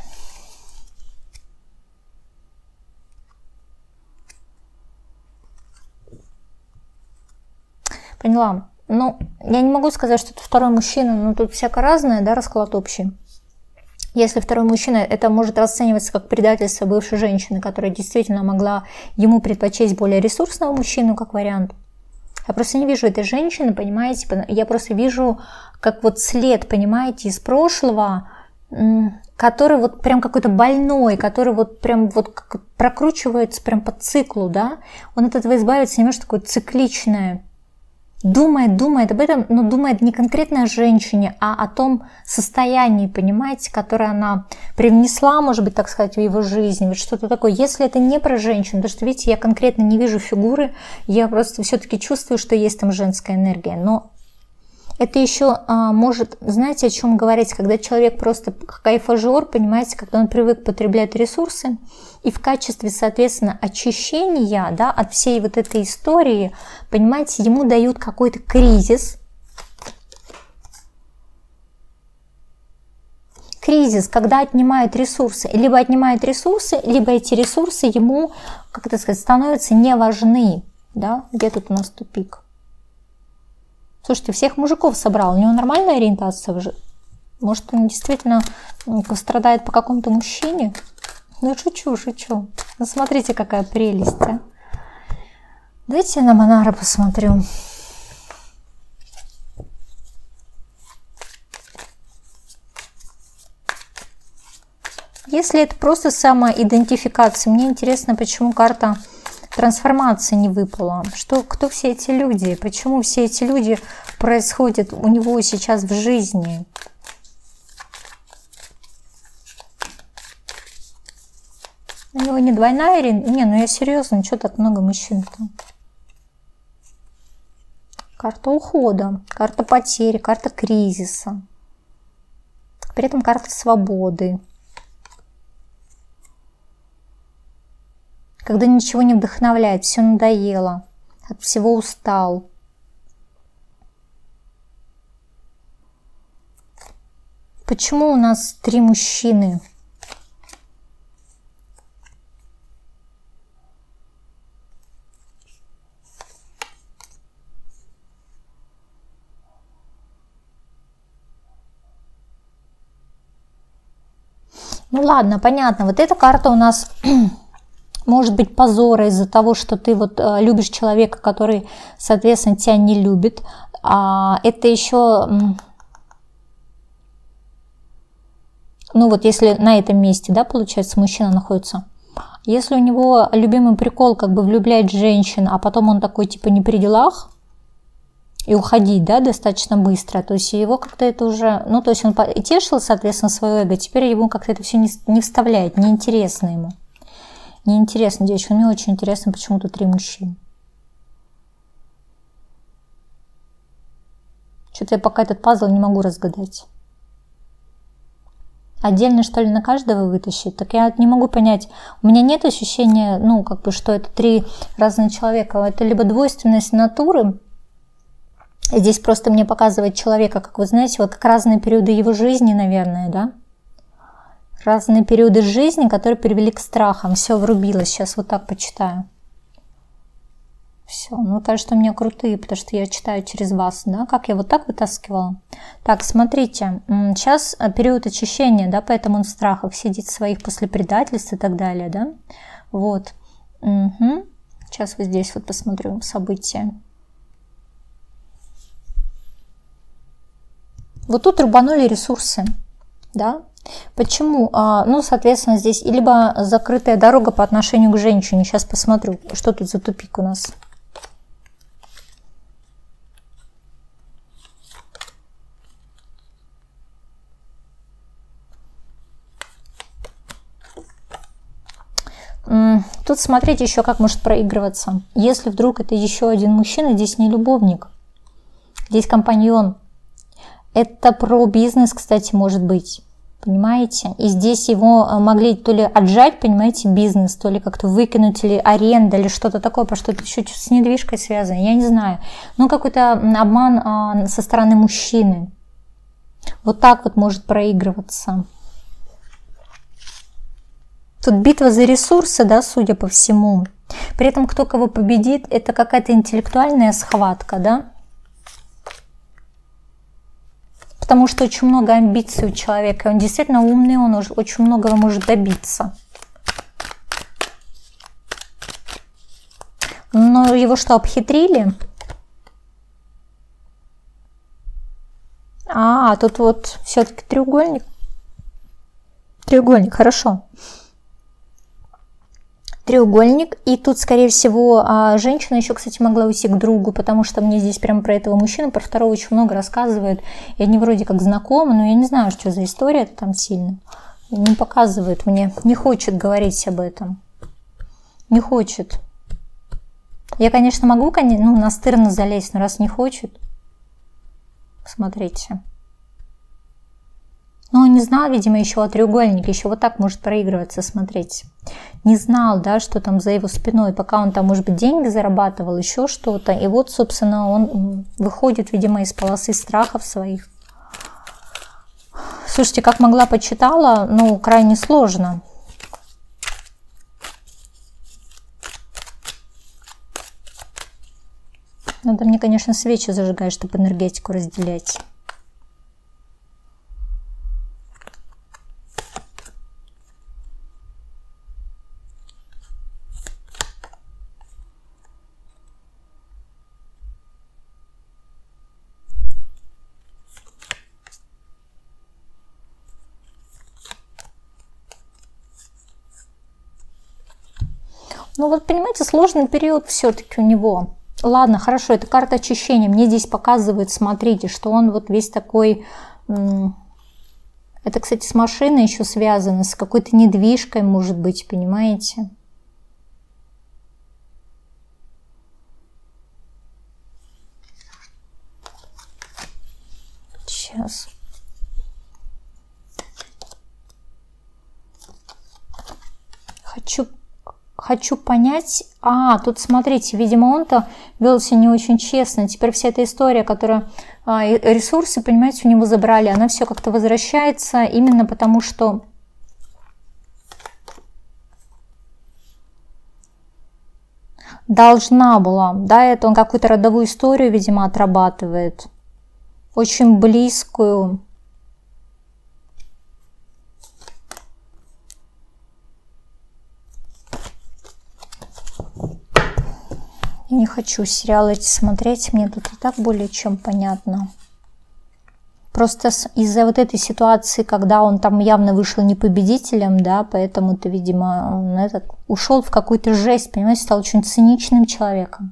поняла. Ну, я не могу сказать, что это второй мужчина, но тут всяко разное, да, расклад общий. Если второй мужчина, это может расцениваться как предательство бывшей женщины, которая действительно могла ему предпочесть более ресурсного мужчину, как вариант. Я просто не вижу этой женщины, понимаете, я просто вижу как вот след, понимаете, из прошлого, который вот прям какой-то больной, который вот прям вот как прокручивается прям по циклу, да, он от этого избавится, немножко такое цикличное. Думает, думает об этом, но думает не конкретно о женщине, а о том состоянии, понимаете, которое она привнесла, может быть, так сказать, в его жизнь, вот что-то такое. Если это не про женщину, потому что, видите, я конкретно не вижу фигуры, я просто все-таки чувствую, что есть там женская энергия, но это еще а, может, знаете, о чем говорить, когда человек просто кайфажор, понимаете, когда он привык потреблять ресурсы, и в качестве, соответственно, очищения, да, от всей вот этой истории, понимаете, ему дают какой-то кризис. Кризис, когда отнимают ресурсы. Либо отнимают ресурсы, либо эти ресурсы ему, как это сказать, становятся не важны. Да? Где тут у нас тупик? Слушайте, всех мужиков собрал. У него нормальная ориентация в жизни? Может, он действительно страдает по какому-то мужчине? Ну, шучу, шучу. Ну, смотрите, какая прелесть, а. Давайте я на Монара посмотрю. Если это просто самоидентификация, мне интересно, почему карта трансформации не выпала. Что, кто все эти люди? Почему все эти люди происходят у него сейчас в жизни? У него не двойная ориентация? Не, ну я серьезно, что так много мужчин-то? Карта ухода, карта потери, карта кризиса. При этом карта свободы. Когда ничего не вдохновляет, все надоело, от всего устал. Почему у нас три мужчины? Ну ладно, понятно. Вот эта карта у нас может быть позора из-за того, что ты вот э, любишь человека, который, соответственно, тебя не любит. А это еще, ну вот если на этом месте, да, получается, мужчина находится. Если у него любимый прикол, как бы влюблять женщин, а потом он такой типа не при делах, и уходить, да, достаточно быстро, то есть его как-то это уже, ну, то есть он тешил, соответственно, свое эго, теперь ему как-то это все не, не вставляет, неинтересно ему. Неинтересно, девочка, мне очень интересно, почему тут три мужчины. Что-то я пока этот пазл не могу разгадать. Отдельно, что ли, на каждого вытащить? Так я не могу понять. У меня нет ощущения, ну, как бы, что это три разных человека. Это либо двойственность натуры. Здесь просто мне показывает человека, как вы знаете, вот как разные периоды его жизни, наверное, да? Разные периоды жизни, которые привели к страхам. Все, врубилось. Сейчас вот так почитаю. Все, ну кажется, у меня крутые, потому что я читаю через вас, да? Как я вот так вытаскивала? Так, смотрите, сейчас период очищения, да, поэтому он в страхах сидит своих после предательств и так далее, да? Вот. Угу. Сейчас вот здесь вот посмотрю события. Вот тут рубанули ресурсы, да? Почему? А, ну, соответственно, здесь либо закрытая дорога по отношению к женщине. Сейчас посмотрю, что тут за тупик у нас. Тут смотрите еще, как может проигрываться. Если вдруг это еще один мужчина, здесь не любовник, здесь компаньон. Это про бизнес, кстати, может быть. Понимаете? И здесь его могли то ли отжать, понимаете, бизнес, то ли как-то выкинуть, или аренда, или что-то такое, потому что это еще с недвижкой связано, я не знаю. Ну, какой-то обман а, со стороны мужчины. Вот так вот может проигрываться. Тут битва за ресурсы, да, судя по всему. При этом кто кого победит, это какая-то интеллектуальная схватка, да. потому что очень много амбиций у человека. Он действительно умный, он уже очень многого может добиться. Но его что, обхитрили? А, тут вот все-таки треугольник. Треугольник, хорошо. Треугольник. И тут, скорее всего, женщина еще, кстати, могла уйти к другу, потому что мне здесь прямо про этого мужчину, про второго очень много рассказывают. И они вроде как знакомы, но я не знаю, что за история там сильно. Не показывает мне, не хочет говорить об этом. Не хочет. Я, конечно, могу ну, настырно залезть, но раз не хочет, смотрите. Ну, он не знал, видимо, еще о треугольнике, еще вот так может проигрываться, смотрите. Не знал, да, что там за его спиной, пока он там, может быть, деньги зарабатывал, еще что-то. И вот, собственно, он выходит, видимо, из полосы страхов своих. Слушайте, как могла, почитала, ну, крайне сложно. Надо мне, конечно, свечи зажигать, чтобы энергетику разделять. Ну вот, понимаете, сложный период все-таки у него. Ладно, хорошо, это карта очищения. Мне здесь показывают, смотрите, что он вот весь такой... Это, кстати, с машиной еще связано, с какой-то недвижкой, может быть, понимаете? Сейчас. Хочу... Хочу понять, а, тут смотрите, видимо, он-то вел себя не очень честно. Теперь вся эта история, которая а, ресурсы, понимаете, у него забрали, она все как-то возвращается именно потому, что должна была, да, это он какую-то родовую историю, видимо, отрабатывает, очень близкую. Я не хочу сериалы эти смотреть, мне тут и так более чем понятно. Просто из-за вот этой ситуации, когда он там явно вышел не победителем, да, поэтому-то, видимо, он этот, ушел в какую-то жесть, понимаете, стал очень циничным человеком.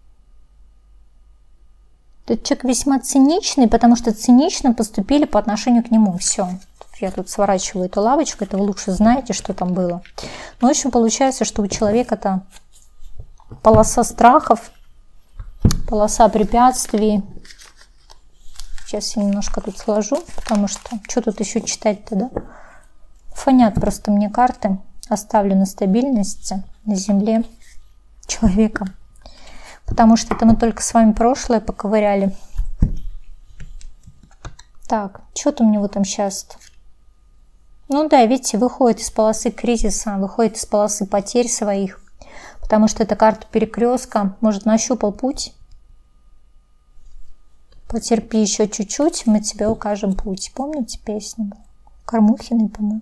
Этот человек весьма циничный, потому что цинично поступили по отношению к нему. Все. Я тут сворачиваю эту лавочку, это вы лучше знаете, что там было. Но в общем получается, что у человека-то полоса страхов, полоса препятствий. Сейчас я немножко тут сложу, потому что что тут еще читать-то, да? Фонят просто мне карты. Оставлю на стабильности, на земле человека. Потому что это мы только с вами прошлое поковыряли. Так, что-то у него там сейчас-то. Ну да, видите, выходит из полосы кризиса, выходит из полосы потерь своих. Потому что это карта перекрестка. Может, нащупал путь? Потерпи еще чуть-чуть, мы тебе укажем путь. Помните песню? Кормухиной, по-моему.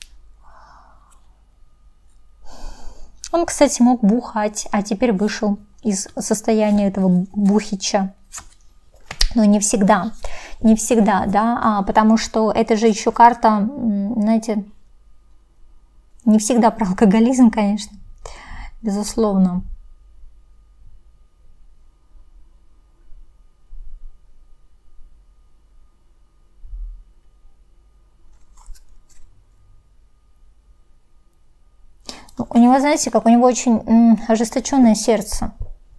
Он, кстати, мог бухать, а теперь вышел из состояния этого бухича. Но не всегда. Не всегда, да, а, потому что это же еще карта, знаете, не всегда про алкоголизм, конечно. Безусловно. У него, знаете, как у него очень м, ожесточенное сердце.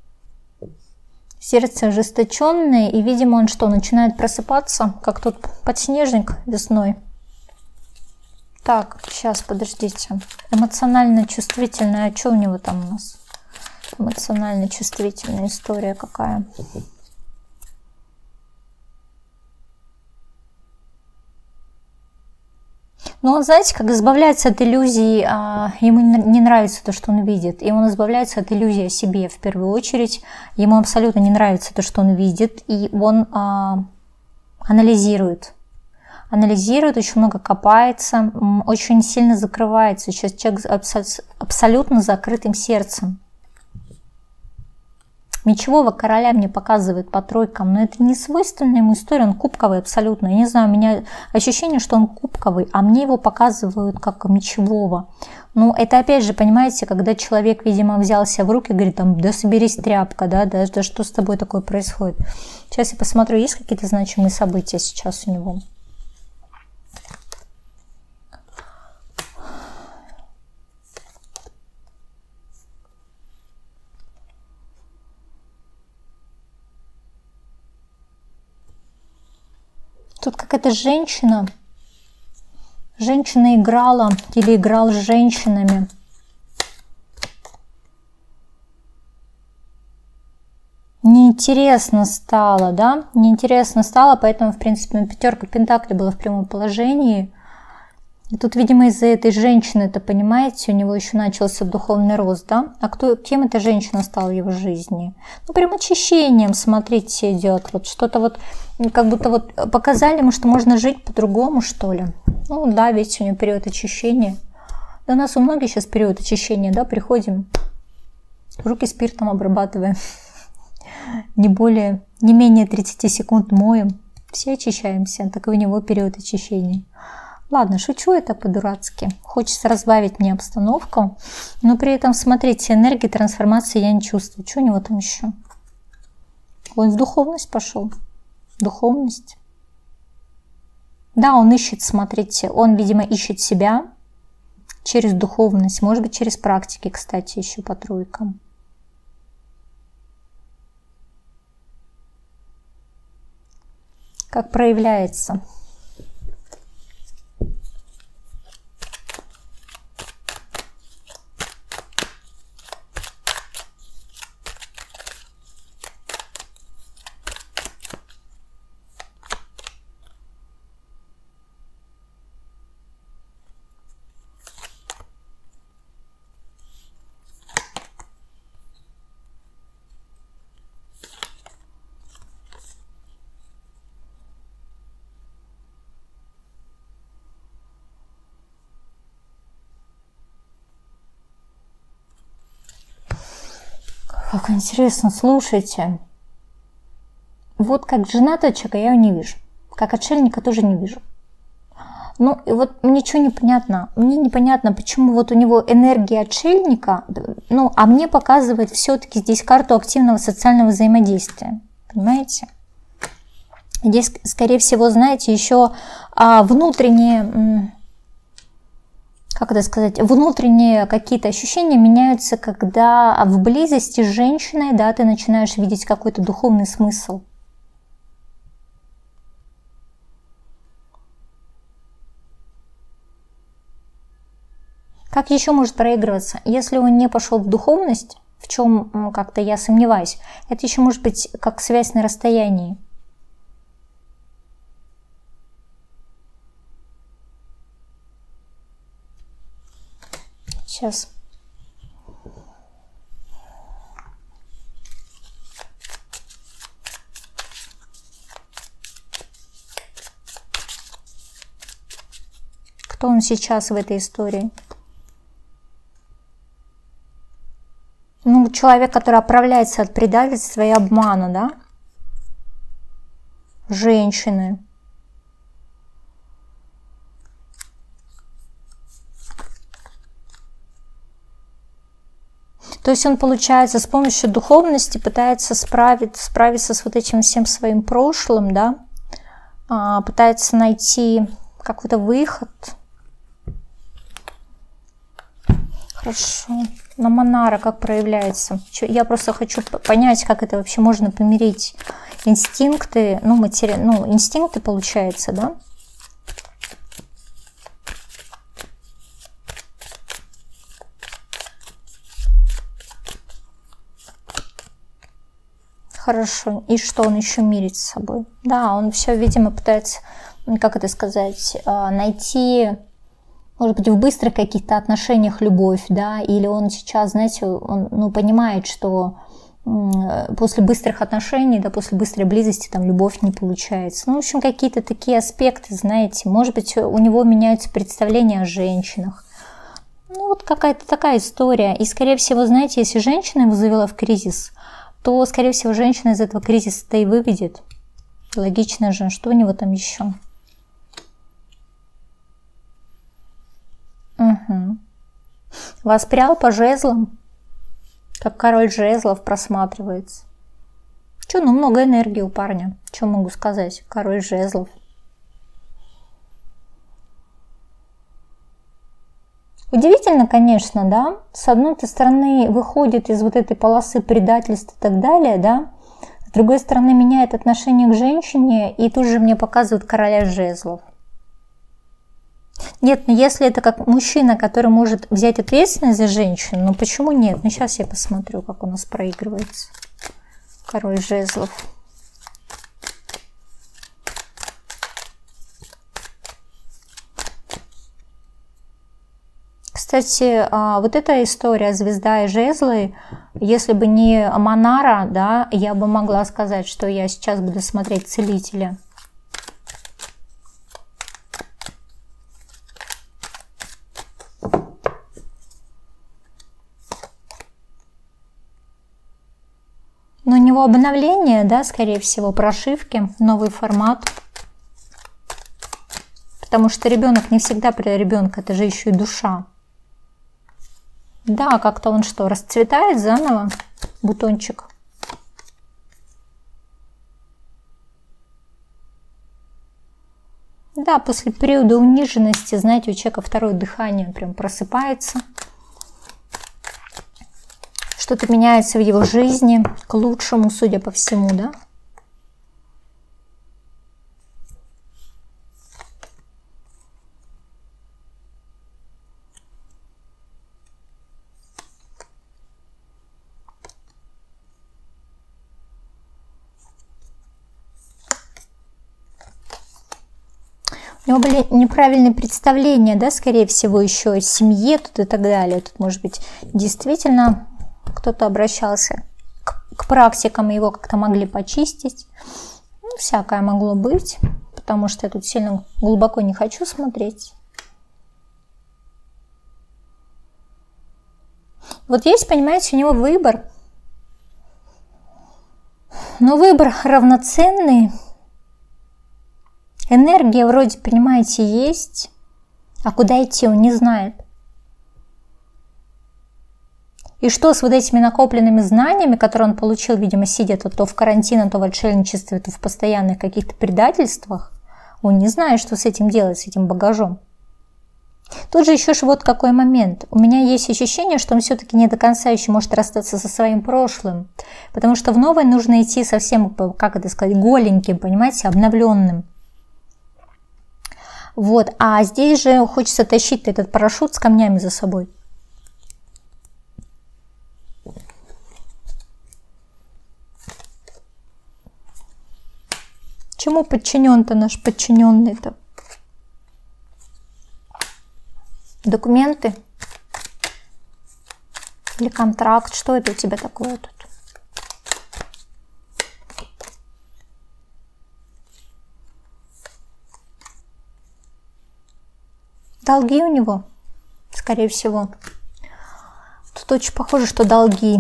Сердце ожесточенное, и, видимо, он что, начинает просыпаться, как тот подснежник весной. Так, сейчас, подождите. Эмоционально чувствительная. А что у него там у нас? Эмоционально чувствительная история какая? Ну, он, знаете, как избавляется от иллюзий, а, ему не нравится то, что он видит. И он избавляется от иллюзий о себе в первую очередь. Ему абсолютно не нравится то, что он видит. И он а, анализирует. анализирует, очень много копается, очень сильно закрывается. Сейчас человек с абсолютно закрытым сердцем. Мечевого короля мне показывает по тройкам, но это не свойственная ему история, он кубковый абсолютно. Я не знаю, у меня ощущение, что он кубковый, а мне его показывают как мечевого. Ну, это опять же, понимаете, когда человек, видимо, взялся в руки, говорит, там, да соберись, тряпка, да, да, да что с тобой такое происходит. Сейчас я посмотрю, есть какие-то значимые события сейчас у него. Тут какая-то женщина, женщина играла или играл с женщинами. Неинтересно стало, да, неинтересно стало, поэтому, в принципе, пятерка пентаклей была в прямом положении. И тут, видимо, из-за этой женщины, это понимаете, у него еще начался духовный рост, да? А кто, кем эта женщина стала в его жизни? Ну, прям очищением, смотрите, идет. Вот что-то вот, как будто вот показали ему, что можно жить по-другому, что ли. Ну, да, ведь у него период очищения. Да у нас у многих сейчас период очищения, да, приходим, руки спиртом обрабатываем. Не более, не менее тридцати секунд моем. Все очищаемся, так и у него период очищения. Ладно, шучу это по-дурацки. Хочется разбавить мне обстановку. Но при этом, смотрите, энергии трансформации я не чувствую. Что у него там еще? Он в духовность пошел. Духовность. Да, он ищет, смотрите. Он, видимо, ищет себя через духовность. Может быть, через практики, кстати, еще по тройкам. Как проявляется? Как интересно, слушайте. Вот как женатого человека я его не вижу. Как отшельника тоже не вижу. Ну, и вот ничего не понятно. Мне непонятно, почему вот у него энергия отшельника, ну, а мне показывает все-таки здесь карту активного социального взаимодействия. Понимаете? Здесь, скорее всего, знаете, еще а, внутренние... Как это сказать, внутренние какие-то ощущения меняются, когда в близости с женщиной, да, ты начинаешь видеть какой-то духовный смысл. Как еще может проигрываться? Если он не пошел в духовность, в чем как-то я сомневаюсь, это еще может быть как связь на расстоянии. Сейчас. Кто он сейчас в этой истории? Ну, человек, который оправляется от предательства и обмана, да? Женщины. То есть он, получается, с помощью духовности пытается справиться, справиться с вот этим всем своим прошлым, да, а, пытается найти какой-то выход. Хорошо. На Монара как проявляется? Я просто хочу понять, как это вообще можно помирить. Инстинкты, ну, матери... ну инстинкты, получается, да? Хорошо. И что он еще мирит с собой? Да, он все, видимо, пытается, как это сказать, найти, может быть, в быстрых каких-то отношениях любовь, да, или он сейчас, знаете, он, ну, понимает, что после быстрых отношений, да, после быстрой близости там любовь не получается. Ну, в общем, какие-то такие аспекты, знаете, может быть, у него меняются представления о женщинах. Ну, вот какая-то такая история. И, скорее всего, знаете, если женщина его завела в кризис, то, скорее всего, женщина из этого кризиса-то и выведет. Логично же, что у него там еще? Угу. Воспрял по жезлам, как король жезлов просматривается. Че, ну много энергии у парня. Что могу сказать? Король жезлов. Удивительно, конечно, да? С одной стороны, выходит из вот этой полосы предательства и так далее, да? С другой стороны, меняет отношение к женщине и тут же мне показывают короля жезлов. Нет, ну если это как мужчина, который может взять ответственность за женщину, ну почему нет? Ну сейчас я посмотрю, как у нас проигрывается король жезлов. Кстати, вот эта история звезда и жезлы, если бы не Монара, да, я бы могла сказать, что я сейчас буду смотреть целителя. Но у него обновление, да, скорее всего, прошивки, новый формат. Потому что ребенок не всегда про ребенка, это же еще и душа. Да, как-то он что, расцветает заново, бутончик. Да, после периода униженности, знаете, у человека второе дыхание прям просыпается. Что-то меняется в его жизни к лучшему, судя по всему, да? У него были неправильные представления, да, скорее всего, еще о семье тут и так далее. Тут, может быть, действительно кто-то обращался к, к практикам, его как-то могли почистить. Ну, всякое могло быть, потому что я тут сильно глубоко не хочу смотреть. Вот есть, понимаете, у него выбор. Но выбор равноценный. Энергия вроде, понимаете, есть, а куда идти он не знает. И что с вот этими накопленными знаниями, которые он получил, видимо, сидя то, то в карантине, то в отшельничестве, то в постоянных каких-то предательствах, он не знает, что с этим делать, с этим багажом. Тут же еще ж вот какой момент. У меня есть ощущение, что он все-таки не до конца еще может расстаться со своим прошлым. Потому что в новое нужно идти совсем, как это сказать, голеньким, понимаете, обновленным. Вот, а здесь же хочется тащить этот парашют с камнями за собой. Чему подчинен-то наш подчиненный-то? Документы? Или контракт? Что это у тебя такое тут? Долги у него, скорее всего. Тут очень похоже, что долги.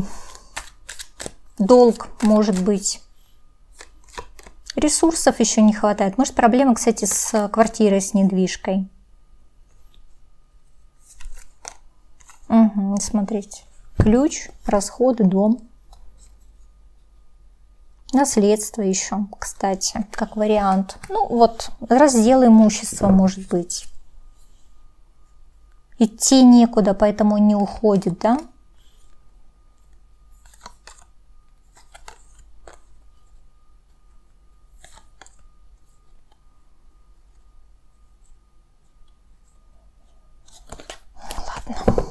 Долг может быть. Ресурсов еще не хватает. Может, проблема, кстати, с квартирой, с недвижкой. Угу, смотрите. Ключ, расходы, дом. Наследство еще, кстати, как вариант. Ну вот, раздел имущества может быть. Идти некуда, поэтому он не уходит, да? Ладно.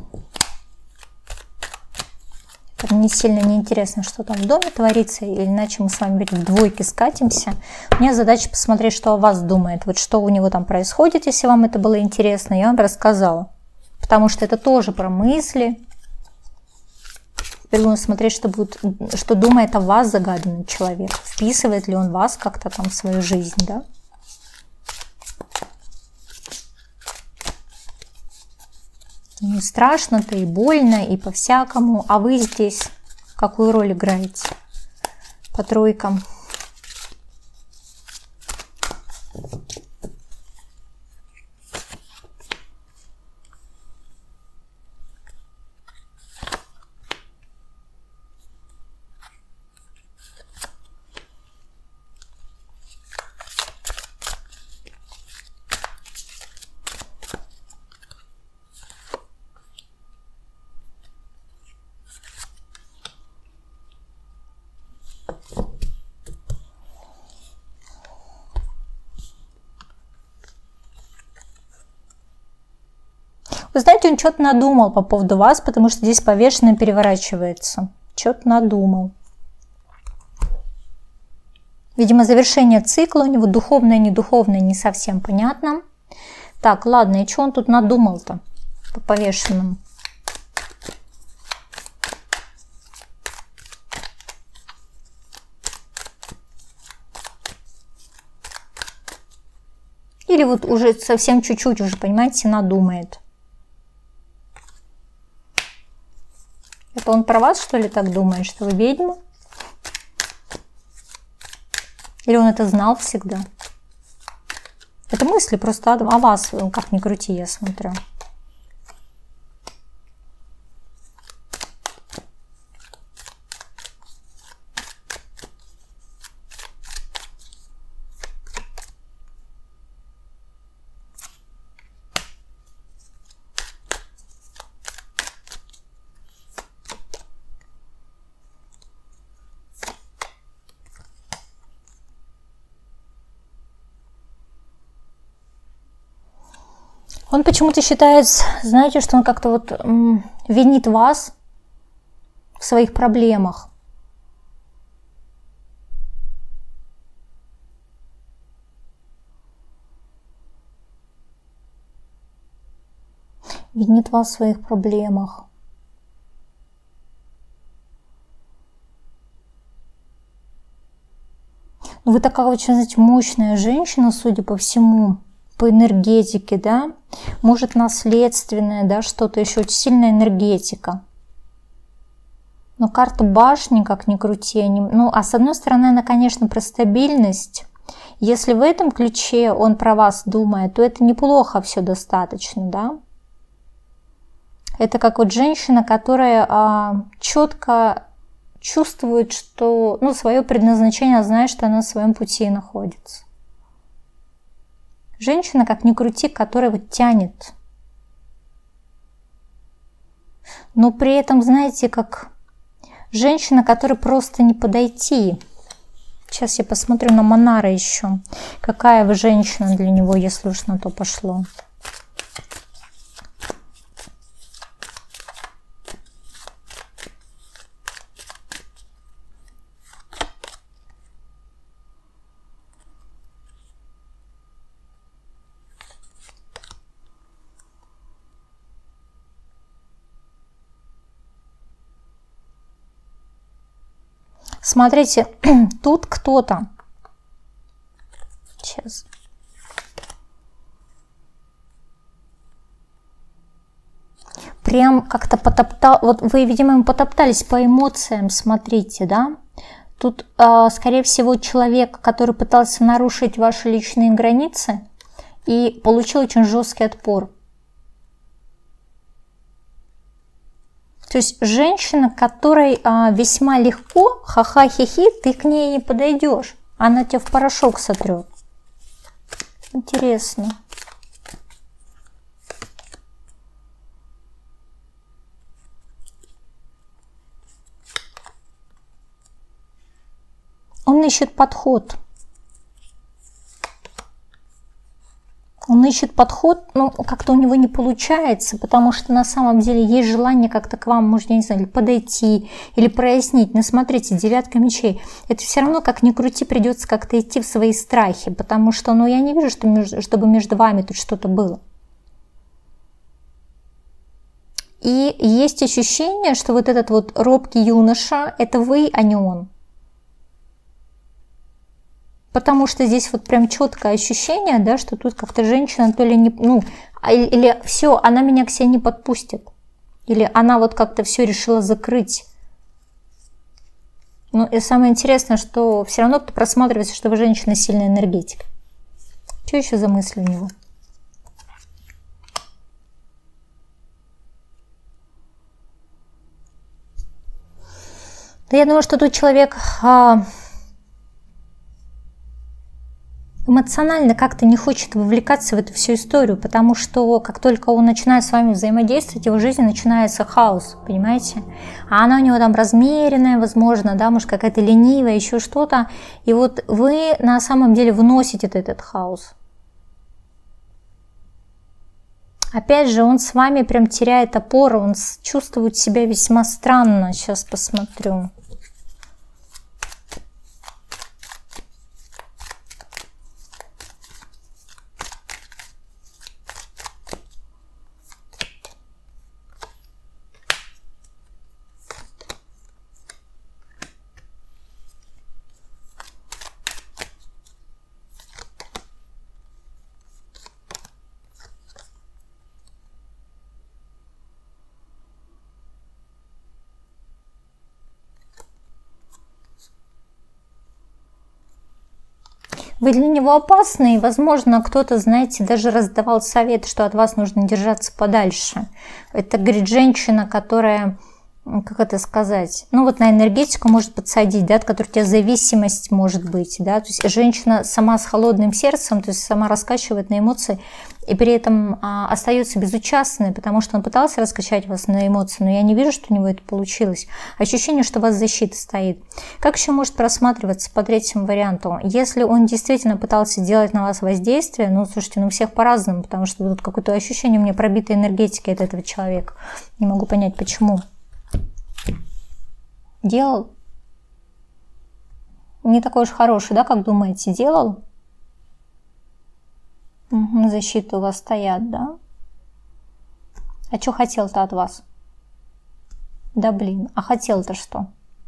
Мне сильно неинтересно, что там в доме творится, иначе мы с вами в двойке скатимся. У меня задача посмотреть, что о вас думает, вот что у него там происходит, если вам это было интересно, я вам рассказала. Потому что это тоже про мысли, Теперь будем смотреть, что, будет, что думает о вас загаданный человек. Вписывает ли он вас как-то там в свою жизнь, да? Не страшно-то и больно, и по-всякому. А вы здесь какую роль играете? По тройкам. Вы знаете, он что-то надумал по поводу вас, потому что здесь повешенное переворачивается. Что-то надумал. Видимо, завершение цикла у него духовное, не духовное, не совсем понятно. Так, ладно, и что он тут надумал-то по повешенному? Или вот уже совсем чуть-чуть уже, понимаете, надумает. Это он про вас, что ли, так думает, что вы ведьма? Или он это знал всегда? Это мысли просто о вас, как ни крути, я смотрю. Он почему-то считает, знаете, что он как-то вот м, винит вас в своих проблемах. Винит вас в своих проблемах. Ну, вы такая очень, знаете, мощная женщина, судя по всему. По энергетике, да, может наследственное, да, что-то еще, очень сильная энергетика. Но карта башни, как ни крути, они... ну, а с одной стороны, она, конечно, про стабильность. Если в этом ключе он про вас думает, то это неплохо все достаточно, да. Это как вот женщина, которая а, четко чувствует, что, ну, свое предназначение, знает, что она на своем пути находится. Женщина, как ни крути, которая вот тянет. Но при этом, знаете, как женщина, которой просто не подойти. Сейчас я посмотрю на Монара еще. Какая вы женщина для него, если уж на то пошло. Смотрите, тут кто-то. Сейчас. Прям как-то потоптал. Вот вы, видимо, потоптались по эмоциям, смотрите, да? Тут, э, скорее всего, человек, который пытался нарушить ваши личные границы и получил очень жесткий отпор. То есть женщина, которой а, весьма легко, ха-ха-хи-хи, ты к ней не подойдешь. Она тебя в порошок сотрет. Интересно. Он ищет подход. Он ищет подход, но как-то у него не получается, потому что на самом деле есть желание как-то к вам, может, я не знаю, подойти или прояснить. Но смотрите, девятка мечей. Это все равно, как ни крути, придется как-то идти в свои страхи, потому что, ну, я не вижу, что между, чтобы между вами тут что-то было. И есть ощущение, что вот этот вот робкий юноша – это вы, а не он. Потому что здесь вот прям четкое ощущение, да, что тут как-то женщина то ли не, ну, или, или все, она меня к себе не подпустит, или она вот как-то все решила закрыть. Ну и самое интересное, что все равно просматривается, что вы женщина с сильной энергетикой. Что еще за мысли у него? Да я думаю, что тут человек а, эмоционально как-то не хочет вовлекаться в эту всю историю, потому что как только он начинает с вами взаимодействовать, в его жизни начинается хаос, понимаете? А она у него там размеренная, возможно, да, может какая-то ленивая, еще что-то. И вот вы на самом деле вносите этот, этот хаос. Опять же, он с вами прям теряет опору, он чувствует себя весьма странно. Сейчас посмотрю. Вы для него опасны, и, возможно, кто-то, знаете, даже раздавал совет, что от вас нужно держаться подальше. Это, говорит, женщина, которая, как это сказать, ну вот на энергетику может подсадить, да, от которой у тебя зависимость может быть, да, то есть женщина сама с холодным сердцем, то есть сама раскачивает на эмоции, и при этом а, остается безучастной, потому что он пытался раскачать вас на эмоции, но я не вижу, что у него это получилось. Ощущение, что у вас защита стоит. Как еще может просматриваться по третьему варианту? Если он действительно пытался делать на вас воздействие, ну, слушайте, ну, у всех по-разному, потому что тут какое-то ощущение у меня пробитой энергетики от этого человека. Не могу понять, почему. Делал? Не такой уж хороший, да, как думаете, делал? Угу, защиты у вас стоят, да? А что хотел-то от вас? Да блин, а хотел-то что?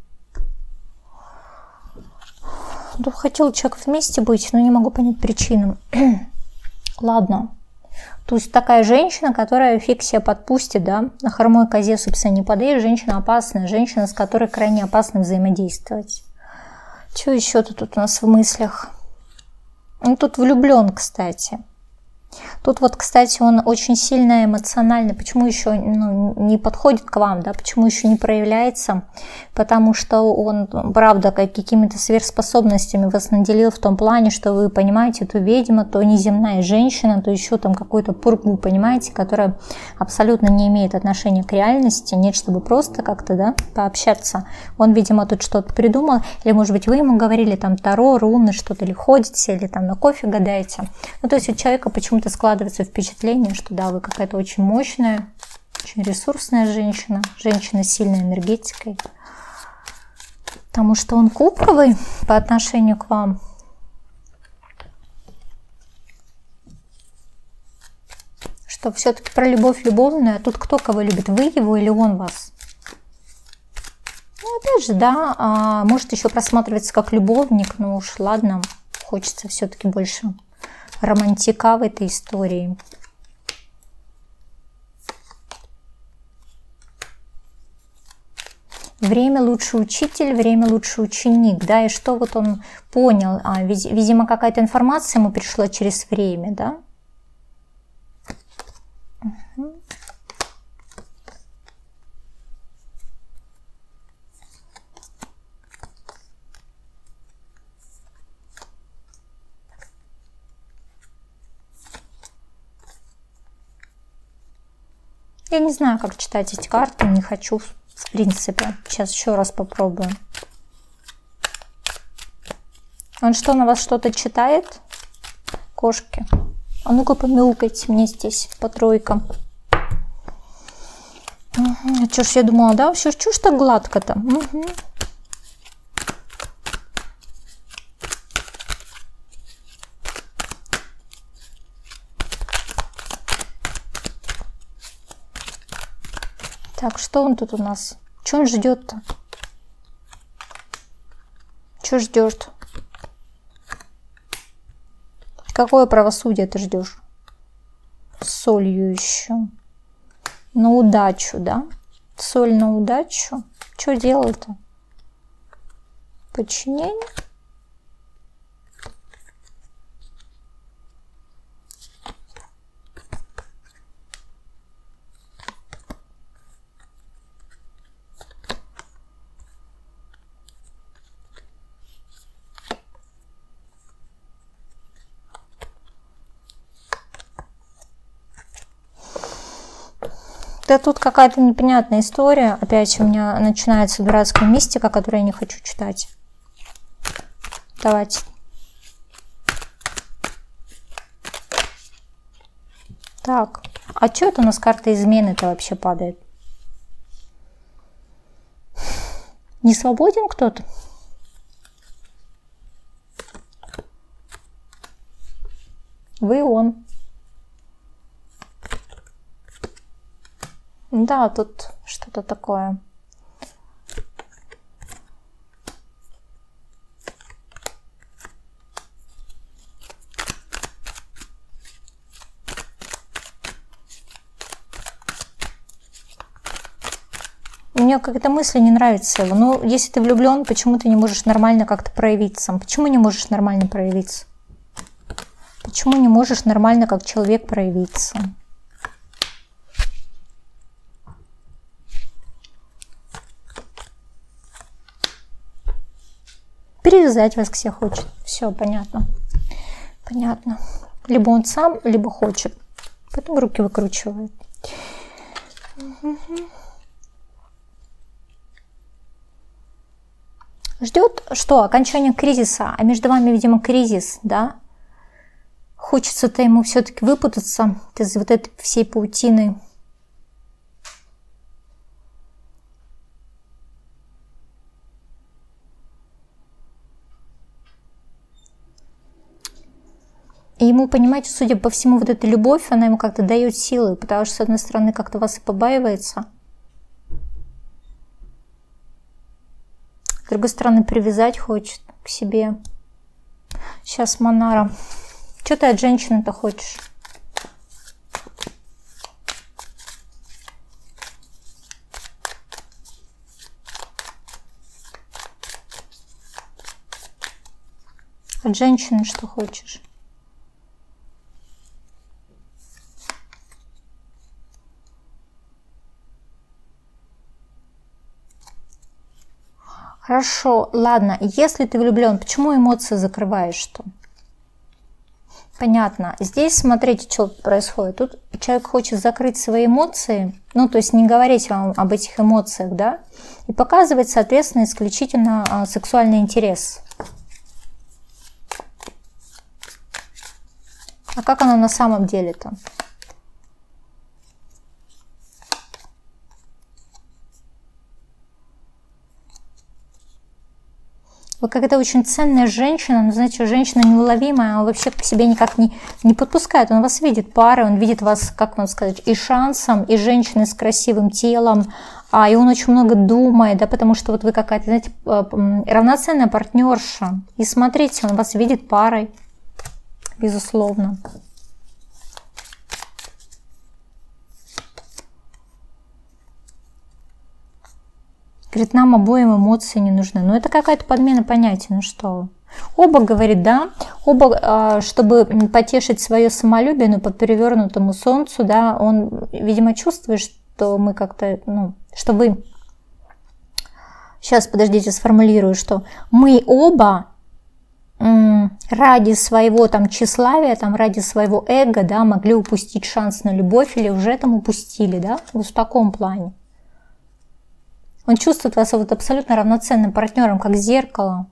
Да хотел человек вместе быть, но не могу понять причину. Ладно. То есть такая женщина, которая фиг себя подпустит, да, на хромой козе, собственно, не подъедет, женщина опасная, женщина, с которой крайне опасно взаимодействовать. Что еще-то тут у нас в мыслях? Он тут влюблен, кстати. Тут вот, кстати, он очень сильно эмоционально. Почему еще ну, не подходит к вам, да? Почему еще не проявляется? Потому что он, правда, какими-то сверхспособностями вас наделил в том плане, что вы понимаете, то ведьма, то неземная женщина, то еще там какую-то пургу, понимаете, которая абсолютно не имеет отношения к реальности. Нет, чтобы просто как-то, да, пообщаться. Он, видимо, тут что-то придумал. Или, может быть, вы ему говорили там таро, руны, что-то, или ходите, или там на кофе гадаете. Ну, то есть у человека почему-то складывается впечатление, что да, вы какая-то очень мощная, очень ресурсная женщина, женщина с сильной энергетикой. Потому что он кубковый по отношению к вам. Что все-таки про любовь любовную, а тут кто кого любит, вы его или он вас? Ну, опять же, да, а, может еще просматриваться как любовник, но уж ладно, хочется все-таки больше романтика в этой истории. Время лучший учитель, время лучший ученик, да, и что вот он понял, а, видимо, какая-то информация ему пришла через время, да. Угу. Я не знаю, как читать эти карты, не хочу, в принципе. Сейчас еще раз попробую. Он что, на вас что-то читает? Кошки. А ну-ка помяукайте мне здесь по тройкам. Угу. Что ж я думала, да? Все, что ж так гладко-то? Угу. Так, что он тут у нас? Что он ждет-то? Что ждет? Какое правосудие ты ждешь? Солью еще. На удачу, да? Соль на удачу. Что делал-то? Подчинение? Да тут какая-то непонятная история. Опять у меня начинается дурацкая мистика, которую я не хочу читать. Давайте. Так, а что это у нас карта измены-то вообще падает? Не свободен кто-то? Вы он. Да, тут что-то такое. Мне как-то мысль не нравится его. Ну, если ты влюблен, почему ты не можешь нормально как-то проявиться? Почему не можешь нормально проявиться? Почему не можешь нормально как человек проявиться? Перевязать вас все хочет. Все, понятно. Понятно. Либо он сам, либо хочет. Потом руки выкручивает. Ждет что? Окончание кризиса. А между вами, видимо, кризис, да? Хочется-то ему все-таки выпутаться из вот этой всей паутины. И ему, понимаете, судя по всему, вот эта любовь, она ему как-то дает силы, потому что, с одной стороны, как-то вас и побаивается, с другой стороны, привязать хочет к себе. Сейчас, Монара. Что ты от женщины-то хочешь? От женщины что хочешь? Хорошо, ладно, если ты влюблен, почему эмоции закрываешь-то? Понятно. Здесь смотрите, что происходит. Тут человек хочет закрыть свои эмоции, ну, то есть не говорить вам об этих эмоциях, да, и показывать, соответственно, исключительно а, сексуальный интерес. А как оно на самом деле-то? Вы какая-то очень ценная женщина, но, знаете, женщина неуловимая, она вообще к себе никак не, не подпускает. Он вас видит парой, он видит вас, как вам сказать, и шансом, и женщиной с красивым телом, а, и он очень много думает, да, потому что вот вы какая-то, знаете, равноценная партнерша. И смотрите, он вас видит парой, безусловно. Говорит, нам обоим эмоции не нужны. Ну, это какая-то подмена понятия, ну что вы. Оба, говорит, да, оба, чтобы потешить свое самолюбие, но по перевернутому солнцу, да, он, видимо, чувствует, что мы как-то, ну, что вы, сейчас, подождите, сформулирую, что мы оба ради своего там тщеславия, там, ради своего эго, да, могли упустить шанс на любовь или уже там упустили, да, вот в таком плане. Он чувствует вас вот абсолютно равноценным партнером, как зеркало.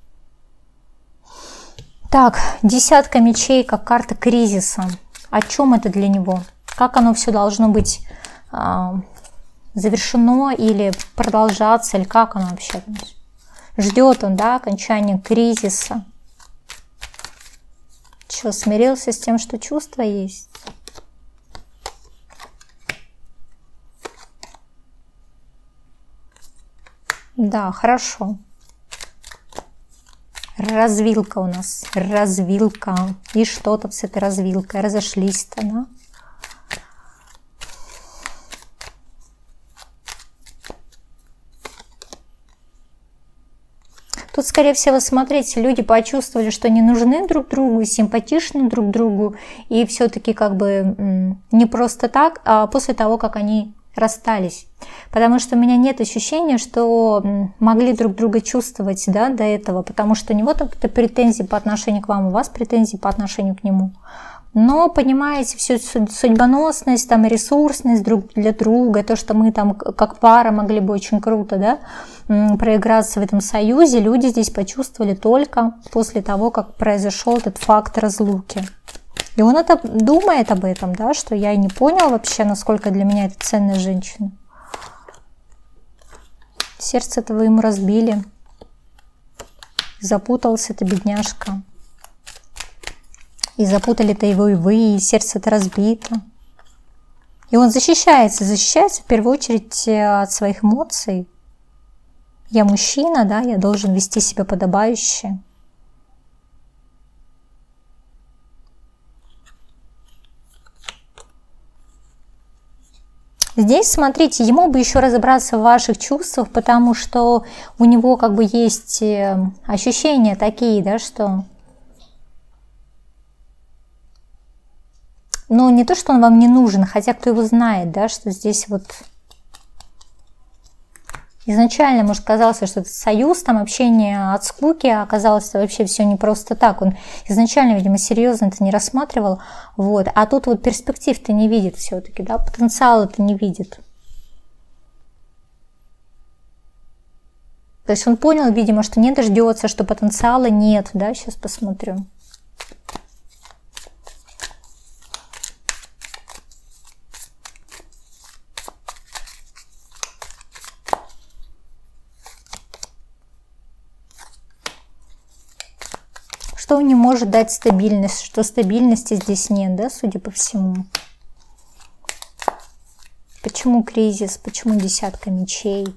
Так, десятка мечей, как карта кризиса. О чем это для него? Как оно все должно быть а, завершено или продолжаться, или как оно вообще? Ждет он, да, окончания кризиса. Что, смирился с тем, что чувства есть? Да, хорошо. Развилка у нас. Развилка. И что там с этой развилкой? Разошлись-то, да? Тут, скорее всего, смотрите, люди почувствовали, что не нужны друг другу, симпатичны друг другу, и все-таки как бы не просто так, а после того, как они расстались. Потому что у меня нет ощущения, что могли друг друга чувствовать, да, до этого, потому что у него там претензии по отношению к вам, у вас претензии по отношению к нему. Но, понимаете, всю судьбоносность, там, ресурсность друг для друга, то, что мы там как пара могли бы очень круто, да, проиграться в этом союзе, люди здесь почувствовали только после того, как произошел этот факт разлуки. И он это думает об этом, да, что я и не понял вообще, насколько для меня это ценная женщина. Сердце-то вы ему разбили. Запутался-то бедняжка. И запутали-то его и вы, и сердце-то разбито. И он защищается, защищается в первую очередь от своих эмоций. Я мужчина, да, я должен вести себя подобающе. Здесь, смотрите, ему бы еще разобраться в ваших чувствах, потому что у него как бы есть ощущения такие, да, что... Ну, не то, что он вам не нужен, хотя кто его знает, да, что здесь вот... Изначально, может, казалось, что этот союз, там общение от скуки, а оказалось вообще все не просто так. Он изначально, видимо, серьезно это не рассматривал. Вот. А тут вот перспектив-то не видит все-таки, да, потенциала-то не видит. То есть он понял, видимо, что не дождется, что потенциала нет, да, сейчас посмотрю. Что не может дать стабильность, что стабильности здесь нет, да, судя по всему. Почему кризис, почему десятка мечей?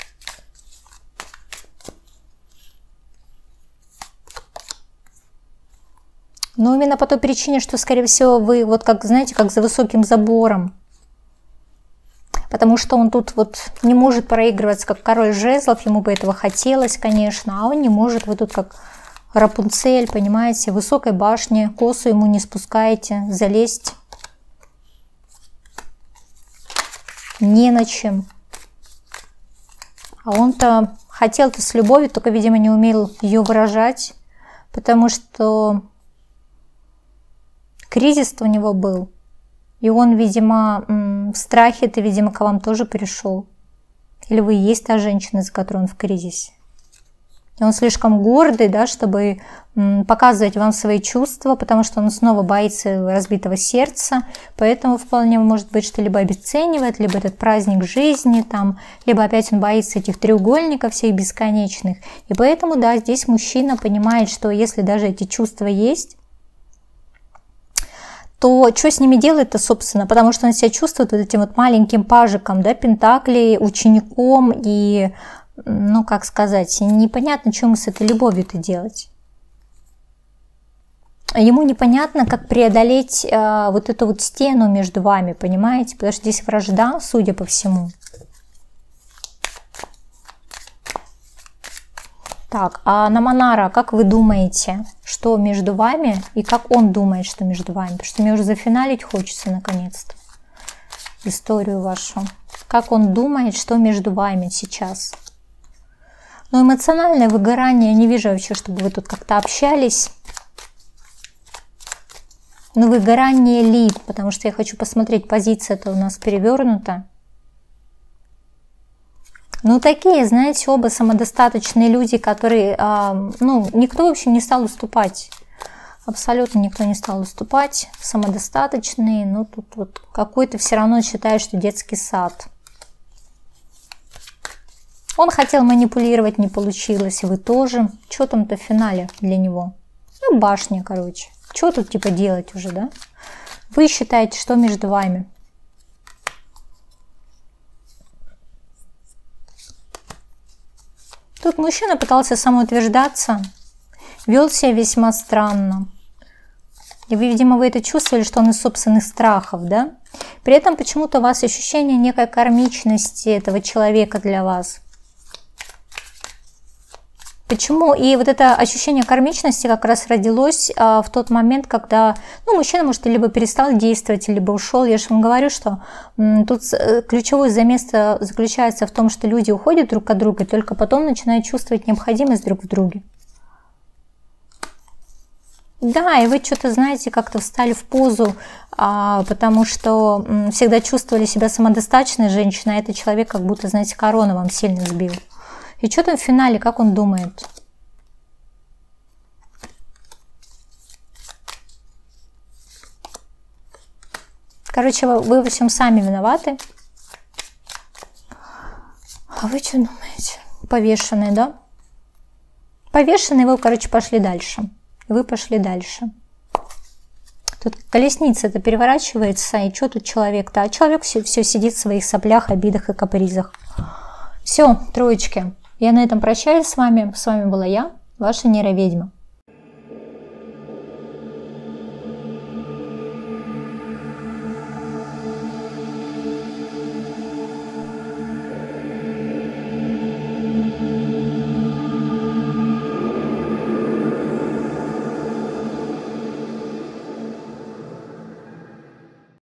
Но именно по той причине, что, скорее всего, вы вот как, знаете, как за высоким забором. Потому что он тут вот не может проигрываться, как король жезлов, ему бы этого хотелось, конечно, а он не может, вы тут как... Рапунцель, понимаете, в высокой башне, косу ему не спускаете, залезть не на чем. А он-то хотел-то с любовью, только, видимо, не умел ее выражать, потому что кризис у него был. И он, видимо, в страхе-то, видимо, к вам тоже пришел. Или вы и есть та женщина, за которой он в кризисе. И он слишком гордый, да, чтобы показывать вам свои чувства, потому что он снова боится разбитого сердца. Поэтому вполне может быть, что либо обесценивает, либо этот праздник жизни, там, либо опять он боится этих треугольников всех бесконечных. И поэтому, да, здесь мужчина понимает, что если даже эти чувства есть, то что с ними делать-то, собственно? Потому что он себя чувствует вот этим вот маленьким пажиком, да, пентаклей, учеником и... Ну, как сказать, непонятно, что ему с этой любовью-то делать. Ему непонятно, как преодолеть э, вот эту вот стену между вами, понимаете? Потому что здесь вражда, судя по всему. Так, а на Монара, как вы думаете, что между вами и как он думает, что между вами? Потому что мне уже зафиналить хочется наконец-то историю вашу. Как он думает, что между вами сейчас? Но эмоциональное выгорание, не вижу вообще, чтобы вы тут как-то общались. Но выгорание ли? Потому что я хочу посмотреть, позиция-то у нас перевернута. Ну, такие, знаете, оба самодостаточные люди, которые, а, ну, никто, в общем, не стал уступать. Абсолютно никто не стал уступать. Самодостаточные, но тут вот какой-то все равно считает, что детский сад. Он хотел манипулировать, не получилось, и вы тоже. Что там-то в финале для него? Ну, башня, короче. Что тут типа делать уже, да? Вы считаете, что между вами? Тут мужчина пытался самоутверждаться, вел себя весьма странно. И вы, видимо, вы это чувствовали, что он из собственных страхов, да? При этом почему-то у вас ощущение некой кармичности этого человека для вас. Почему? И вот это ощущение кармичности как раз родилось а, в тот момент, когда, ну, мужчина, может, либо перестал действовать, либо ушел. Я же вам говорю, что м, тут ключевое заместо заключается в том, что люди уходят друг от друга, и только потом начинают чувствовать необходимость друг в друге. Да, и вы что-то, знаете, как-то встали в позу, а, потому что м, всегда чувствовали себя самодостаточной женщиной, а этот человек как будто, знаете, корону вам сильно сбил. И что там в финале, как он думает? Короче, вы, вы во всем сами виноваты. А вы что думаете? Повешенный, да? Повешенный, вы, короче, пошли дальше. И вы пошли дальше. Тут колесница-то переворачивается, и что тут человек-то? А человек все, все сидит в своих соплях, обидах и капризах. Все, троечки. Я на этом прощаюсь с вами. С вами была я, ваша нейроведьма.